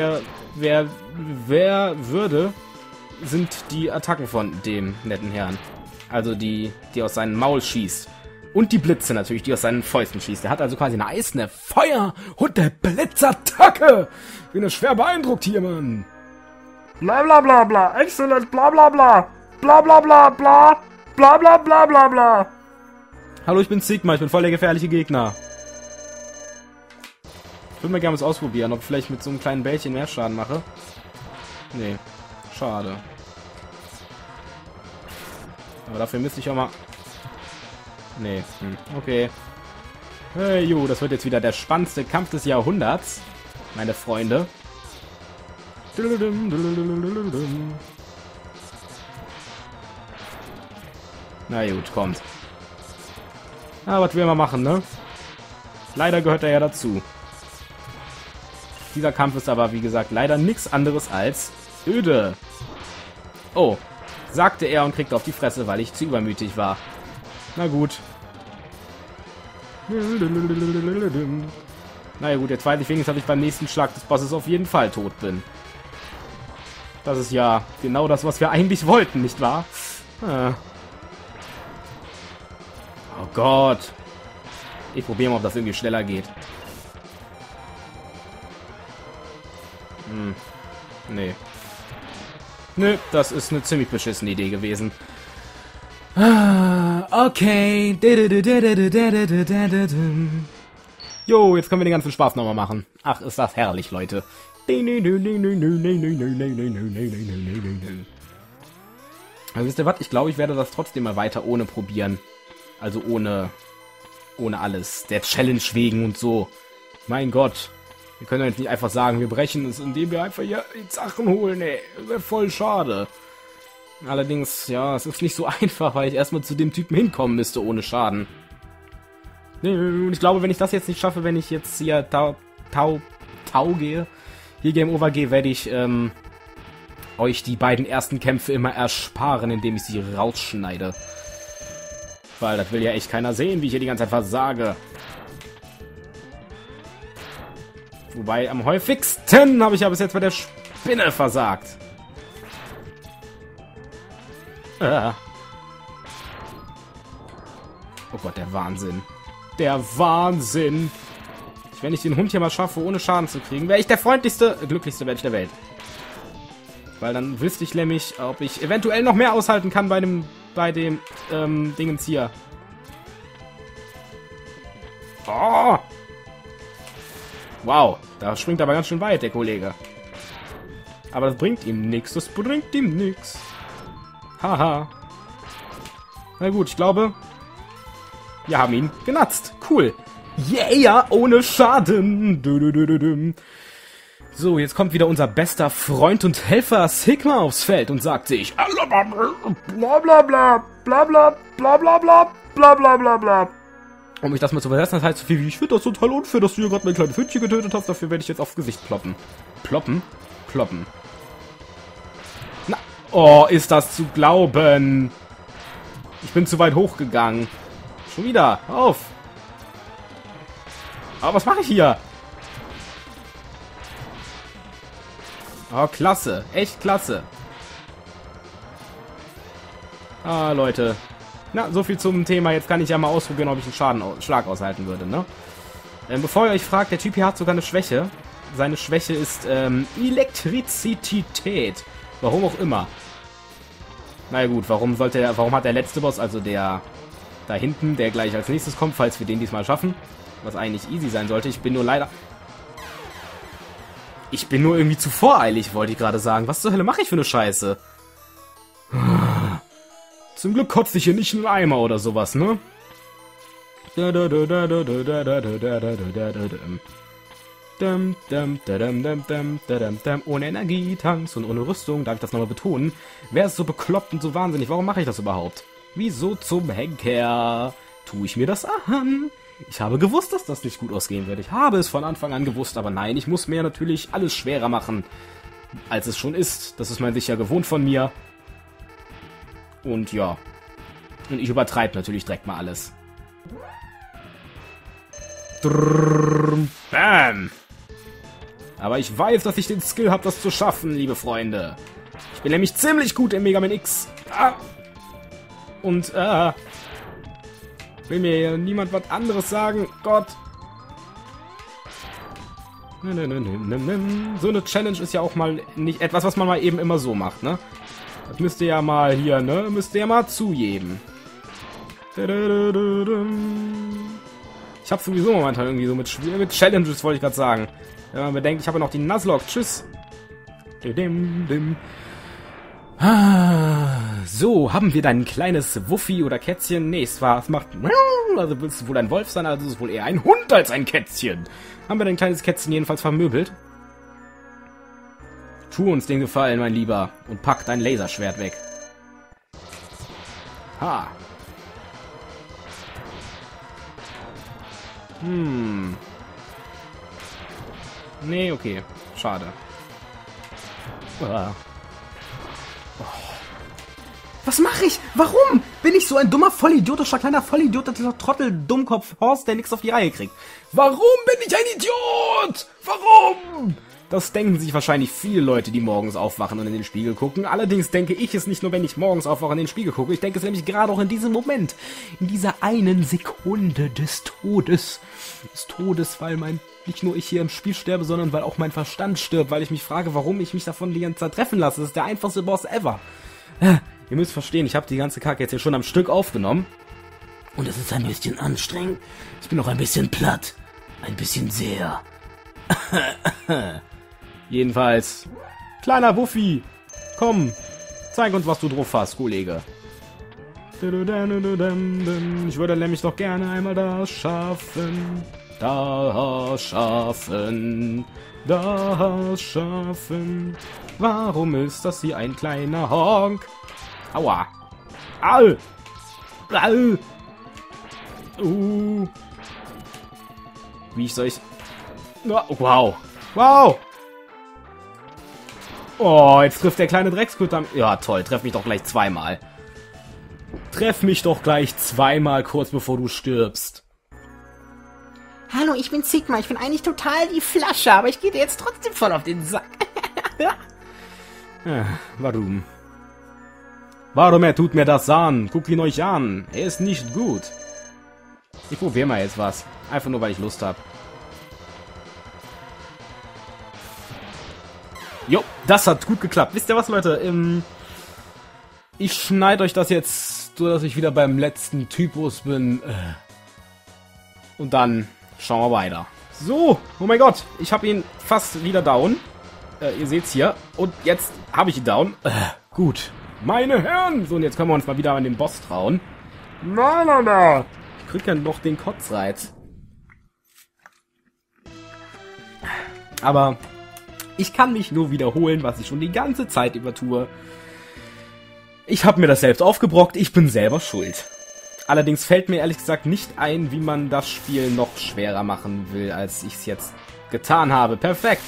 würde, sind die Attacken von dem netten Herrn. Also die aus seinem Maul schießt. Und die Blitze natürlich, die aus seinen Fäusten schießt. Er hat also quasi eine eiserne Feuer- und der Blitzattacke. Ich bin schwer beeindruckt hier, Mann. Bla bla bla bla. Excellent. Bla bla bla. Bla bla bla bla. Bla bla bla bla bla. Hallo, ich bin Sigma. Ich bin voll der gefährliche Gegner. Ich würde mal gerne was ausprobieren, ob ich vielleicht mit so einem kleinen Bällchen mehr Schaden mache. Nee. Schade. Aber dafür müsste ich auch mal... Nee. Okay. Hey, jo, das wird jetzt wieder der spannendste Kampf des Jahrhunderts, meine Freunde. Na gut, kommt. Ah, was will man machen, ne? Leider gehört er ja dazu. Dieser Kampf ist aber, wie gesagt, leider nichts anderes als öde. Oh, sagte er und kriegte auf die Fresse, weil ich zu übermütig war. Na gut. Na ja gut, jetzt weiß ich wenigstens, dass ich beim nächsten Schlag des Bosses auf jeden Fall tot bin. Das ist ja genau das, was wir eigentlich wollten, nicht wahr? Ah. Oh Gott. Ich probiere mal, ob das irgendwie schneller geht. Nee. Nö, das ist eine ziemlich beschissene Idee gewesen. Okay. Jo, jetzt können wir den ganzen Spaß nochmal machen. Ach, ist das herrlich, Leute. Also wisst ihr was? Ich glaube, ich werde das trotzdem mal weiter ohne probieren. Also ohne alles. Der Challenge wegen und so. Mein Gott. Wir können jetzt nicht einfach sagen, wir brechen es, indem wir einfach hier die Sachen holen, ey. Das wäre voll schade. Allerdings, ja, es ist nicht so einfach, weil ich erstmal zu dem Typen hinkommen müsste ohne Schaden. Und ich glaube, wenn ich das jetzt nicht schaffe, wenn ich jetzt hier Tau gehe, hier Game Over gehe, werde ich euch die beiden ersten Kämpfe immer ersparen, indem ich sie rausschneide. Weil das will ja echt keiner sehen, wie ich hier die ganze Zeit versage. Wobei am häufigsten habe ich ja bis jetzt bei der Spinne versagt. Oh Gott, der Wahnsinn. Der Wahnsinn. Wenn ich den Hund hier mal schaffe, ohne Schaden zu kriegen, wäre ich der freundlichste, glücklichste Mensch der Welt. Weil dann wüsste ich nämlich, ob ich eventuell noch mehr aushalten kann bei dem Dingens hier. Oh! Wow, da springt er aber ganz schön weit, der Kollege. Aber das bringt ihm nichts, das bringt ihm nichts. Haha. Na gut, ich glaube, wir haben ihn genatzt. Cool. Yeah, ohne Schaden. So, jetzt kommt wieder unser bester Freund und Helfer Sigma aufs Feld und sagt sich bla bla bla bla bla bla bla bla bla bla bla bla. Um mich das mal zu übersetzen, das heißt so viel wie, ich finde das total unfair, dass du hier gerade mein kleines Hündchen getötet hast, dafür werde ich jetzt aufs Gesicht ploppen. Ploppen? Ploppen. Na, oh, ist das zu glauben. Ich bin zu weit hochgegangen. Schon wieder, auf. Aber was mache ich hier? Oh, klasse. Echt klasse. Ah, Leute. Na, so viel zum Thema. Jetzt kann ich ja mal ausprobieren, ob ich einen Schlag aushalten würde, ne? Bevor ihr euch fragt, der Typ hier hat sogar eine Schwäche. Seine Schwäche ist Elektrizität. Warum auch immer. Na ja, gut, warum hat der letzte Boss, also der da hinten, der gleich als nächstes kommt, falls wir den diesmal schaffen, was eigentlich easy sein sollte. Ich bin nur irgendwie zu voreilig, wollte ich gerade sagen. Was zur Hölle mache ich für eine Scheiße? Zum Glück kotze ich hier nicht in einen Eimer oder sowas, ne? Ohne Energietanks und ohne Rüstung, darf ich das nochmal betonen? Wer ist so bekloppt und so wahnsinnig? Warum mache ich das überhaupt? Wieso zum Henker tue ich mir das an? Ich habe gewusst, dass das nicht gut ausgehen wird. Ich habe es von Anfang an gewusst, aber nein, ich muss mir natürlich alles schwerer machen, als es schon ist. Das ist man sicher gewohnt von mir. Und ja. Und ich übertreibe natürlich direkt mal alles. Bam! Aber ich weiß, dass ich den Skill habe, das zu schaffen, liebe Freunde. Ich bin nämlich ziemlich gut im Mega Man X. Und, will mir hier niemand was anderes sagen. Gott. So eine Challenge ist ja auch mal nicht etwas, was man mal eben immer so macht, ne? Das müsst ihr ja mal hier, ne? Müsst ihr ja mal zugeben. Ich habe sowieso momentan irgendwie so mit Challenges, wollte ich gerade sagen. Wenn man bedenkt, ich habe noch die Nuzlocke. Tschüss. So, haben wir dein kleines Wuffi oder Kätzchen? Nee, es macht... Also willst du wohl ein Wolf sein, also ist es wohl eher ein Hund als ein Kätzchen. Haben wir dein kleines Kätzchen jedenfalls vermöbelt? Tu uns den Gefallen, mein Lieber, und pack dein Laserschwert weg. Ha. Nee, okay. Schade. Was mache ich? Warum? Bin ich so ein dummer, vollidiotischer, kleiner, vollidiotischer Trottel, Dummkopf, Horst, der nichts auf die Reihe kriegt? Warum bin ich ein Idiot? Warum? Das denken sich wahrscheinlich viele Leute, die morgens aufwachen und in den Spiegel gucken. Allerdings denke ich es nicht nur, wenn ich morgens aufwache und in den Spiegel gucke. Ich denke es nämlich gerade auch in diesem Moment. In dieser einen Sekunde des Todes. Des Todes, weil nicht nur ich hier im Spiel sterbe, sondern weil auch mein Verstand stirbt. Weil ich mich frage, warum ich mich davon die ganze Zeit treffen lasse. Das ist der einfachste Boss ever. Ihr müsst verstehen, ich habe die ganze Kacke jetzt hier schon am Stück aufgenommen. Und es ist ein bisschen anstrengend. Ich bin auch ein bisschen platt. Ein bisschen sehr. Jedenfalls, kleiner Wuffi, komm, zeig uns, was du drauf hast, Kollege. Ich würde nämlich doch gerne einmal das schaffen. Das schaffen. Das schaffen. Warum ist das hier ein kleiner Honk? Aua. Au. Au. Wie soll ich... Wow. Wow. Oh, jetzt trifft der kleine Dreckskutter. Ja, toll. Treff mich doch gleich zweimal. Treff mich doch gleich zweimal, kurz bevor du stirbst. Hallo, ich bin Sigma. Ich bin eigentlich total die Flasche, aber ich gehe dir jetzt trotzdem voll auf den Sack. Warum? Warum er tut mir das an? Guckt ihn euch an. Er ist nicht gut. Ich probiere mal jetzt was. Einfach nur, weil ich Lust habe. Jo, das hat gut geklappt. Wisst ihr was, Leute? Ich schneide euch das jetzt, so dass ich wieder beim letzten Typus bin. Und dann schauen wir weiter. So, oh mein Gott, ich habe ihn fast wieder down. Ihr seht's hier. Und jetzt habe ich ihn down. Gut, meine Herren. So, und jetzt können wir uns mal wieder an den Boss trauen. Na. Ich krieg ja noch den Kotzreiz. Aber... ich kann mich nur wiederholen, was ich schon die ganze Zeit über tue. Ich habe mir das selbst aufgebrockt, ich bin selber schuld. Allerdings fällt mir ehrlich gesagt nicht ein, wie man das Spiel noch schwerer machen will, als ich es jetzt getan habe. Perfekt.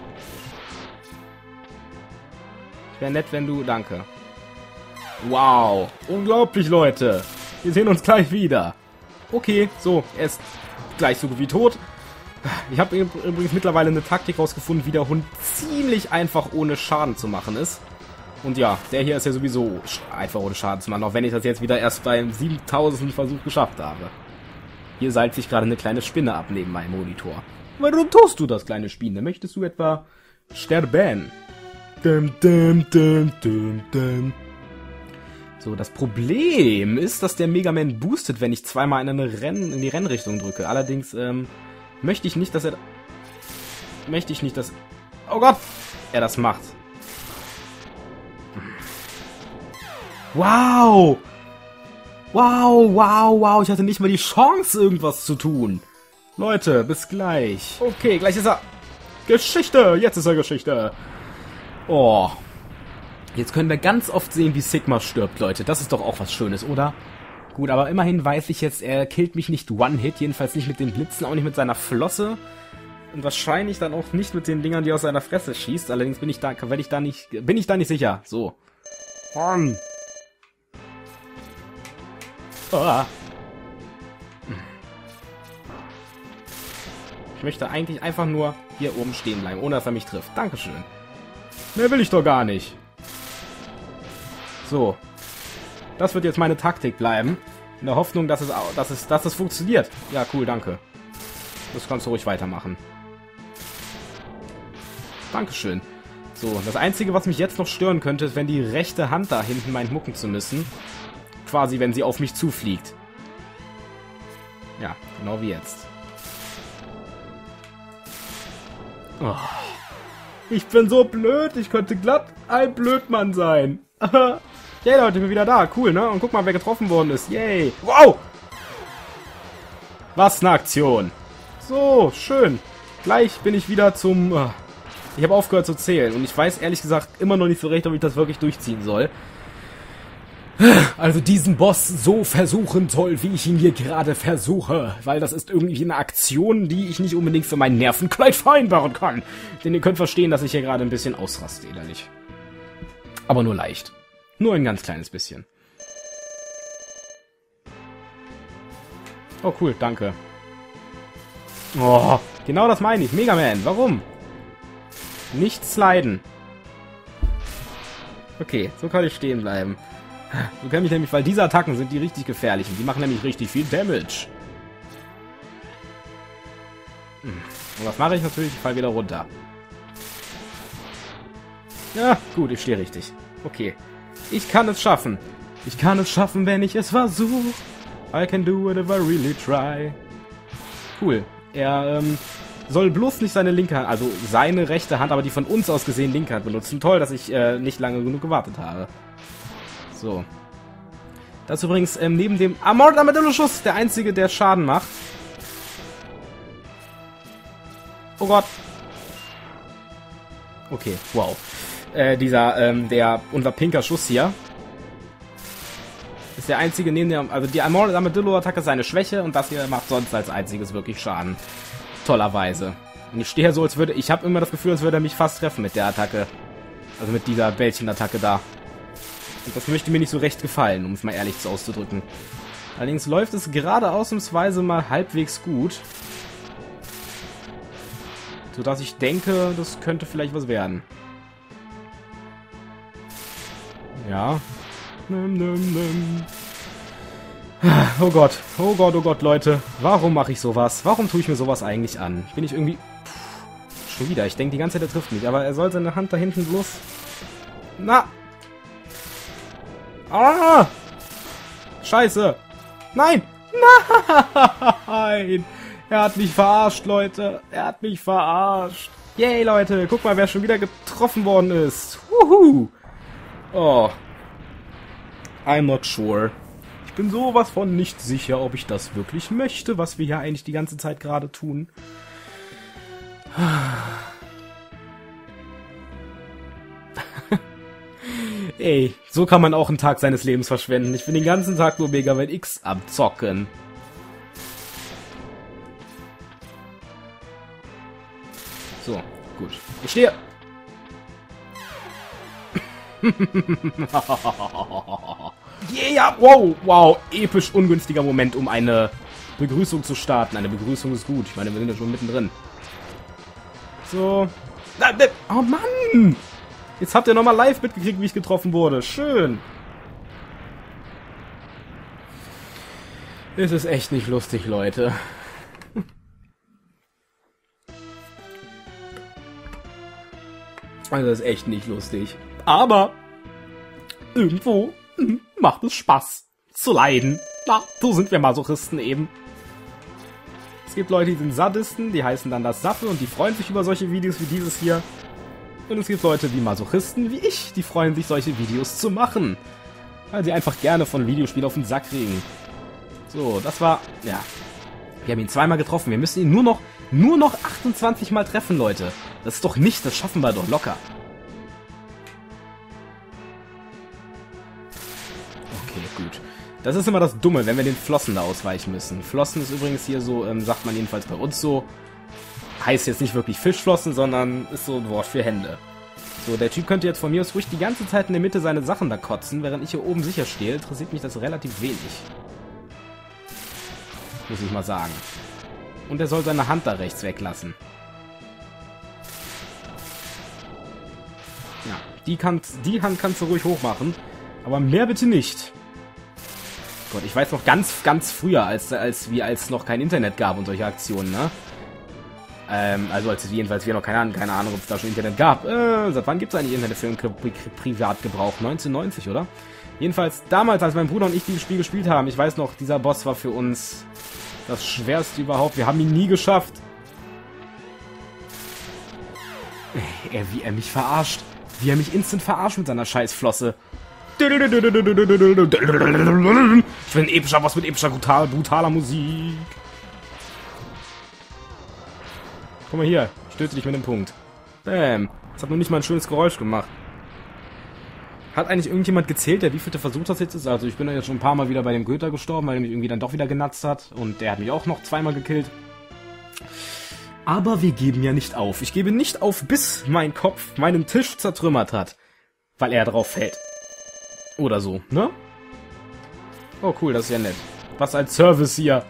Wäre nett, wenn du... Danke. Wow. Unglaublich, Leute. Wir sehen uns gleich wieder. Okay, so, er ist gleich so gut wie tot. Ich habe übrigens mittlerweile eine Taktik rausgefunden, wie der Hund ziemlich einfach ohne Schaden zu machen ist. Und ja, der hier ist ja sowieso einfach ohne Schaden zu machen, auch wenn ich das jetzt wieder erst beim 7000. Versuch geschafft habe. Hier seilt sich gerade eine kleine Spinne ab neben meinem Monitor. Warum tust du das, kleine Spinne? Möchtest du etwa sterben? So, das Problem ist, dass der Mega Man boostet, wenn ich zweimal in die Rennrichtung drücke. Allerdings möchte ich nicht, dass er... Oh Gott! Er das macht. Wow! Wow! Ich hatte nicht mal die Chance, irgendwas zu tun. Leute, bis gleich. Okay, gleich ist er... Geschichte! Jetzt ist er Geschichte! Oh. Jetzt können wir ganz oft sehen, wie Sigma stirbt, Leute. Das ist doch auch was Schönes, oder? Gut, aber immerhin weiß ich jetzt, er killt mich nicht One-Hit. Jedenfalls nicht mit den Blitzen, auch nicht mit seiner Flosse. Und wahrscheinlich dann auch nicht mit den Dingern, die aus seiner Fresse schießt. Allerdings bin ich da nicht sicher. So. Mann. Oh. Ich möchte eigentlich einfach nur hier oben stehen bleiben, ohne dass er mich trifft. Dankeschön. Mehr will ich doch gar nicht. So. Das wird jetzt meine Taktik bleiben. In der Hoffnung, dass es funktioniert. Ja, cool, danke. Das kannst du ruhig weitermachen. Dankeschön. So, das Einzige, was mich jetzt noch stören könnte, ist, wenn die rechte Hand da hinten meint, mucken zu müssen. Quasi, wenn sie auf mich zufliegt. Ja, genau wie jetzt. Oh. Ich bin so blöd, ich könnte glatt ein Blödmann sein. Yay, Leute, ich bin wieder da. Cool, ne? Und guck mal, wer getroffen worden ist. Yay. Wow! Was eine Aktion. So, schön. Gleich bin ich wieder zum... Ich habe aufgehört zu zählen. Und ich weiß ehrlich gesagt immer noch nicht so recht, ob ich das wirklich durchziehen soll. Also diesen Boss so versuchen soll, wie ich ihn hier gerade versuche. Weil das ist irgendwie eine Aktion, die ich nicht unbedingt für meinen Nervenkleid vereinbaren kann. Denn ihr könnt verstehen, dass ich hier gerade ein bisschen ausraste, innerlich. Aber nur leicht. Nur ein ganz kleines bisschen. Oh cool, danke. Oh, genau das meine ich. Mega Man, warum? Nicht sliden. Okay, so kann ich stehen bleiben. So kann ich nämlich, weil diese Attacken sind die richtig gefährlichen. Die machen nämlich richtig viel Damage. Und was mache ich natürlich? Ich falle wieder runter. Ja, gut, ich stehe richtig. Okay. Ich kann es schaffen. Ich kann es schaffen, wenn ich es versuche. I can do it if I really try. Cool. Er soll bloß nicht seine linke Hand, also seine rechte Hand, aber die von uns aus gesehen linke Hand benutzen. Toll, dass ich nicht lange genug gewartet habe. So. Das ist übrigens neben dem Armored Armadillo-Schuss der einzige, der Schaden macht. Oh Gott. Okay, wow. Unser pinker Schuss hier ist der einzige neben der, also die Armored Armadillo-Attacke ist seine Schwäche und das hier macht sonst als einziges wirklich Schaden. Tollerweise. Und ich stehe so, als würde, ich habe immer das Gefühl, als würde er mich fast treffen mit der Attacke. Also mit dieser Bällchenattacke da. Und das möchte mir nicht so recht gefallen, um es mal ehrlich so auszudrücken. Allerdings läuft es gerade ausnahmsweise mal halbwegs gut. Sodass ich denke, das könnte vielleicht was werden. Ja. Oh Gott, Leute. Warum mache ich sowas? Warum tue ich mir sowas eigentlich an? Bin ich irgendwie... schon wieder. Ich denke die ganze Zeit, er trifft mich. Aber er soll seine Hand da hinten bloß... Na! Ah! Scheiße! Nein! Nein! Er hat mich verarscht, Leute. Er hat mich verarscht. Yay, Leute. Guck mal, wer schon wieder getroffen worden ist. Wuhu! Oh. I'm not sure. Ich bin sowas von nicht sicher, ob ich das wirklich möchte, was wir hier eigentlich die ganze Zeit gerade tun. Ey, so kann man auch einen Tag seines Lebens verschwenden. Ich bin den ganzen Tag nur Mega Man X am Zocken. So, gut. Ich stehe. Yeah, wow, episch ungünstiger Moment, um eine Begrüßung zu starten. Eine Begrüßung ist gut. Ich meine, wir sind ja schon mittendrin. So. Oh Mann! Jetzt habt ihr nochmal live mitgekriegt, wie ich getroffen wurde. Schön. Es ist echt nicht lustig, Leute. Also das ist echt nicht lustig. Aber irgendwo macht es Spaß zu leiden. Na, so sind wir Masochisten eben. Es gibt Leute, die sind Sadisten, die heißen dann das Saffe und die freuen sich über solche Videos wie dieses hier. Und es gibt Leute wie Masochisten wie ich, die freuen sich, solche Videos zu machen. Weil sie einfach gerne von Videospielen auf den Sack kriegen. So, das war... Ja. Wir haben ihn zweimal getroffen. Wir müssen ihn nur noch 28 Mal treffen, Leute. Das ist doch nichts, das schaffen wir doch locker. Okay, gut. Das ist immer das Dumme, wenn wir den Flossen da ausweichen müssen. Flossen ist übrigens hier so, sagt man jedenfalls bei uns so. Heißt jetzt nicht wirklich Fischflossen, sondern ist so ein Wort für Hände. So, der Typ könnte jetzt von mir aus ruhig die ganze Zeit in der Mitte seine Sachen da kotzen, während ich hier oben sicher stehe. Interessiert mich das relativ wenig. Muss ich mal sagen. Und er soll seine Hand da rechts weglassen. Ja, die Hand kannst du ruhig hochmachen. Aber mehr bitte nicht. Gott, ich weiß noch ganz früher, als noch kein Internet gab und solche Aktionen, ne? Also als jedenfalls wir noch keine Ahnung, ob es da schon Internet gab. Seit wann gibt es eigentlich Internet für den Privatgebrauch? 1990, oder? Jedenfalls damals, als mein Bruder und ich dieses Spiel gespielt haben, ich weiß noch, dieser Boss war für uns das schwerste überhaupt. Wir haben ihn nie geschafft. Wie er mich verarscht. Wie er mich instant verarscht mit seiner Scheißflosse. Ich will ein epischer Boss mit epischer, brutaler Musik. Guck mal hier, ich töte dich mit dem Punkt. Bam. Das hat noch nicht mal ein schönes Geräusch gemacht. Hat eigentlich irgendjemand gezählt, der wievielte Versuch das jetzt ist? Also ich bin ja jetzt schon ein paar Mal wieder bei dem Götter gestorben, weil er mich irgendwie dann doch wieder genatzt hat. Und der hat mich auch noch zweimal gekillt. Aber wir geben ja nicht auf. Ich gebe nicht auf, bis mein Kopf meinen Tisch zertrümmert hat. Weil er drauf fällt. Oder so, ne? Oh cool, das ist ja nett. Was als Service hier.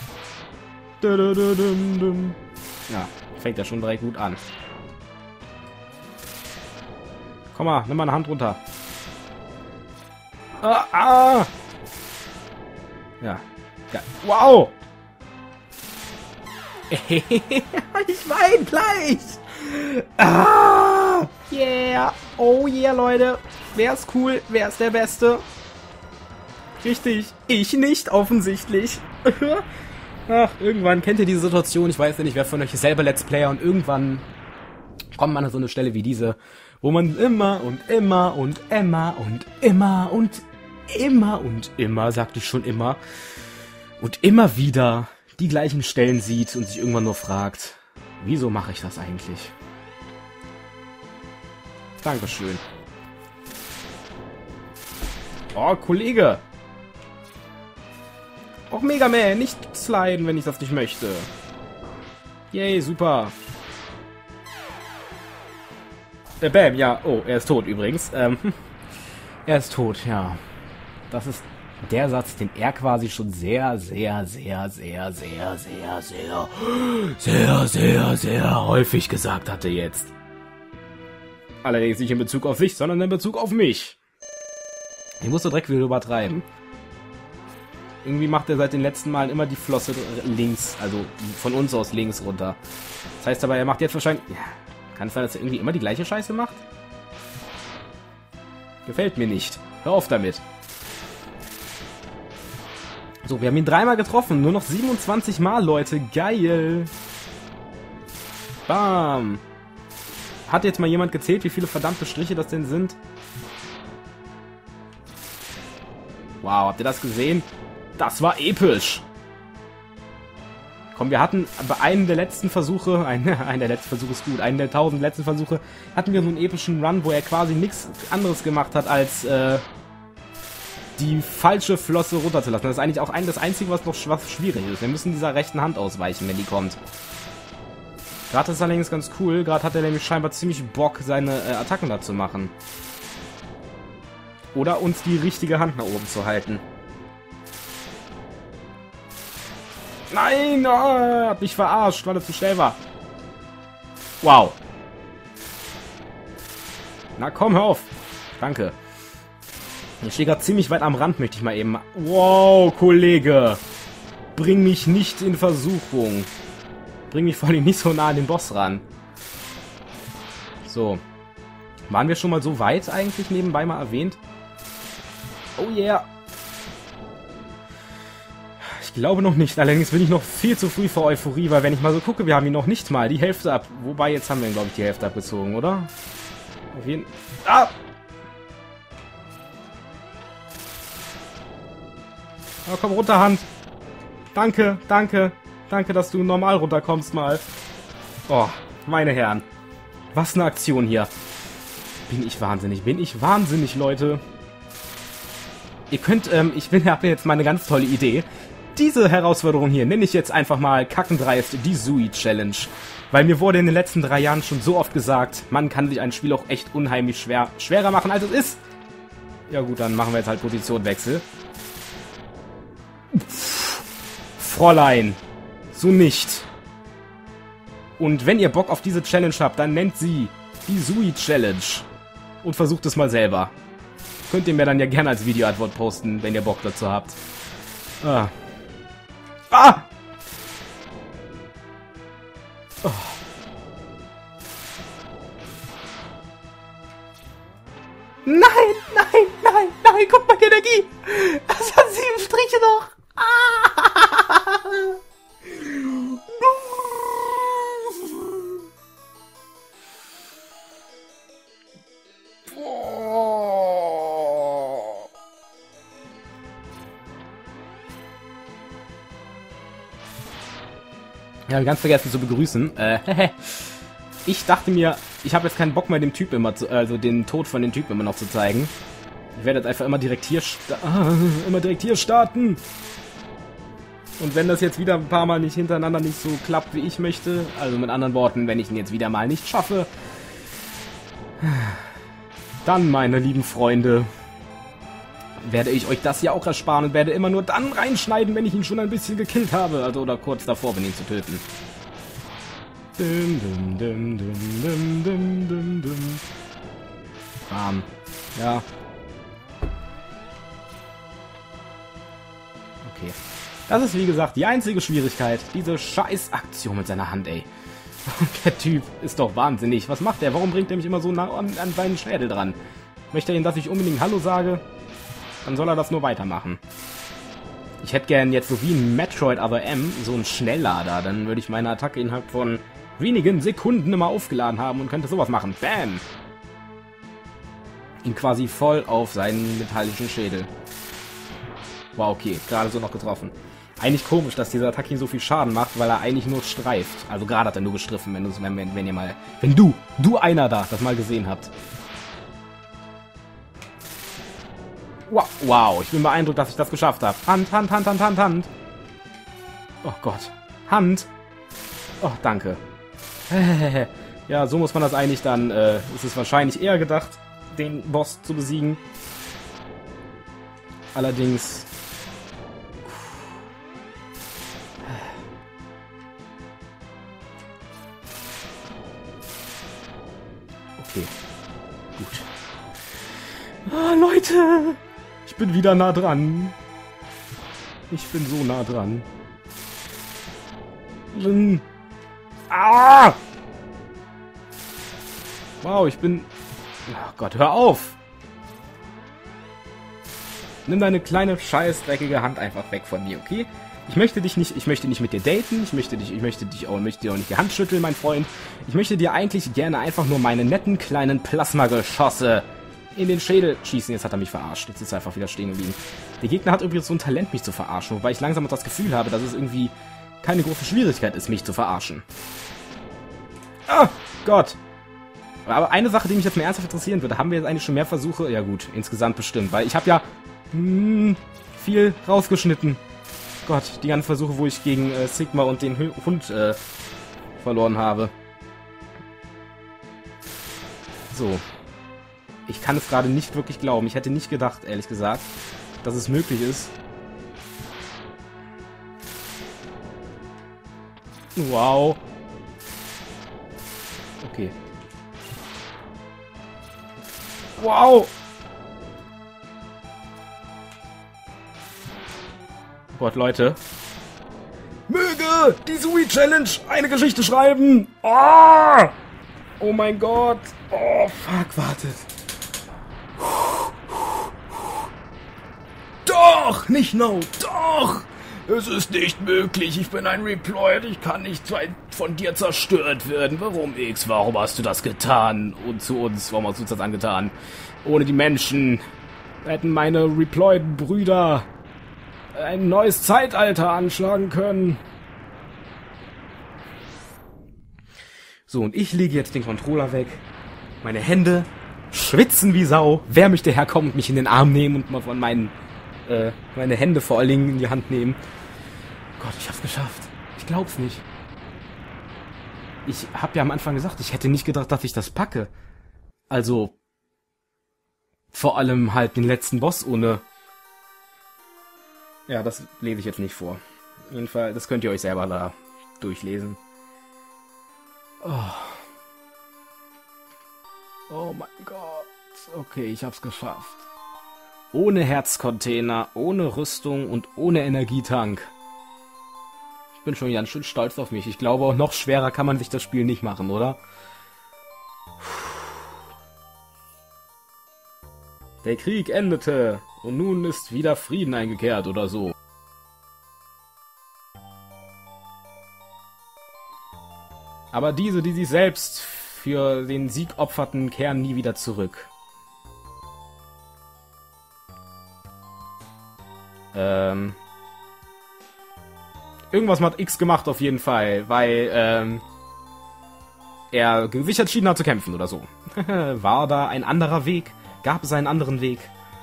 Ja, fängt ja schon direkt gut an. Komm mal, nimm mal eine Hand runter. Ja. Geil. Wow! Ich weine gleich! Yeah! Oh yeah, Leute! Wer ist cool? Wer ist der Beste? Richtig. Ich nicht, offensichtlich. Ach, irgendwann kennt ihr diese Situation. Ich weiß ja nicht, wer von euch ist selber Let's Player. Und irgendwann kommt man an so eine Stelle wie diese, wo man immer, sagte ich schon immer, und immer wieder die gleichen Stellen sieht und sich irgendwann nur fragt, wieso mache ich das eigentlich? Dankeschön. Oh, Kollege. Auch Mega Man, nicht sliden, wenn ich das nicht möchte. Yay, super. Bam, ja. Oh, er ist tot übrigens. Er ist tot, ja. Das ist der Satz, den er quasi schon sehr häufig gesagt hatte jetzt. Allerdings nicht in Bezug auf sich, sondern in Bezug auf mich. Ich muss so direkt wieder übertreiben. Irgendwie macht er seit den letzten Malen immer die Flosse links, also von uns aus links runter. Das heißt aber, er macht jetzt wahrscheinlich... Ja, kann es sein, dass er irgendwie immer die gleiche Scheiße macht? Gefällt mir nicht. Hör auf damit. So, wir haben ihn dreimal getroffen. Nur noch 27 Mal, Leute. Geil. Bam. Hat jetzt mal jemand gezählt, wie viele verdammte Striche das denn sind? Wow, habt ihr das gesehen? Das war episch. Komm, wir hatten bei einem der letzten Versuche, einen der letzten Versuche ist gut, einen der 1000 letzten Versuche, hatten wir so einen epischen Run, wo er quasi nichts anderes gemacht hat, als die falsche Flosse runterzulassen. Das ist eigentlich auch das Einzige, was schwierig ist. Wir müssen dieser rechten Hand ausweichen, wenn die kommt. Gerade ist allerdings ganz cool. Gerade hat er nämlich scheinbar ziemlich Bock, seine Attacken da zu machen. Oder uns die richtige Hand nach oben zu halten. Nein! Oh, hat mich verarscht, weil er zu schnell war. Wow. Na komm, hör auf. Danke. Ich stehe gerade ziemlich weit am Rand, möchte ich mal eben... Wow, Kollege. Bring mich nicht in Versuchung. Bring mich vor allem nicht so nah an den Boss ran. So. Waren wir schon mal so weit eigentlich nebenbei mal erwähnt? Oh yeah. Ich glaube noch nicht. Allerdings bin ich noch viel zu früh für Euphorie, weil wenn ich mal so gucke, wir haben ihn noch nicht mal die Hälfte ab. Wobei, jetzt haben wir ihn, glaube ich, die Hälfte abgezogen, oder? Auf jeden... Ah! Oh, komm runter, Hand. Danke, danke. Danke, dass du normal runterkommst mal. Oh, meine Herren. Was eine Aktion hier. Bin ich wahnsinnig, Leute. Ihr könnt, ich habe jetzt mal eine ganz tolle Idee. Diese Herausforderung hier nenne ich jetzt einfach mal kackendreist die Sui Challenge. Weil mir wurde in den letzten 3 Jahren schon so oft gesagt, man kann sich ein Spiel auch echt unheimlich schwerer machen, als es ist. Ja gut, dann machen wir jetzt halt Positionwechsel. Fräulein, so nicht. Und wenn ihr Bock auf diese Challenge habt, dann nennt sie die Sui Challenge. Und versucht es mal selber. Könnt ihr mir dann ja gerne als Videoantwort posten, wenn ihr Bock dazu habt. Ah! Oh. Nein, nein, nein, nein, guck mal, die Energie! Das hat 7 Striche noch! Ja, ganz vergessen zu begrüßen. Ich dachte mir, ich habe jetzt keinen Bock mehr, dem Typ immer den Tod von den Typen immer noch zu zeigen. Ich werde jetzt einfach immer direkt hier starten. Und wenn das jetzt wieder ein paar Mal nicht hintereinander nicht so klappt, wie ich möchte, also mit anderen Worten, wenn ich ihn jetzt wieder mal nicht schaffe, dann, meine lieben Freunde, werde ich euch das ja auch ersparen und werde immer nur dann reinschneiden, wenn ich ihn schon ein bisschen gekillt habe. Also, oder kurz davor bin, ihn zu töten. Bam. Ja. Okay. Das ist, wie gesagt, die einzige Schwierigkeit. Diese scheiß Aktion mit seiner Hand, ey. Der Typ ist doch wahnsinnig. Was macht er? Warum bringt er mich immer so nah an seinen Schädel dran? Möchte er ihm, dass ich unbedingt Hallo sage? Dann soll er das nur weitermachen. Ich hätte gern jetzt so wie ein Metroid Other M so einen Schnelllader. Dann würde ich meine Attacke innerhalb von wenigen Sekunden immer aufgeladen haben und könnte sowas machen. Bam! Ihn quasi voll auf seinen metallischen Schädel. Wow, okay. Gerade so noch getroffen. Eigentlich komisch, dass dieser Attacke ihn so viel Schaden macht, weil er eigentlich nur streift. Also gerade hat er nur gestriffen, wenn du einer da, das mal gesehen habt. Wow, ich bin beeindruckt, dass ich das geschafft habe. Hand, Hand, Hand, Hand, Hand, Hand. Oh Gott. Hand. Oh, danke. Ja, so muss man das eigentlich dann, ist es wahrscheinlich eher gedacht, den Boss zu besiegen. Allerdings... Okay. Gut. Ah, Leute! Ich bin wieder nah dran. Ich bin so nah dran. Ah! Wow, ich bin... Oh Gott, hör auf! Nimm deine kleine, scheiß, dreckige Hand einfach weg von mir, okay? Ich möchte nicht mit dir daten, ich möchte dir auch nicht die Hand schütteln, mein Freund. Ich möchte dir eigentlich gerne einfach nur meine netten kleinen Plasmageschosse in den Schädel schießen. Jetzt hat er mich verarscht. Jetzt ist er einfach wieder stehen geblieben. Der Gegner hat übrigens so ein Talent, mich zu verarschen, wobei ich langsam das Gefühl habe, dass es irgendwie keine große Schwierigkeit ist, mich zu verarschen. Ah, Gott. Aber eine Sache, die mich jetzt mal ernsthaft interessieren würde, haben wir jetzt eigentlich schon mehr Versuche? Ja gut, insgesamt bestimmt, weil ich habe ja viel rausgeschnitten. Gott, die ganzen Versuche, wo ich gegen Sigma und den Hund verloren habe. So. Ich kann es gerade nicht wirklich glauben. Ich hätte nicht gedacht, ehrlich gesagt, dass es möglich ist. Wow. Okay. Wow! Oh Gott, Leute. Möge die Sui Challenge eine Geschichte schreiben! Oh! Oh mein Gott! Oh, fuck, wartet. Doch! Nicht no! Doch! Es ist nicht möglich. Ich bin ein Reploid. Ich kann nicht von dir zerstört werden. Warum, X? Warum hast du das getan? Und zu uns? Warum hast du uns das angetan? Ohne die Menschen hätten meine Reploid-Brüder ein neues Zeitalter anschlagen können. So, und ich lege jetzt den Controller weg. Meine Hände schwitzen wie Sau. Wer möchte herkommen und mich in den Arm nehmen und mal von meine Hände vor allen Dingen in die Hand nehmen? Gott, ich hab's geschafft. Ich glaub's nicht. Ich hab ja am Anfang gesagt, ich hätte nicht gedacht, dass ich das packe. Also, vor allem halt den letzten Boss ohne... Ja, das lese ich jetzt nicht vor. Auf jeden Fall, das könnt ihr euch selber da durchlesen. Oh mein Gott. Okay, ich hab's geschafft. Ohne Herzcontainer, ohne Rüstung und ohne Energietank. Ich bin schon ganz schön stolz auf mich. Ich glaube, auch noch schwerer kann man sich das Spiel nicht machen, oder? Der Krieg endete und nun ist wieder Frieden eingekehrt oder so. Aber diese, die sich selbst für den Sieg opferten, kehren nie wieder zurück. Irgendwas hat X gemacht auf jeden Fall, weil er sich entschieden hat zu kämpfen oder so. War da ein anderer Weg? Gab es einen anderen Weg?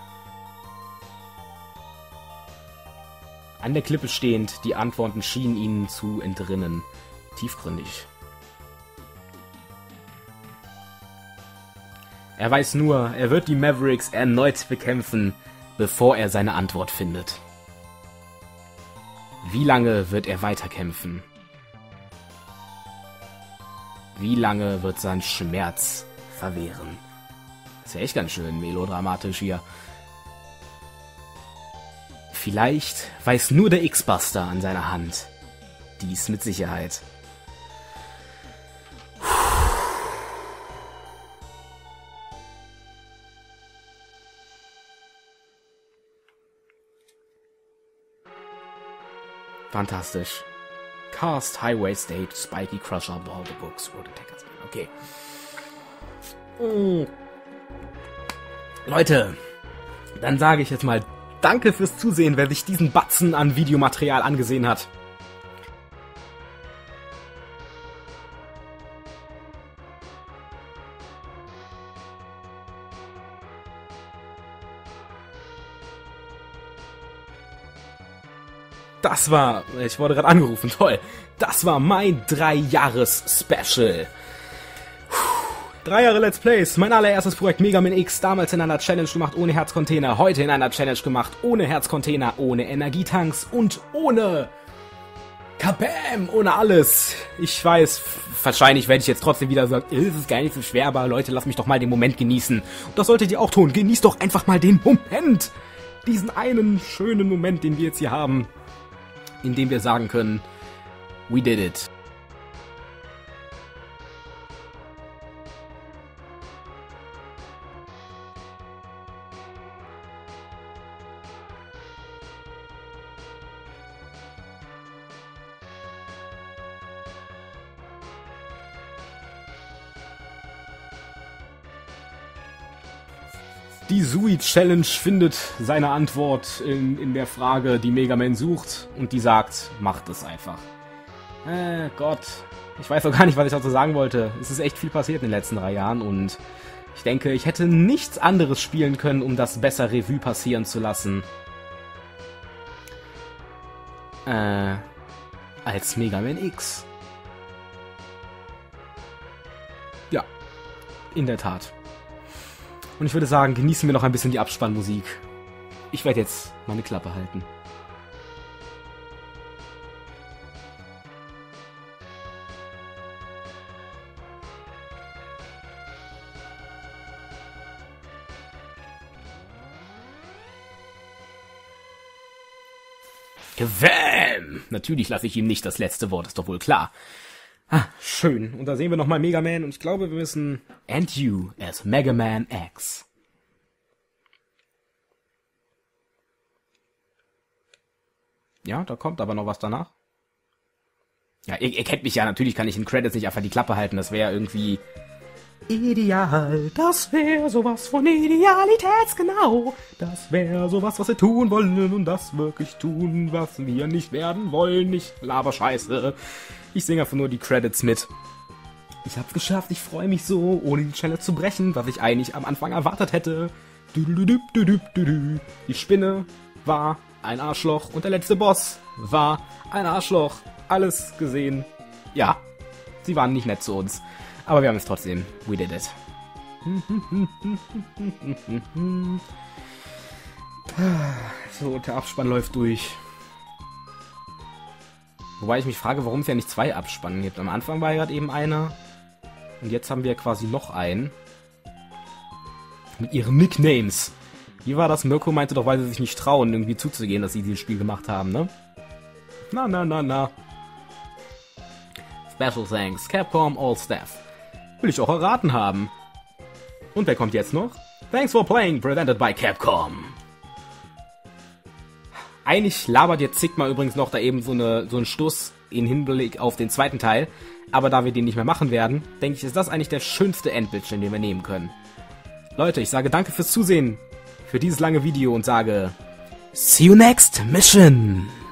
An der Klippe stehend, die Antworten schienen ihnen zu entrinnen. Tiefgründig. Er weiß nur, er wird die Mavericks erneut bekämpfen, bevor er seine Antwort findet. Wie lange wird er weiterkämpfen? Wie lange wird sein Schmerz verwehren? Das ist ja echt ganz schön melodramatisch hier. Vielleicht weiß nur der X-Buster an seiner Hand. Dies mit Sicherheit. Fantastisch. Cast, Highway Stage, Spiky Crusher, Ball the Books, Road Attackers. Okay. Leute, dann sage ich jetzt mal danke fürs Zusehen, wer sich diesen Batzen an Videomaterial angesehen hat. Das war, ich wurde gerade angerufen, toll. Das war mein 3-Jahres-Special. 3 Jahre Let's Plays, mein allererstes Projekt Mega Man X, damals in einer Challenge gemacht ohne Herzcontainer, heute in einer Challenge gemacht ohne Herzcontainer, ohne Energietanks und ohne Kabam, ohne alles. Ich weiß, wahrscheinlich werde ich jetzt trotzdem wieder sagen, es ist gar nicht so schwer, aber Leute, lasst mich doch mal den Moment genießen. Und das solltet ihr auch tun, genießt doch einfach mal den Moment. Diesen einen schönen Moment, den wir jetzt hier haben, in dem wir sagen können, we did it. Die Sui Challenge findet seine Antwort in der Frage, die Mega Man sucht, und die sagt, macht es einfach. Gott, ich weiß auch gar nicht, was ich dazu sagen wollte. Es ist echt viel passiert in den letzten 3 Jahren und ich denke, ich hätte nichts anderes spielen können, um das besser Revue passieren zu lassen. Als Mega Man X. Ja, in der Tat. Und ich würde sagen, genießen wir noch ein bisschen die Abspannmusik. Ich werde jetzt meine Klappe halten. Gewähm! Natürlich lasse ich ihm nicht das letzte Wort, ist doch wohl klar. Ah, schön. Und da sehen wir nochmal Mega Man und ich glaube, wir müssen And You as Mega Man X. Ja, da kommt aber noch was danach. Ja, ihr kennt mich ja, natürlich kann ich in Credits nicht einfach die Klappe halten, das wäre irgendwie ideal. Das wäre sowas von Idealitätsgenau. Das wäre sowas, was wir tun wollen und das wirklich tun, was wir nicht werden wollen. Nicht Laberscheiße. Ich singe einfach nur die Credits mit. Ich hab's geschafft, ich freue mich so, ohne die Challenge zu brechen, was ich eigentlich am Anfang erwartet hätte. Die Spinne war ein Arschloch und der letzte Boss war ein Arschloch. Alles gesehen. Ja, sie waren nicht nett zu uns. Aber wir haben es trotzdem. We did it. So, der Abspann läuft durch. Wobei ich mich frage, warum es ja nicht 2 Abspannen gibt. Am Anfang war ja gerade eben einer. Und jetzt haben wir quasi noch einen. Mit ihren Nicknames. Wie war das? Mirko meinte doch, weil sie sich nicht trauen, irgendwie zuzugehen, dass sie dieses Spiel gemacht haben, ne? Na. Special thanks, Capcom All Staff. Will ich auch erraten haben. Und wer kommt jetzt noch? Thanks for playing, presented by Capcom. Eigentlich labert jetzt Sigma übrigens noch da eben so einen Stuss in Hinblick auf den zweiten Teil. Aber da wir den nicht mehr machen werden, denke ich, ist das eigentlich der schönste Endbildschirm, den wir nehmen können. Leute, ich sage danke fürs Zusehen, für dieses lange Video und sage See you next mission!